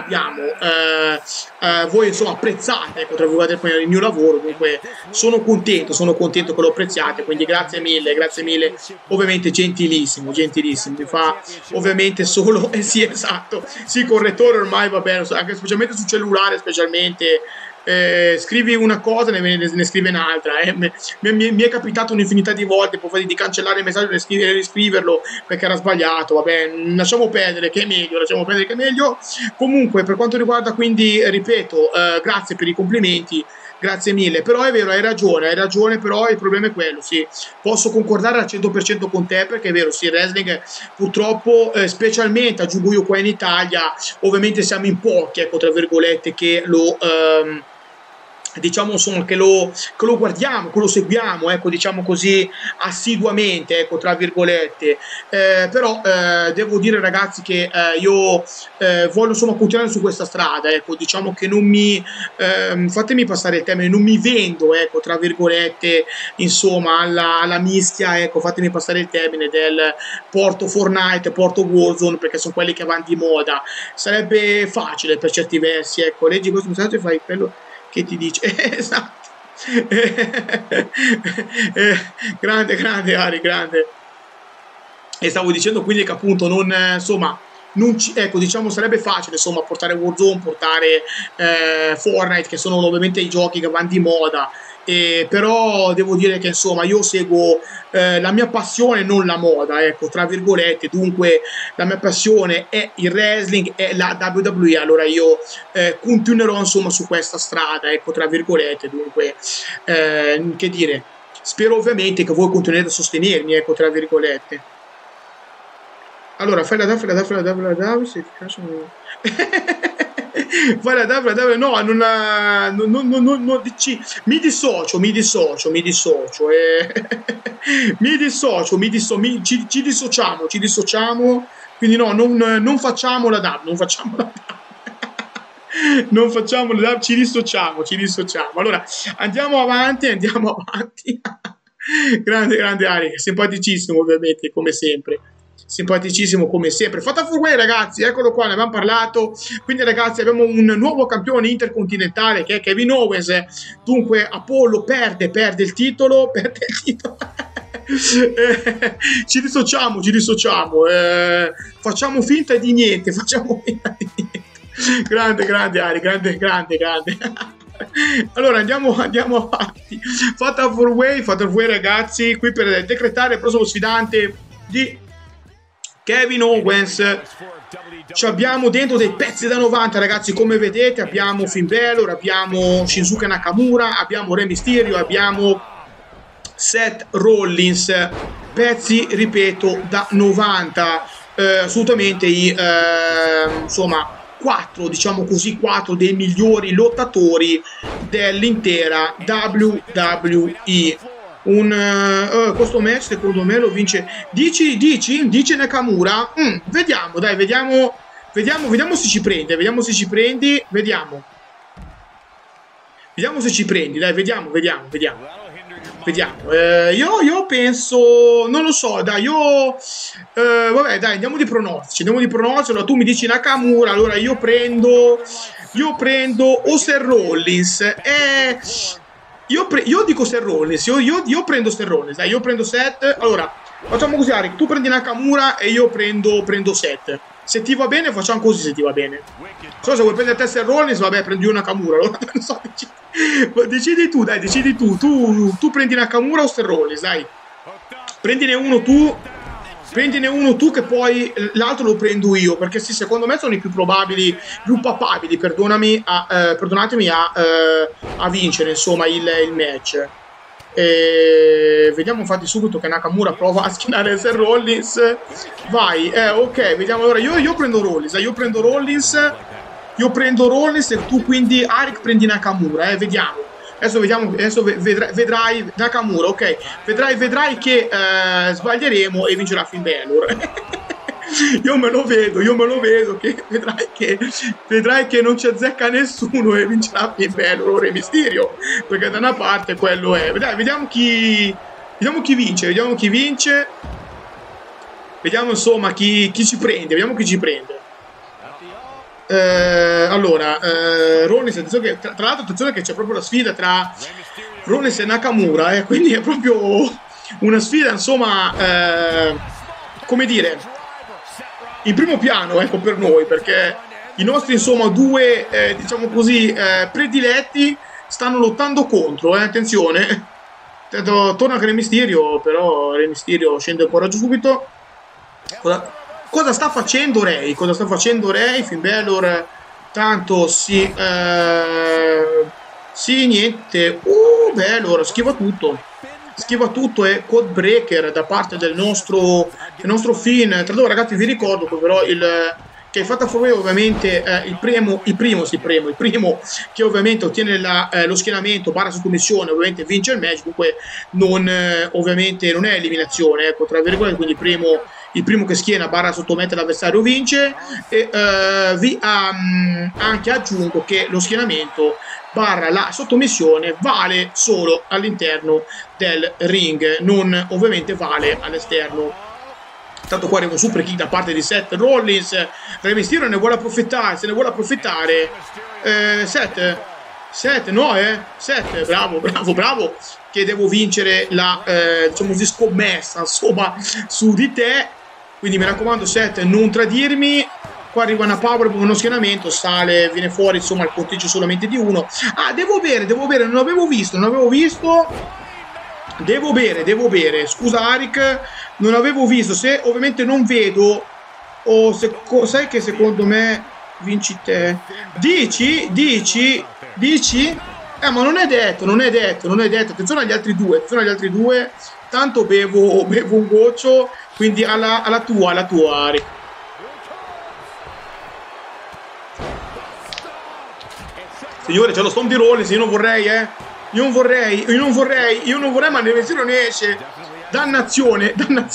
voi, insomma, apprezzate, ecco, tra virgolette, il mio lavoro. Comunque sono contento che lo apprezziate, quindi grazie mille, ovviamente gentilissimo, mi fa ovviamente solo, sì, esatto, sì, correttore ormai va bene, anche specialmente sul cellulare, scrivi una cosa, ne scrive un'altra. Mi è capitato un'infinità di volte di cancellare il messaggio e riscriverlo perché era sbagliato. Vabbè, lasciamo perdere che è meglio. Comunque, per quanto riguarda, quindi, ripeto, grazie per i complimenti, grazie mille. Però è vero, hai ragione, però il problema è quello, sì, posso concordare al 100% con te, perché è vero, sì, il wrestling purtroppo, specialmente aggiungo io qua in Italia, ovviamente siamo in pochi, ecco, tra virgolette, che lo diciamo, insomma, che lo guardiamo, che lo seguiamo, ecco, diciamo così, assiduamente, ecco, tra virgolette. Però devo dire, ragazzi, che io voglio, insomma, continuare su questa strada, ecco, diciamo che non mi fatemi passare il termine, non mi vendo, ecco, tra virgolette, insomma, alla mischia, ecco, fatemi passare il termine del porto Fortnite, porto Warzone, perché sono quelli che vanno di moda. Sarebbe facile per certi versi, ecco, leggi questo messaggio e fai quello che ti dice. Esatto. Grande Ari, grande. E stavo dicendo quindi che appunto non, insomma, ecco, diciamo, sarebbe facile, insomma, portare Warzone, portare Fortnite, che sono ovviamente i giochi che vanno di moda. Però devo dire che, insomma, io seguo la mia passione, non la moda, ecco, tra virgolette. Dunque la mia passione è il wrestling, è la WWE, allora io continuerò, insomma, su questa strada, ecco, tra virgolette. Dunque che dire, spero ovviamente che voi continuerete a sostenermi, ecco, tra virgolette. Allora, fai la DAV, se ti piacciono. Fai la DAV, no, non, mi dissocio, ci dissociamo, quindi no, non facciamo la DAV, ci dissociamo. Allora, andiamo avanti. Grande Ari, simpaticissimo, ovviamente, come sempre. Fatal 4-Way, ragazzi, eccolo qua, ne abbiamo parlato. Quindi, ragazzi, abbiamo un nuovo campione intercontinentale che è Kevin Owens. Dunque Apollo perde il titolo. Ci dissociamo, facciamo finta di niente. Grande Ari, grande. Allora andiamo avanti. Fatal 4-Way, ragazzi, qui per decretare il prossimo sfidante di Kevin Owens. Ci abbiamo dentro dei pezzi da 90, ragazzi, come vedete. Abbiamo Finn Balor, abbiamo Shinsuke Nakamura, abbiamo Rey Mysterio, abbiamo Seth Rollins, pezzi, ripeto, da 90. Assolutamente insomma, 4 dei migliori lottatori dell'intera WWE. Questo match secondo me lo vince. Dici Nakamura? Vediamo se ci prende. Vediamo se ci prendi, dai, vediamo. Io penso, non lo so, dai, vabbè, dai, andiamo di pronostici. Allora tu mi dici Nakamura, allora io prendo o Seth Rollins. Io dico Seth Rollins, io prendo Seth Rollins, dai, io prendo Seth. Allora, facciamo così, Ari, tu prendi Nakamura e io prendo Seth. Se ti va bene, facciamo così, se ti va bene. So, se vuoi prendere te Seth Rollins, vabbè, prendi io Nakamura. Allora, non so, decidi tu, dai, tu prendi Nakamura o Seth Rollins, dai. Prendine uno tu, che poi l'altro lo prendo io, perché sì, secondo me sono i più probabili, più papabili, perdonatemi, a vincere, insomma, il match. Vediamo infatti subito che Nakamura prova a schienare Seth Rollins. Vai, ok, vediamo. Allora io prendo Rollins, io prendo Rollins e tu quindi Arik prendi Nakamura, vediamo. Adesso vediamo, adesso vedrai Nakamura, ok. Vedrai che sbaglieremo e vincerà Finn Balor. Io me lo vedo che vedrai che non ci azzecca nessuno e vincerà Finn Balor o Re Mysterio, perché da una parte quello è. Dai, vediamo chi vince, vediamo insomma chi ci prende, allora, Rollins, attenzione che, tra l'altro attenzione che c'è proprio la sfida tra Rollins e Nakamura, quindi è proprio una sfida insomma, come dire, in primo piano, ecco, per noi, perché i nostri insomma due diciamo così prediletti stanno lottando contro, attenzione, torna anche Re Mysterio, però Re Mysterio scende un po' giù subito. Cosa sta facendo Rey? Finn Balor tanto sì, niente. Balor schiva tutto e code breaker da parte del nostro Finn. Tra l'altro ragazzi vi ricordo che però che il Fatal 4-Way ovviamente il primo che ovviamente ottiene lo schienamento barra sottomissione ovviamente vince il match, dunque ovviamente non è eliminazione, ecco, tra virgolette, quindi il primo che schiena barra sottomette l'avversario vince. E vi anche aggiungo che lo schienamento barra la sottomissione vale solo all'interno del ring, non ovviamente vale all'esterno. Tanto qua arriva un super kick da parte di Seth Rollins. Re Mysterio se ne vuole approfittare. Seth, no, Seth, bravo, che devo vincere la diciamo così scommessa insomma su di te, quindi mi raccomando Seth, non tradirmi. Qua arriva una power, uno schienamento, sale, viene fuori insomma il conteggio solamente di uno. Devo bere, non avevo visto. Devo bere, scusa Arik, non avevo visto, se ovviamente non vedo, o se sai che secondo me vinci te. Dici? Ma non è detto, attenzione agli altri due, tanto bevo un goccio, quindi alla tua Arik. Signore, c'è lo stomp di Rollins, io non vorrei, ma Re Mysterio ne esce. Dannazione.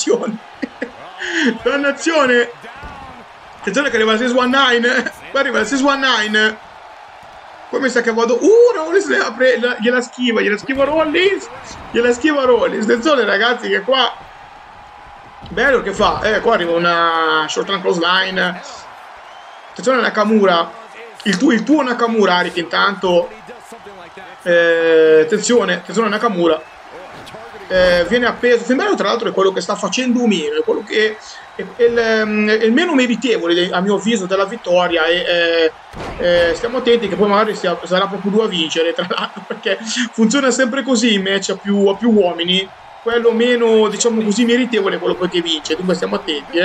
Attenzione che arriva il 619. Qua arriva il 619. Poi mi sa che vado. Rollins gliela schiva Rollins. Attenzione ragazzi che qua bello che fa. Qua arriva una short run clothesline. Attenzione Nakamura. Il tuo Nakamura, Arik, intanto. Attenzione Nakamura. Viene appeso. Finn Balor tra l'altro è quello che sta facendo meno, è quello che è il meno meritevole a mio avviso della vittoria, e stiamo attenti che poi magari sarà proprio lui a vincere, tra l'altro, perché funziona sempre così in match a più uomini, quello meno diciamo così meritevole è quello poi che vince, dunque stiamo attenti.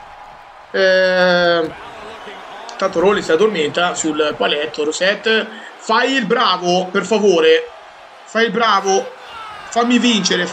Tanto Rollins si addormenta sul paletto. Roset, fai il bravo, per favore. Fammi vincere.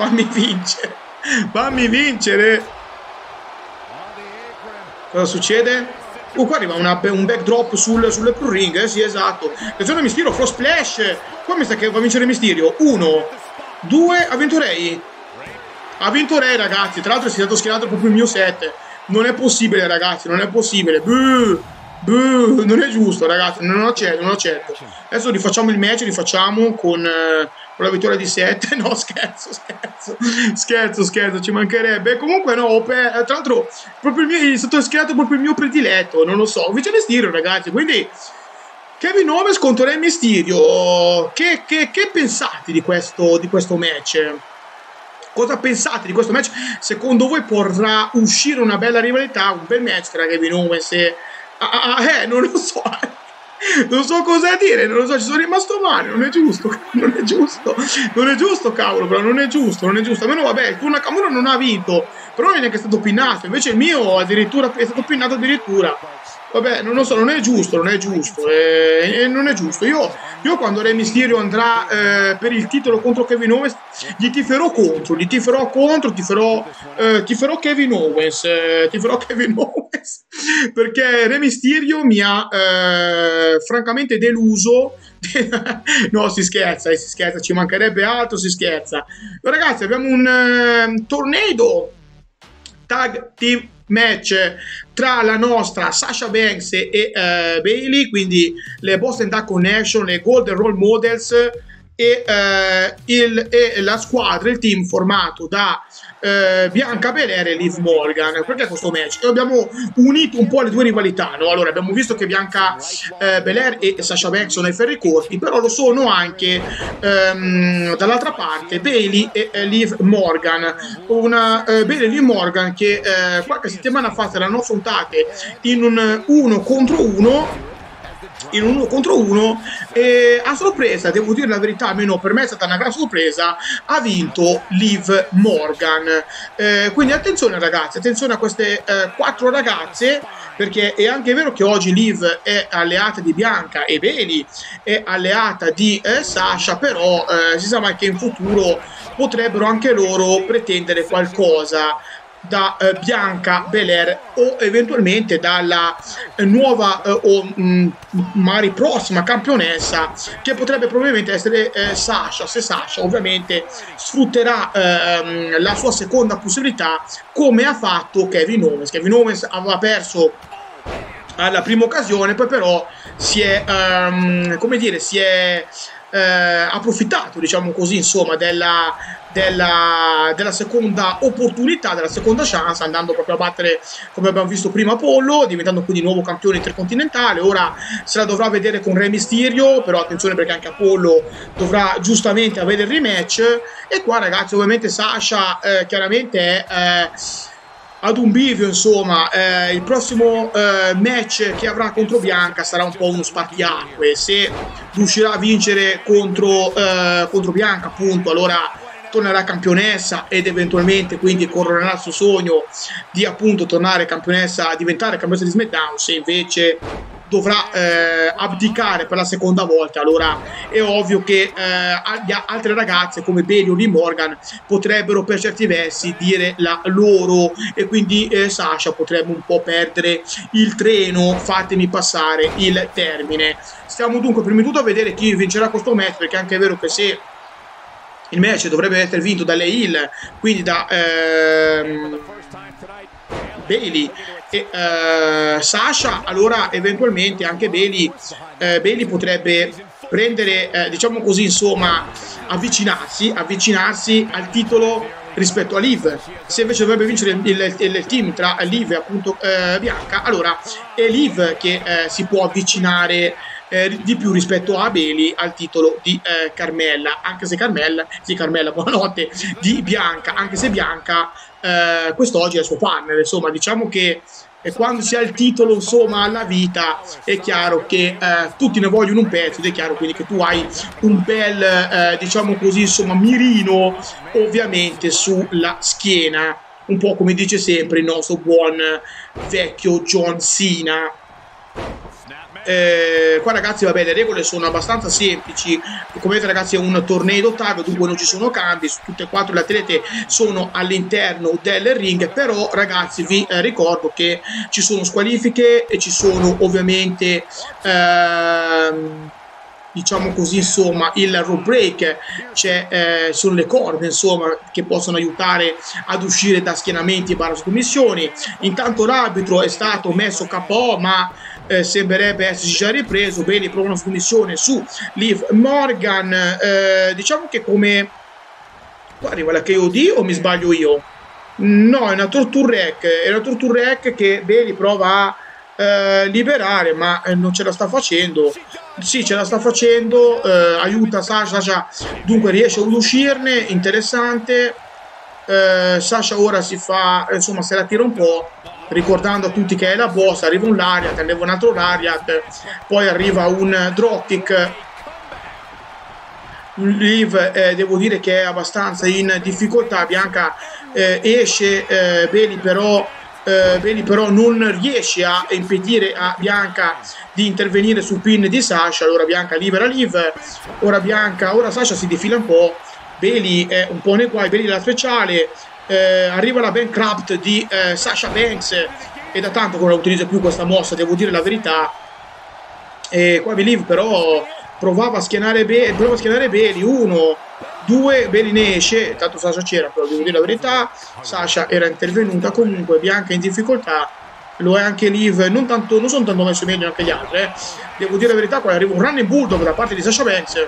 Cosa succede? Qua arriva un backdrop sul pro ring, sì, esatto. Attenzione Mysterio, Frost Splash. Qua mi sa che va a vincere Mysterio. 1, 2, ha vinto Rey, ragazzi. Tra l'altro è stato schierato proprio il mio set. Non è possibile, ragazzi, non è possibile. Non è giusto, ragazzi, non accetto. Adesso rifacciamo il match, con la vittoria di 7. No, scherzo, ci mancherebbe. Comunque no, tra l'altro proprio è stato schierato proprio il mio prediletto, non lo so. Vince Mysterio, ragazzi, quindi Kevin Owens contro Re Mysterio. Che pensate di questo match? Cosa pensate di questo match? Secondo voi potrà uscire una bella rivalità, un bel match tra Kevin Owens e non lo so, non so cosa dire, non lo so, ci sono rimasto male, non è giusto, cavolo, però non è giusto, almeno vabbè, il Nakamura non ha vinto, però non è neanche stato pinnato, invece il mio addirittura è stato pinnato addirittura, Vabbè, non lo so, non è giusto, non è giusto, non è giusto. Io quando Re Mysterio andrà per il titolo contro Kevin Owens, tiferò contro, tiferò Kevin Owens, perché Re Mysterio mi ha francamente deluso. No, si scherza, ci mancherebbe altro, si scherza. Ragazzi, abbiamo un tornado tag team match tra la nostra Sasha Banks e Bayley, quindi le Boston Tag Connection, le Golden Role Models e la squadra, il team formato da Bianca Belair e Liv Morgan. Perché questo match? Abbiamo unito un po' le due rivalità, no? Allora, abbiamo visto che Bianca Belair e Sasha Banks sono ai ferri corti, però lo sono anche dall'altra parte Bayley e Liv Morgan. Bayley e Liv Morgan che qualche settimana fa erano affrontate in un 1 contro 1 e a sorpresa, devo dire la verità, almeno per me è stata una gran sorpresa, ha vinto Liv Morgan. Quindi attenzione ragazzi, attenzione a queste 4 ragazze, perché è anche vero che oggi Liv è alleata di Bianca e Bayley è alleata di Sasha, però si sa mai che in futuro potrebbero anche loro pretendere qualcosa da Bianca Belair o eventualmente dalla nuova o magari prossima campionessa, che potrebbe probabilmente essere Sasha, se Sasha ovviamente sfrutterà la sua seconda possibilità come ha fatto Kevin Owens. Kevin Owens aveva perso alla prima occasione, poi però si è come dire, si è approfittato, diciamo così, insomma, della seconda opportunità, della seconda chance, andando proprio a battere, come abbiamo visto prima, Apollo, diventando quindi nuovo campione intercontinentale. Ora se la dovrà vedere con Re Mysterio, però attenzione perché anche Apollo dovrà giustamente avere il rematch. E qua ragazzi ovviamente Sasha chiaramente è ad un bivio, insomma. Il prossimo match che avrà contro Bianca sarà un po' uno spartiacque. Se riuscirà a vincere contro Bianca, appunto, allora tornerà campionessa ed eventualmente quindi coronerà il suo sogno di appunto tornare campionessa, diventare campionessa di SmackDown. Se invece dovrà abdicare per la seconda volta, allora è ovvio che altre ragazze come Bayley o Liv Morgan potrebbero per certi versi dire la loro, e quindi Sasha potrebbe un po' perdere il treno, fatemi passare il termine. Stiamo dunque prima di tutto a vedere chi vincerà questo match, perché anche è vero che se il match dovrebbe essere vinto dalle heel, quindi da Bayley e Sasha, allora eventualmente anche Bayley potrebbe prendere, diciamo così, insomma, avvicinarsi al titolo rispetto a Liv. Se invece dovrebbe vincere il team tra Liv e appunto Bianca, allora è Liv che si può avvicinare di più rispetto a Bayley al titolo di Carmella, anche se Carmella, buonanotte, di Bianca, anche se Bianca quest'oggi è il suo partner, insomma. Diciamo che quando si ha il titolo, insomma, alla vita, è chiaro che tutti ne vogliono un pezzo, ed è chiaro quindi che tu hai un bel diciamo così, insomma, mirino ovviamente sulla schiena, un po' come dice sempre il nostro buon vecchio John Cena. Qua ragazzi, vabbè, le regole sono abbastanza semplici. Come vedete ragazzi, è un tornado tag, dunque non ci sono cambi, tutte e 4 le atlete sono all'interno del ring. Però ragazzi vi ricordo che ci sono squalifiche e ci sono ovviamente diciamo così, insomma, il rope break, sono le corde, insomma, che possono aiutare ad uscire da schienamenti e sottomissioni. Intanto l'arbitro è stato messo KO, ma sembrerebbe esserci già ripreso. Bene, prova una sottomissione su Liv Morgan. Diciamo che come qua arriva la KOD, o mi sbaglio io? No, è una torture rack che Bayley prova a liberare, ma non ce la sta facendo. Sì, ce la sta facendo, aiuta Sasha, dunque riesce ad uscirne. Interessante. Sasha ora si fa, insomma, se la tira un po', ricordando a tutti che è la boss. Arriva un lariat, arriva un altro lariat, poi arriva un dropkick. Liv devo dire che è abbastanza in difficoltà. Bianca esce, Bayley però Bayley però non riesce a impedire a Bianca di intervenire sul pin di Sasha. Allora Bianca libera Liv, ora Sasha si defila un po', Bayley è un po' nei guai, Bayley la speciale, arriva la Bancraft di Sasha Banks, e da tanto che non utilizzo più questa mossa, devo dire la verità. E qua Liv però provava a schienare Bayley, 1, 2, Bayley ne esce, tanto Sasha c'era, però devo dire la verità, Sasha era intervenuta comunque, Bianca in difficoltà, lo è anche Liv, non sono tanto messo meglio anche gli altri, devo dire la verità. Qua arriva un running bulldog da parte di Sasha Banks,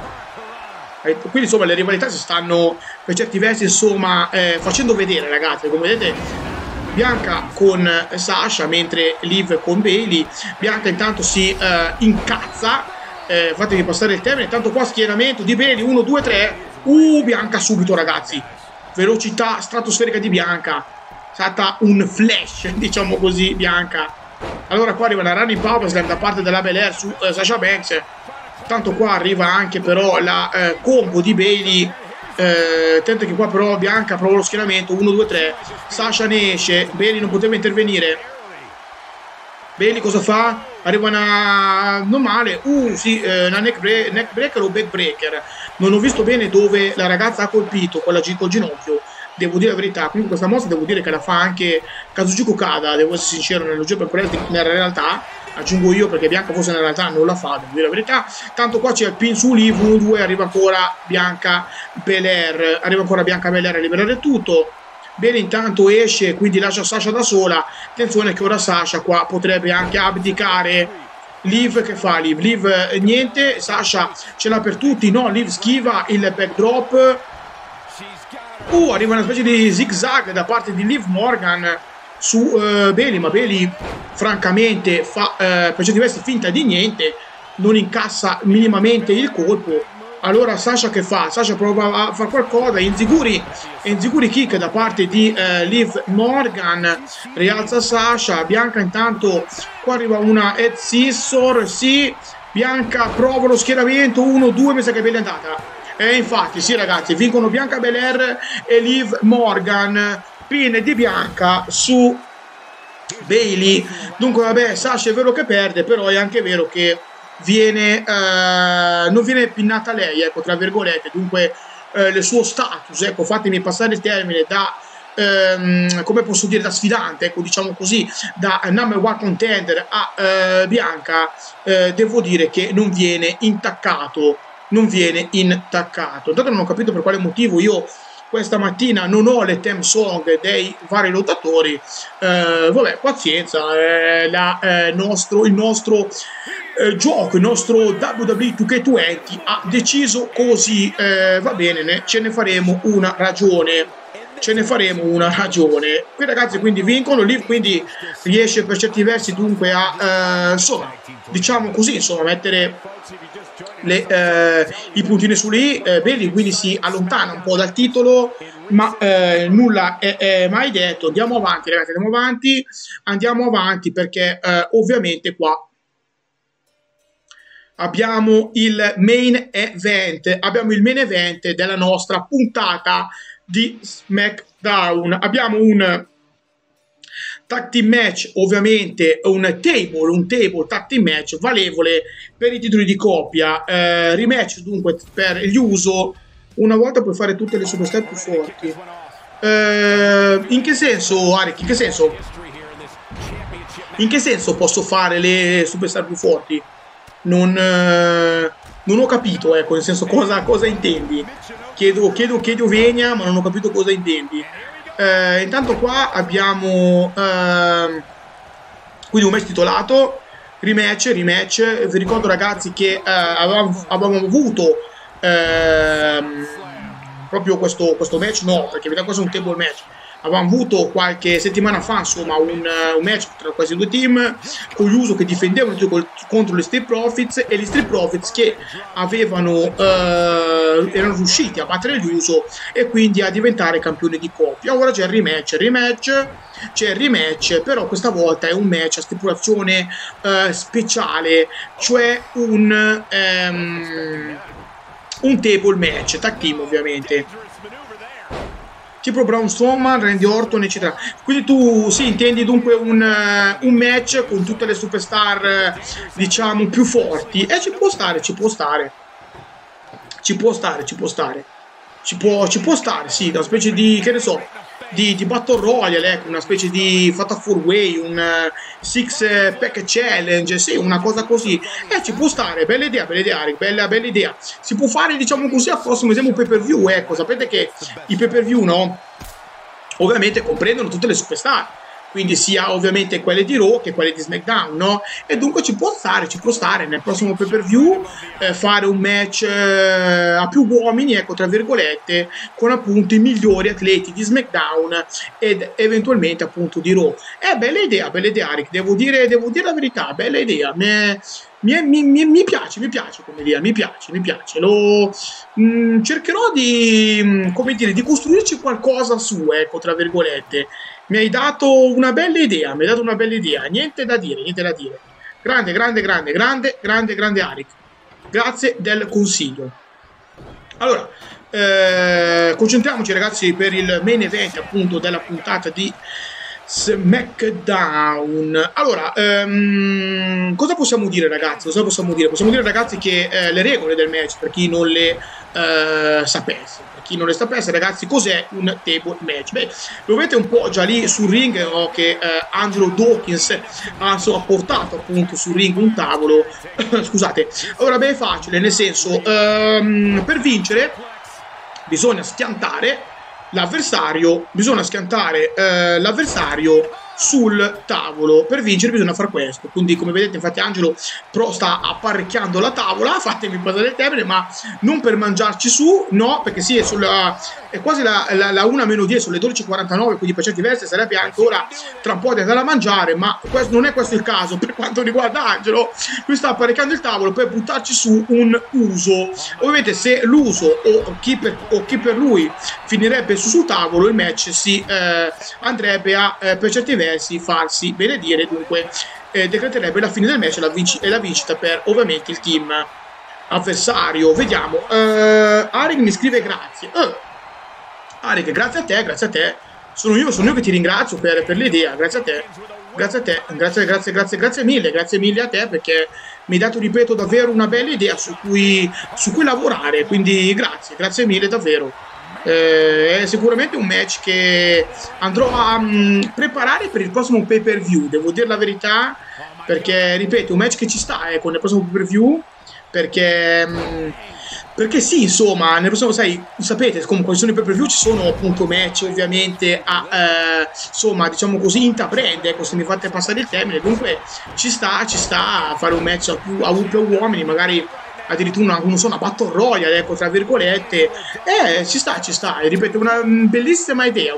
quindi insomma le rivalità si stanno per certi versi insomma facendo vedere, ragazzi. Come vedete Bianca con Sasha, mentre Liv con Bayley. Bianca intanto si incazza, fatemi passare il termine. Intanto qua schieramento di Bayley, 1, 2, 3, Bianca subito, ragazzi, velocità stratosferica di Bianca, è stata un flash, diciamo così, Bianca. Allora qua arriva la running power slam da parte della Belair su Sasha Banks. Tanto qua arriva anche però la combo di Bayley. Attento che qua però Bianca prova lo schieramento, 1, 2, 3, Sasha ne esce, Bayley non poteva intervenire. Bayley cosa fa? Arriva una normale, sì, una neck breaker o back breaker, non ho visto bene dove la ragazza ha colpito quella col ginocchio, devo dire la verità. Comunque questa mossa devo dire che la fa anche Kazuchika Okada, devo essere sincero, nello gioco per nella realtà, aggiungo io perché Bianca forse nella realtà non la fa, devo dire la verità. Tanto qua c'è il pin su Liv, 1, 2, arriva ancora Bianca Belair a liberare tutto. Bene, intanto esce, quindi lascia Sasha da sola. Attenzione che ora Sasha qua potrebbe anche abdicare. Liv che fa? Liv niente, Sasha ce l'ha per tutti, no, Liv schiva il backdrop. Arriva una specie di zigzag da parte di Liv Morgan su Bayley, ma Bayley francamente fa per certi versi finta di niente, non incassa minimamente il colpo. Allora Sasha che fa? Sasha prova a fare qualcosa, enziguri kick da parte di Liv Morgan, rialza Sasha. Bianca intanto qua arriva una head scissor, sì, Bianca prova lo schieramento, 1, 2, mi sa che Bayley è andata. E infatti sì, ragazzi, vincono Bianca Belair e Liv Morgan. Pin di Bianca su Bayley. Dunque vabbè, Sasha è vero che perde, però è anche vero che non viene pinnata lei, ecco, tra virgolette. Dunque il suo status, ecco, fatemi passare il termine, da come posso dire, da sfidante, ecco, diciamo così, da number one contender a Bianca, devo dire che non viene intaccato. Intanto non ho capito per quale motivo io questa mattina non ho le theme song dei vari lottatori. Vabbè, pazienza, il nostro gioco, il nostro WWE 2K20 ha deciso così, va bene, ce ne faremo una ragione. Qui, ragazzi, quindi vincono. Liv quindi riesce per certi versi dunque a insomma, diciamo così, insomma, mettere i puntini su lì. Bayley quindi si allontana un po' dal titolo, ma nulla è mai detto. Andiamo avanti, ragazzi, andiamo avanti perché ovviamente qua abbiamo il main event della nostra puntata di SmackDown. Abbiamo un tag team match, ovviamente un table tag team match valevole per i titoli di coppia, rematch dunque per gli Uso. Una volta puoi fare tutte le superstar più forti. In che senso, Arik? In che senso posso fare le superstar più forti? Non ho capito, ecco, nel senso cosa intendi. Chiedo venia, ma non ho capito cosa intendi. Intanto qua abbiamo quindi un match titolato, rematch. Vi ricordo, ragazzi, che avevamo avuto proprio questo match, no, perché in realtà questo è un table match. Avevamo avuto qualche settimana fa, insomma, un match tra questi due team, con gli Uso che difendevano contro gli Street Profits, e gli Street Profits che erano riusciti a battere gli Uso e quindi a diventare campioni di coppia. Ora c'è il rematch, però questa volta è un match a stipulazione speciale, cioè un table match, tag team ovviamente. tipo Braun Strowman, Randy Orton, eccetera. Quindi tu sì, intendi dunque un match con tutte le superstar, diciamo, più forti. E ci può stare, ci può stare. Ci può stare, ci può stare. Ci può stare, sì, una specie di, che ne so, di Battle Royale, ecco, una specie di Fatal 4-Way, un Six Pack Challenge, sì, una cosa così. Ci può stare, bella idea, Eric, bella idea. Si può fare, diciamo così, al prossimo esempio pay-per-view, ecco, sapete che i pay-per-view, no? Ovviamente comprendono tutte le superstar. Quindi sia ovviamente quelle di Raw che quelle di SmackDown, no? E dunque ci può stare nel prossimo pay-per-view fare un match a più uomini, ecco, tra virgolette, con appunto i migliori atleti di SmackDown ed eventualmente appunto di Raw. Bella idea, Rick, devo dire la verità, bella idea, mi piace come idea, mi piace. Cercherò di, come dire, di costruirci qualcosa su, ecco, tra virgolette. Mi hai dato una bella idea, niente da dire. Grande Aric. Grazie del consiglio. Allora, concentriamoci ragazzi per il main event appunto della puntata di SmackDown. Allora, cosa possiamo dire ragazzi? Possiamo dire ragazzi che le regole del match, per chi non le sapesse. Ragazzi, cos'è un table match? Beh, lo vedete un po' già lì sul ring, no, che Angelo Dawkins ha portato appunto sul ring un tavolo. Scusate. Allora, beh, è facile, nel senso, per vincere bisogna schiantare l'avversario, sul tavolo. Per vincere bisogna fare questo. Quindi, come vedete, infatti Angelo sta apparecchiando la tavola, fatemi passare il termine, ma non per mangiarci su, no, perché sì, è quasi la 1-10, sono le 12:49, quindi per certi versi sarebbe anche ora tra un po' di andare a mangiare, ma non è questo il caso per quanto riguarda Angelo. Lui sta apparecchiando il tavolo per buttarci su un uso. Ovviamente se l'uso o chi per lui finirebbe sul tavolo, il match si andrebbe a per certi versi farsi benedire, dunque decreterebbe la fine del match e la vincita per ovviamente il team avversario. Vediamo, Arik mi scrive grazie. Arik, grazie a te, sono io che ti ringrazio per l'idea, grazie a te, grazie mille a te, perché mi hai dato, ripeto, davvero una bella idea su cui lavorare, quindi grazie mille davvero. È sicuramente un match che andrò a preparare per il prossimo pay-per-view, devo dire la verità, perché ripeto, un match che ci sta nel prossimo pay-per-view, perché sì, insomma, nel prossimo, sapete, comunque sono i pay-per-view, ci sono appunto match ovviamente insomma, diciamo così, intraprende, ecco, se mi fate passare il termine, dunque ci sta a fare un match a più uomini, magari addirittura una Battle Royale, ecco, tra virgolette. Ci sta, ripeto, una bellissima idea.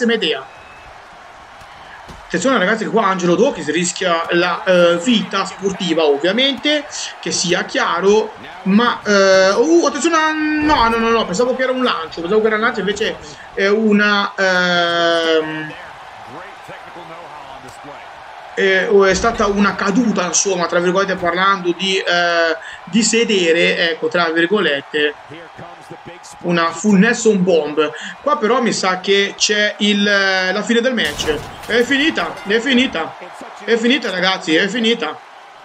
Attenzione ragazzi, che qua Angelo Dawkins rischia la vita sportiva, ovviamente, che sia chiaro, ma attenzione, no, pensavo che era un lancio, invece è una è stata una caduta, insomma, tra virgolette, parlando di sedere, ecco, tra virgolette, una full Nelson bomb. Qua però mi sa che c'è la fine del match. È finita ragazzi, è finita.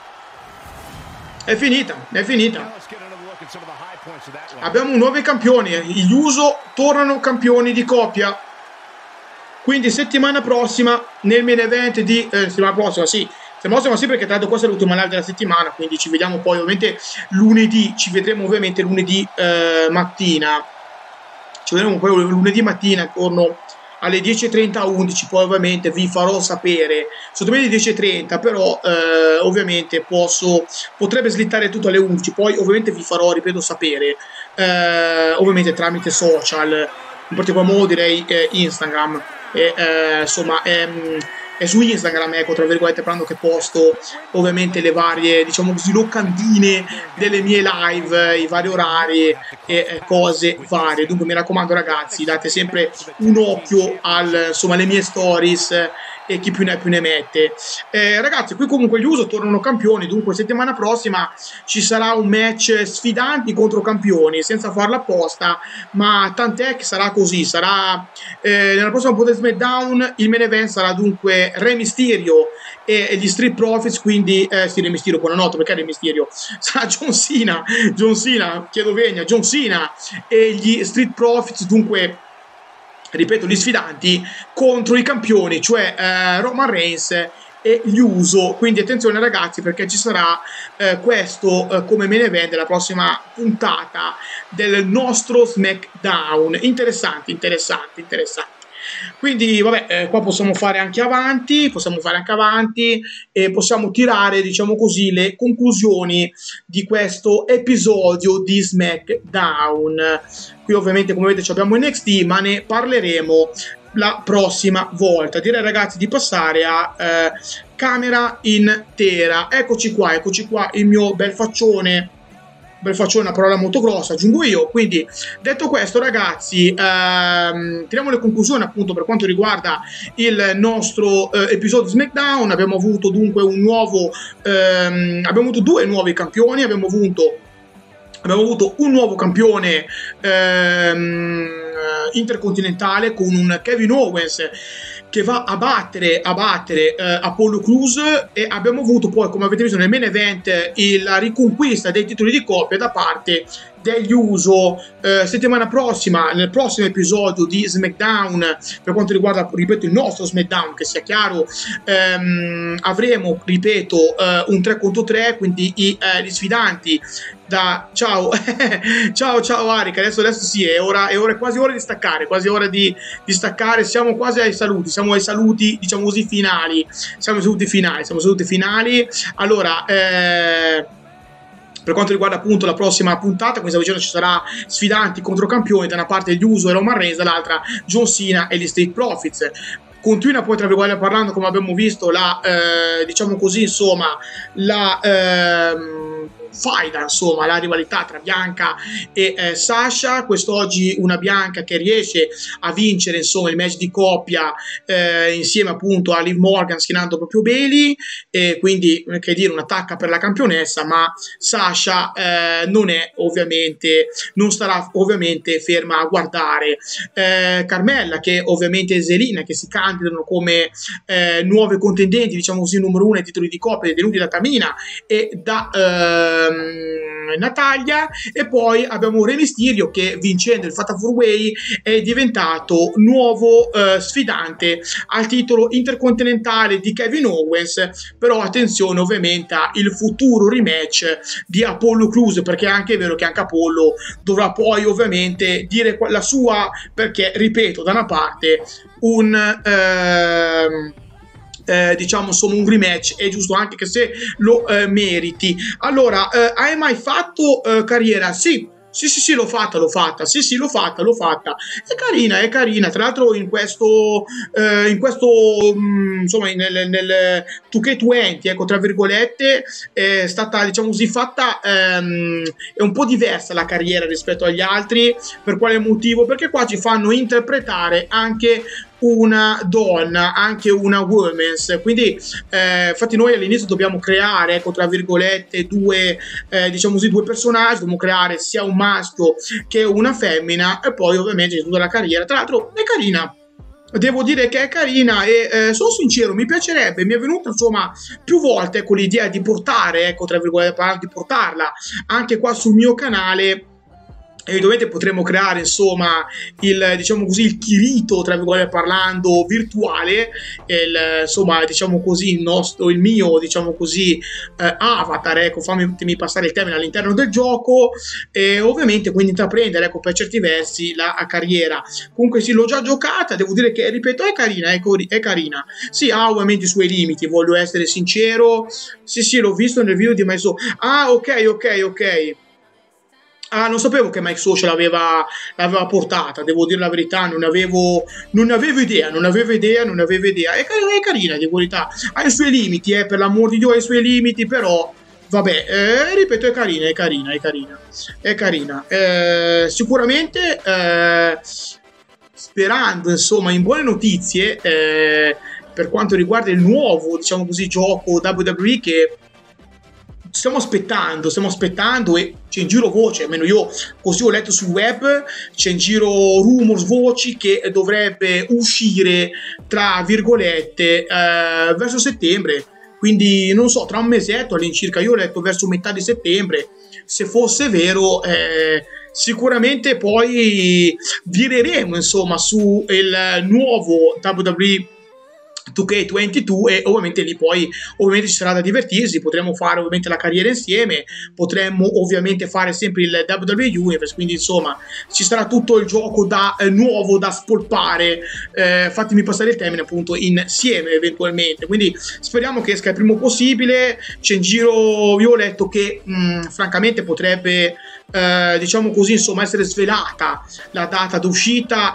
Abbiamo nuovi campioni, gli Uso tornano campioni di coppia. Quindi settimana prossima nel main event di settimana prossima sì, perché tra l'altro questa è l'ultima live della settimana, quindi ci vediamo poi ovviamente lunedì, ci vedremo ovviamente lunedì mattina. Ci vedremo poi lunedì mattina intorno alle 10:30, 11, poi ovviamente vi farò sapere, sotto me di 10:30, però ovviamente potrebbe slittare tutto alle 11, poi ovviamente vi farò, ripeto, sapere, ovviamente tramite social, in particolar modo direi Instagram. Insomma, è su Instagram, ecco, tra virgolette, parlando, che posto ovviamente le varie, diciamo così, locandine delle mie live, i vari orari e cose varie. Dunque mi raccomando ragazzi, date sempre un occhio insomma, alle mie stories e chi più ne ha più ne mette. Ragazzi, qui comunque gli Uso tornano campioni, dunque settimana prossima ci sarà un match sfidanti contro campioni, senza farla apposta, ma tant'è che sarà così, sarà nella prossima puntata di SmackDown il main event sarà dunque Re Mysterio e gli Street Profits, quindi sì, Re Mysterio, buonanotte, perché Re Mysterio? Sarà John Cena, chiedo vegna, John Cena e gli Street Profits, dunque ripeto, gli sfidanti contro i campioni, cioè Roman Reigns e gli Uso. Quindi attenzione ragazzi, perché ci sarà questo come main event della prossima puntata del nostro SmackDown. Interessante. Quindi vabbè, qua possiamo fare anche avanti e possiamo tirare, diciamo così, le conclusioni di questo episodio di SmackDown. Qui ovviamente, come vedete, abbiamo NXT, ma ne parleremo la prossima volta. Direi ragazzi di passare a camera intera. Eccoci qua il mio bel faccione, una parola molto grossa, aggiungo io. Quindi detto questo ragazzi, tiriamo le conclusioni appunto per quanto riguarda il nostro episodio di SmackDown. Abbiamo avuto dunque un nuovo abbiamo avuto due nuovi campioni, abbiamo avuto un nuovo campione intercontinentale con un Kevin Owens che va a battere Apollo Crews, e abbiamo avuto poi, come avete visto nel main event, la riconquista dei titoli di coppia da parte degli Uso. Settimana prossima, nel prossimo episodio di SmackDown, per quanto riguarda, ripeto, il nostro SmackDown, che sia chiaro, avremo, ripeto, un 3 contro 3, quindi gli sfidanti da ciao Arica, adesso sì, è quasi ora di staccare, siamo quasi ai saluti, diciamo così, finali. Allora, per quanto riguarda appunto la prossima puntata, come stavo dicendo, ci sarà sfidanti contro campioni, da una parte gli Uso e Roman Reigns, dall'altra John Cena e gli Street Profits. Continua poi, tra virgolette parlando, come abbiamo visto, diciamo così, insomma, la rivalità tra Bianca e Sasha. Quest'oggi una Bianca che riesce a vincere, insomma, il match di coppia insieme appunto a Liv Morgan, schienando proprio Bayley, e quindi, che dire, un'attacca per la campionessa, ma Sasha non starà ovviamente ferma a guardare. Carmella e Zelina, che si candidano come nuove contendenti, diciamo così, numero 1 ai titoli di coppia, detenuti da Tamina e da Natalia. E poi abbiamo Re Mysterio che, vincendo il Fatal 4-Way, è diventato nuovo sfidante al titolo intercontinentale di Kevin Owens. Però attenzione ovviamente al futuro rematch di Apollo Crews, perché è anche vero che anche Apollo dovrà poi ovviamente dire la sua, perché, ripeto, da una parte diciamo, insomma, un rematch è giusto anche che se lo meriti. Allora, hai mai fatto carriera? Sì, l'ho fatta. Sì, l'ho fatta. È carina. Tra l'altro in questo insomma, nel 2K20, ecco, tra virgolette, è stata, diciamo così, fatta, è un po' diversa la carriera rispetto agli altri. Per quale motivo? Perché qua ci fanno interpretare anche una donna, anche una women's, quindi infatti noi all'inizio dobbiamo creare, ecco, tra virgolette, diciamo così, due personaggi, dobbiamo creare sia un maschio che una femmina, e poi ovviamente tutta la carriera. Tra l'altro è carina, devo dire che è carina, e sono sincero, mi piacerebbe, mi è venuta, insomma, più volte con l'idea di portare, ecco, tra virgolette, di portarla anche qua sul mio canale. Evidentemente potremmo creare, insomma, diciamo così, il Kirito, tra virgolette parlando, virtuale, insomma, diciamo così, il mio, diciamo così, avatar, ecco, fammi passare il termine, all'interno del gioco, e ovviamente quindi intraprendere, ecco, per certi versi la carriera. Comunque sì, l'ho già giocata, devo dire che, ripeto, è carina, è carina. Sì, ha ovviamente i suoi limiti, voglio essere sincero. Sì, l'ho visto nel video di Maiso. Ah, ok. Ah, non sapevo che Mike Social l'aveva portata, devo dire la verità, non avevo idea. È carina, di verità. Ha i suoi limiti, per l'amor di Dio ha i suoi limiti, però vabbè, ripeto, è carina. Sicuramente, sperando, insomma, in buone notizie, per quanto riguarda il nuovo, diciamo così, gioco WWE che stiamo aspettando e c'è in giro voce, almeno io così ho letto sul web, c'è in giro rumors, voci che dovrebbe uscire tra virgolette verso settembre, quindi non so, tra un mesetto all'incirca. Io ho letto verso metà di settembre. Se fosse vero, sicuramente poi vireremo insomma su il nuovo WWE 2K22 e ovviamente lì poi ovviamente ci sarà da divertirsi, potremo fare ovviamente la carriera insieme, potremmo ovviamente fare sempre il WWE Universe, quindi insomma ci sarà tutto il gioco da nuovo da spolpare, fatemi passare il termine, appunto, insieme eventualmente, quindi speriamo che esca il primo possibile. C'è in giro, io ho letto che francamente potrebbe diciamo così, insomma, essere svelata la data d'uscita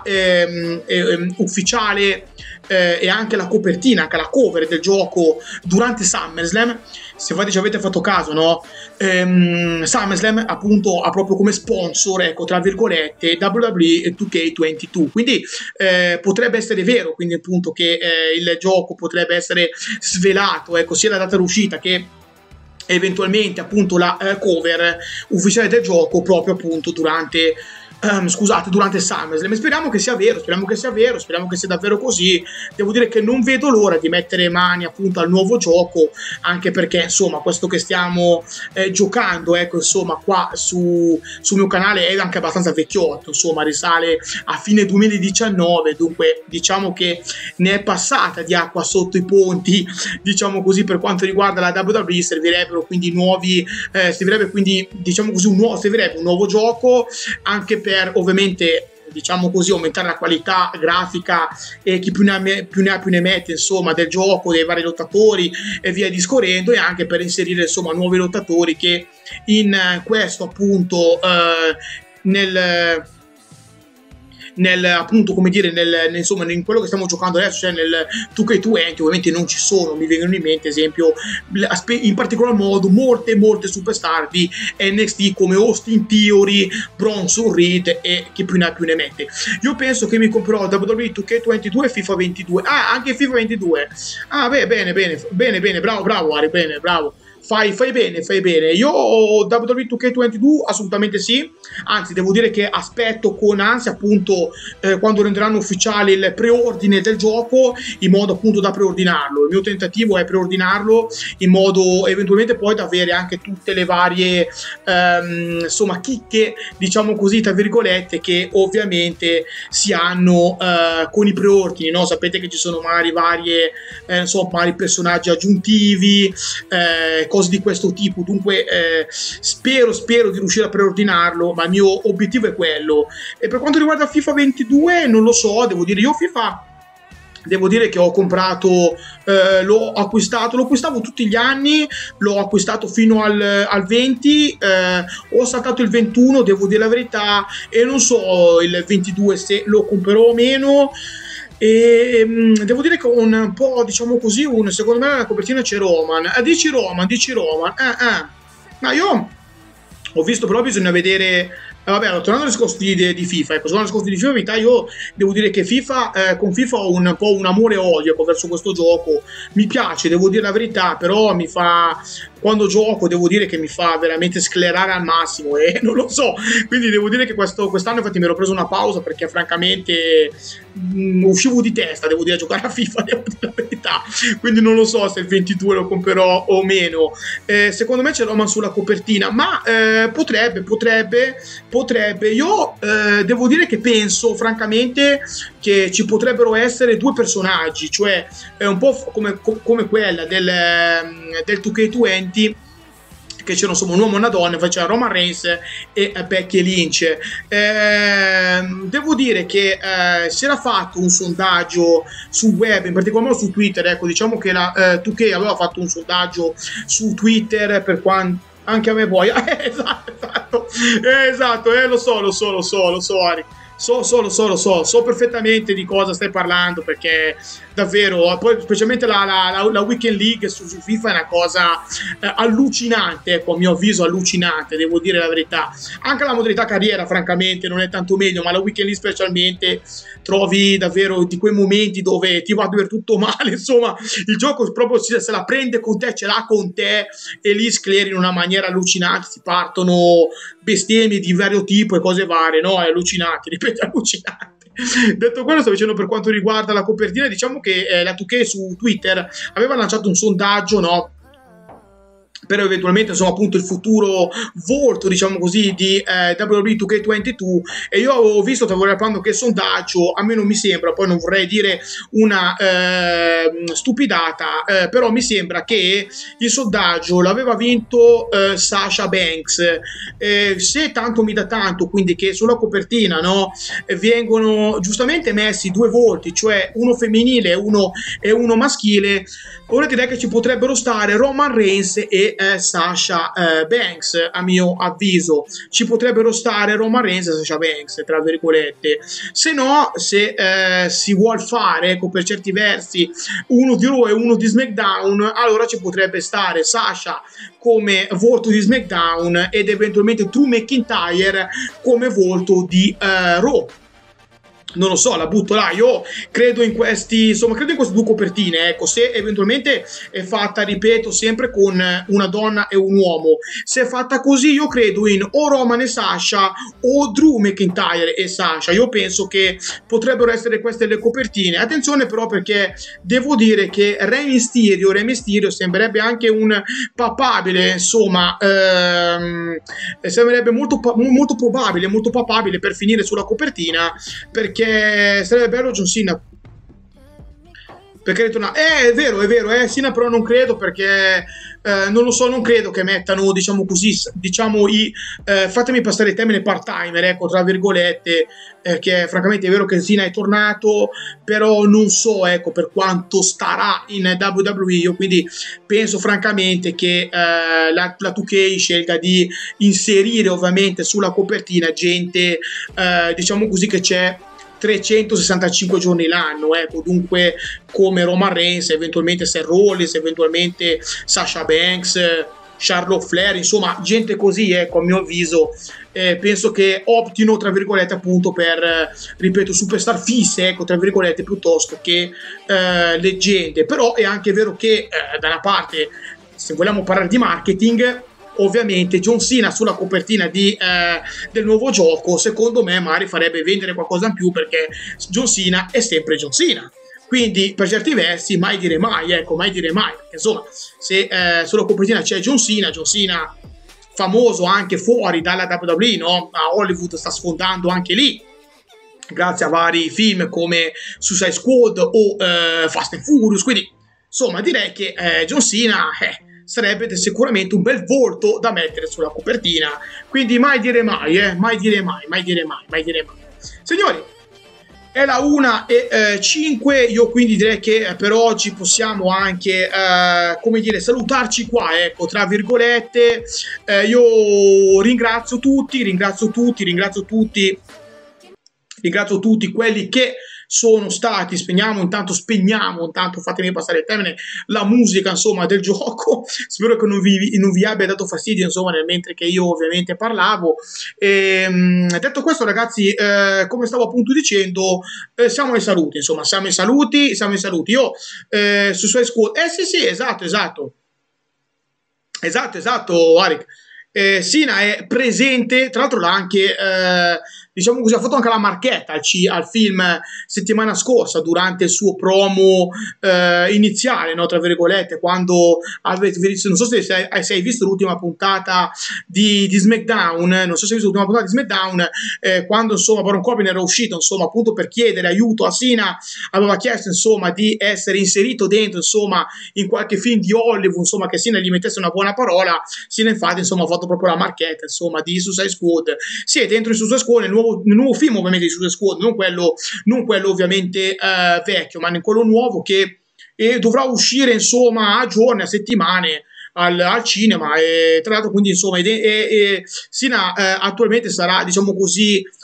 ufficiale e anche la copertina, anche la cover del gioco durante SummerSlam. Se ci avete fatto caso, no? SummerSlam appunto ha proprio come sponsor, ecco, tra virgolette, WWE 2K22, quindi potrebbe essere vero, quindi appunto che il gioco potrebbe essere svelato, ecco, sia la data d'uscita che eventualmente appunto la cover ufficiale del gioco proprio appunto durante durante SummerSlam. Speriamo che sia vero, speriamo che sia davvero così. Devo dire che non vedo l'ora di mettere mani appunto al nuovo gioco, anche perché insomma questo che stiamo giocando, ecco, insomma qua sul mio canale è anche abbastanza vecchiotto, insomma risale a fine 2019, dunque diciamo che ne è passata di acqua sotto i ponti, diciamo così, per quanto riguarda la WWE. Servirebbero quindi servirebbe quindi, diciamo così, servirebbe un nuovo gioco, anche per ovviamente, diciamo così, aumentare la qualità grafica e chi più ne ha più ne mette, insomma, del gioco, dei vari lottatori e via discorrendo, e anche per inserire insomma nuovi lottatori che in questo appunto appunto, come dire, insomma, in quello che stiamo giocando adesso, cioè nel 2K20, ovviamente non ci sono. Mi vengono in mente, esempio, in particolar modo molte superstar di NXT come Austin Theory, Bronson Reed e chi più ne ha più ne mette. Io penso che mi comprerò WWE 2K22 e FIFA 22. Ah, anche FIFA 22. Ah, beh, bene, bravo Ari, bene, bravo. Fai bene. Io WWE 2K22 assolutamente sì, anzi devo dire che aspetto con ansia appunto quando renderanno ufficiale il preordine del gioco, in modo appunto da preordinarlo. Il mio tentativo è preordinarlo in modo eventualmente poi da avere anche tutte le varie insomma chicche, diciamo così, tra virgolette, che ovviamente si hanno con i preordini, no? Sapete che ci sono magari vari personaggi aggiuntivi, cose di questo tipo, dunque spero di riuscire a preordinarlo, ma il mio obiettivo è quello. E per quanto riguarda FIFA 22 non lo so, devo dire che ho comprato, lo acquistavo tutti gli anni, l'ho acquistato fino al 20, ho saltato il 21, devo dire la verità, e non so il 22 se lo comprerò o meno. E devo dire che un po', diciamo così, secondo me la copertina c'è Roman. Dici Roman. Ma io ho visto, però bisogna vedere. Vabbè, allora, tornando al discorso di FIFA, ecco, tornando al discorso di FIFA, in realtà io devo dire che con FIFA ho un po' un amore e odio verso questo gioco. Mi piace, devo dire la verità, però quando gioco devo dire che mi fa veramente sclerare al massimo e non lo so, quindi devo dire che quest'anno infatti mi ero preso una pausa perché francamente uscivo di testa, devo dire, a giocare a FIFA, devo dire la verità, quindi non lo so se il 22 lo comprerò o meno. Secondo me c'è Roman sulla copertina, ma potrebbe. Io devo dire che penso francamente che ci potrebbero essere due personaggi, cioè un po' come quella del 2K20, che c'era insomma un uomo e una donna, faceva Roman Reigns e Becky Lynch. Devo dire che si era fatto un sondaggio sul web, in particolar modo su Twitter, ecco, diciamo che la 2K aveva fatto un sondaggio su Twitter, per quanto anche a me poi esatto, lo so Ari. So perfettamente di cosa stai parlando, perché davvero, poi specialmente la Weekend League su FIFA è una cosa allucinante, ecco, a mio avviso allucinante, devo dire la verità. Anche la modalità carriera, francamente, non è tanto meglio, ma la Weekend League specialmente trovi davvero di quei momenti dove ti va a vedere tutto male, insomma, il gioco proprio se la prende con te, ce l'ha con te, e lì scleri in una maniera allucinante, ti partono bestemmie di vario tipo e cose varie, no? È allucinante, ripeto, è allucinante. Detto quello, sto dicendo per quanto riguarda la copertina, diciamo che la 2K su Twitter aveva lanciato un sondaggio, no? Per eventualmente, insomma, appunto il futuro volto, diciamo così, di WWE 2K22, e io avevo visto, stavo parlando, che il sondaggio a me non mi sembra, poi non vorrei dire una stupidata, però mi sembra che il sondaggio l'aveva vinto Sasha Banks. Se tanto mi dà tanto, quindi che sulla copertina, no, vengono giustamente messi due volti, cioè uno femminile e uno maschile, ora direi che ci potrebbero stare Roman Reigns e Sasha Banks. A mio avviso ci potrebbero stare Roman Reigns e Sasha Banks, tra virgolette. Se no, se si vuol fare, ecco, per certi versi uno di Raw e uno di SmackDown, allora ci potrebbe stare Sasha come volto di SmackDown ed eventualmente Drew McIntyre come volto di Raw. Non lo so, la butto là. Io credo in questi, insomma, credo in queste due copertine, ecco. Se eventualmente è fatta, ripeto, sempre con una donna e un uomo, se è fatta così, io credo in o Roman e Sasha o Drew McIntyre e Sasha. Io penso che potrebbero essere queste le copertine. Attenzione però, perché devo dire che Re Mysterio sembrerebbe anche un papabile, insomma, sembrerebbe molto probabile, molto papabile per finire sulla copertina, perché sarebbe bello John Cena, perché ritorna. È vero, Cena però non credo, perché non lo so, non credo che mettano, diciamo così, diciamo fatemi passare il termine part-timer, ecco, tra virgolette, che francamente è vero che Cena è tornato, però non so, ecco, per quanto starà in WWE. Io quindi penso francamente che la 2K scelga di inserire ovviamente sulla copertina gente, diciamo così, che c'è 365 giorni l'anno, ecco, dunque come Roman Reigns, eventualmente Seth Rollins, eventualmente Sasha Banks, Charlotte Flair, insomma gente così, ecco, a mio avviso. Penso che optino, tra virgolette, appunto per, ripeto, superstar fisse, ecco, tra virgolette, piuttosto che leggende. Però è anche vero che da una parte, se vogliamo parlare di marketing, ovviamente John Cena sulla copertina del nuovo gioco, secondo me magari farebbe vendere qualcosa in più, perché John Cena è sempre John Cena. Quindi per certi versi mai dire mai, ecco, mai dire mai, perché insomma, se sulla copertina c'è John Cena famoso anche fuori dalla WWE, no? A Hollywood sta sfondando anche lì, grazie a vari film come Suicide Squad o Fast and Furious, quindi insomma direi che John Cena sarebbe sicuramente un bel volto da mettere sulla copertina. Quindi mai dire mai, mai dire mai, mai dire mai, mai dire mai. Signori, è la 1:05, io quindi direi che per oggi possiamo anche, come dire, salutarci qua, ecco, tra virgolette. Io ringrazio tutti quelli che sono stati, spegniamo intanto, fatemi passare il termine, la musica, insomma, del gioco. Spero che non vi abbia dato fastidio, insomma, nel mentre che io ovviamente parlavo. Detto questo, ragazzi, come stavo appunto dicendo, siamo ai saluti, insomma, siamo ai saluti. Io su Suicide Squad, sì, esatto, Arik. Sina è presente, tra l'altro l'ha anche, diciamo così, ha fatto anche la marchetta al film settimana scorsa durante il suo promo iniziale, no, tra virgolette, quando non so se hai visto l'ultima puntata di SmackDown, quando insomma Baron Corbin era uscito, insomma, appunto per chiedere aiuto a Cena, aveva chiesto insomma di essere inserito dentro, insomma, in qualche film di Hollywood, insomma, che Cena gli mettesse una buona parola. Cena infatti, insomma, ha fatto proprio la marchetta, insomma, di Suicide Squad. Sì, è dentro il Suicide Squad, nel nuovo film ovviamente di Suicide Squad, non quello ovviamente vecchio, ma in quello nuovo che dovrà uscire, insomma, a giorni, a settimane al cinema. E tra l'altro, quindi, insomma, Cena attualmente sarà, diciamo così,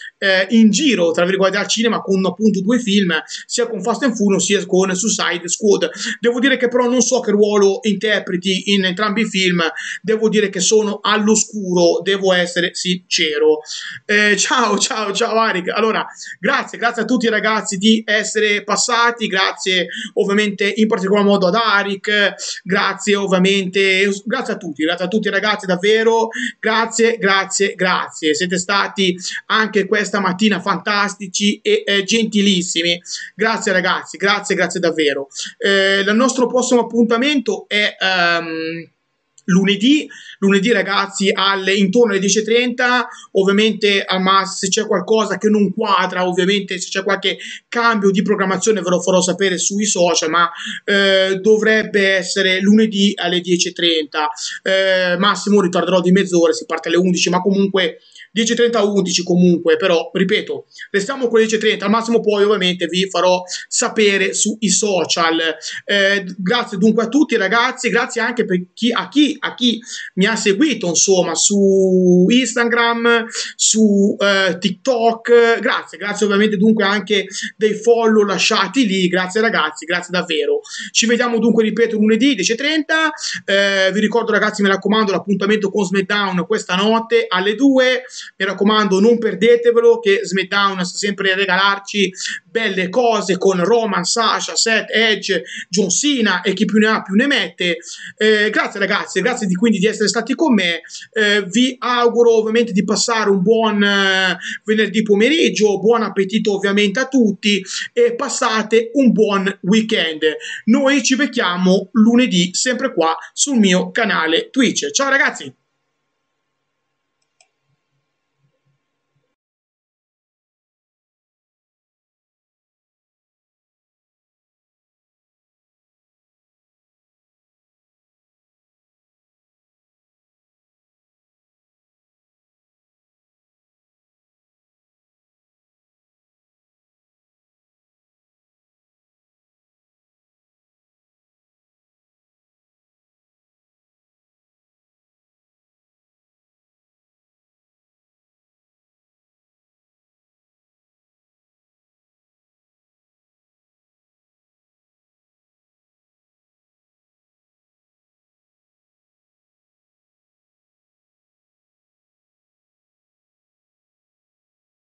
in giro, tra virgolette, al cinema con appunto 2 film, sia con Fast and Furious sia con Suicide Squad. Devo dire che però non so che ruolo interpreti in entrambi i film, devo dire che sono all'oscuro, devo essere sincero. Ciao Arik. Allora, grazie a tutti ragazzi di essere passati, grazie ovviamente in particolar modo ad Arik, grazie a tutti ragazzi, davvero, grazie, siete stati anche questa mattina fantastici e gentilissimi, grazie ragazzi, grazie davvero. Il nostro prossimo appuntamento è lunedì ragazzi intorno alle 10:30, ovviamente ma se c'è qualcosa che non quadra, ovviamente se c'è qualche cambio di programmazione ve lo farò sapere sui social, ma dovrebbe essere lunedì alle 10:30, massimo ritarderò di mezz'ora, si parte alle 11, ma comunque 10:30 a 11 comunque, però ripeto, restiamo con le 10:30, al massimo poi ovviamente vi farò sapere sui social. Grazie dunque a tutti ragazzi, grazie anche per a chi mi ha seguito insomma su Instagram, su TikTok, grazie ovviamente dunque anche dei follow lasciati lì, grazie ragazzi, grazie davvero. Ci vediamo dunque, ripeto, lunedì 10:30, vi ricordo ragazzi, mi raccomando, l'appuntamento con SmackDown questa notte alle 2, mi raccomando non perdetevelo, che SmackDown sta sempre a regalarci belle cose con Roman, Sasha, Seth, Edge, John Cena e chi più ne ha più ne mette. Grazie ragazzi, grazie quindi di essere stati con me, vi auguro ovviamente di passare un buon venerdì pomeriggio, buon appetito ovviamente a tutti e passate un buon weekend. Noi ci becchiamo lunedì sempre qua sul mio canale Twitch. Ciao ragazzi!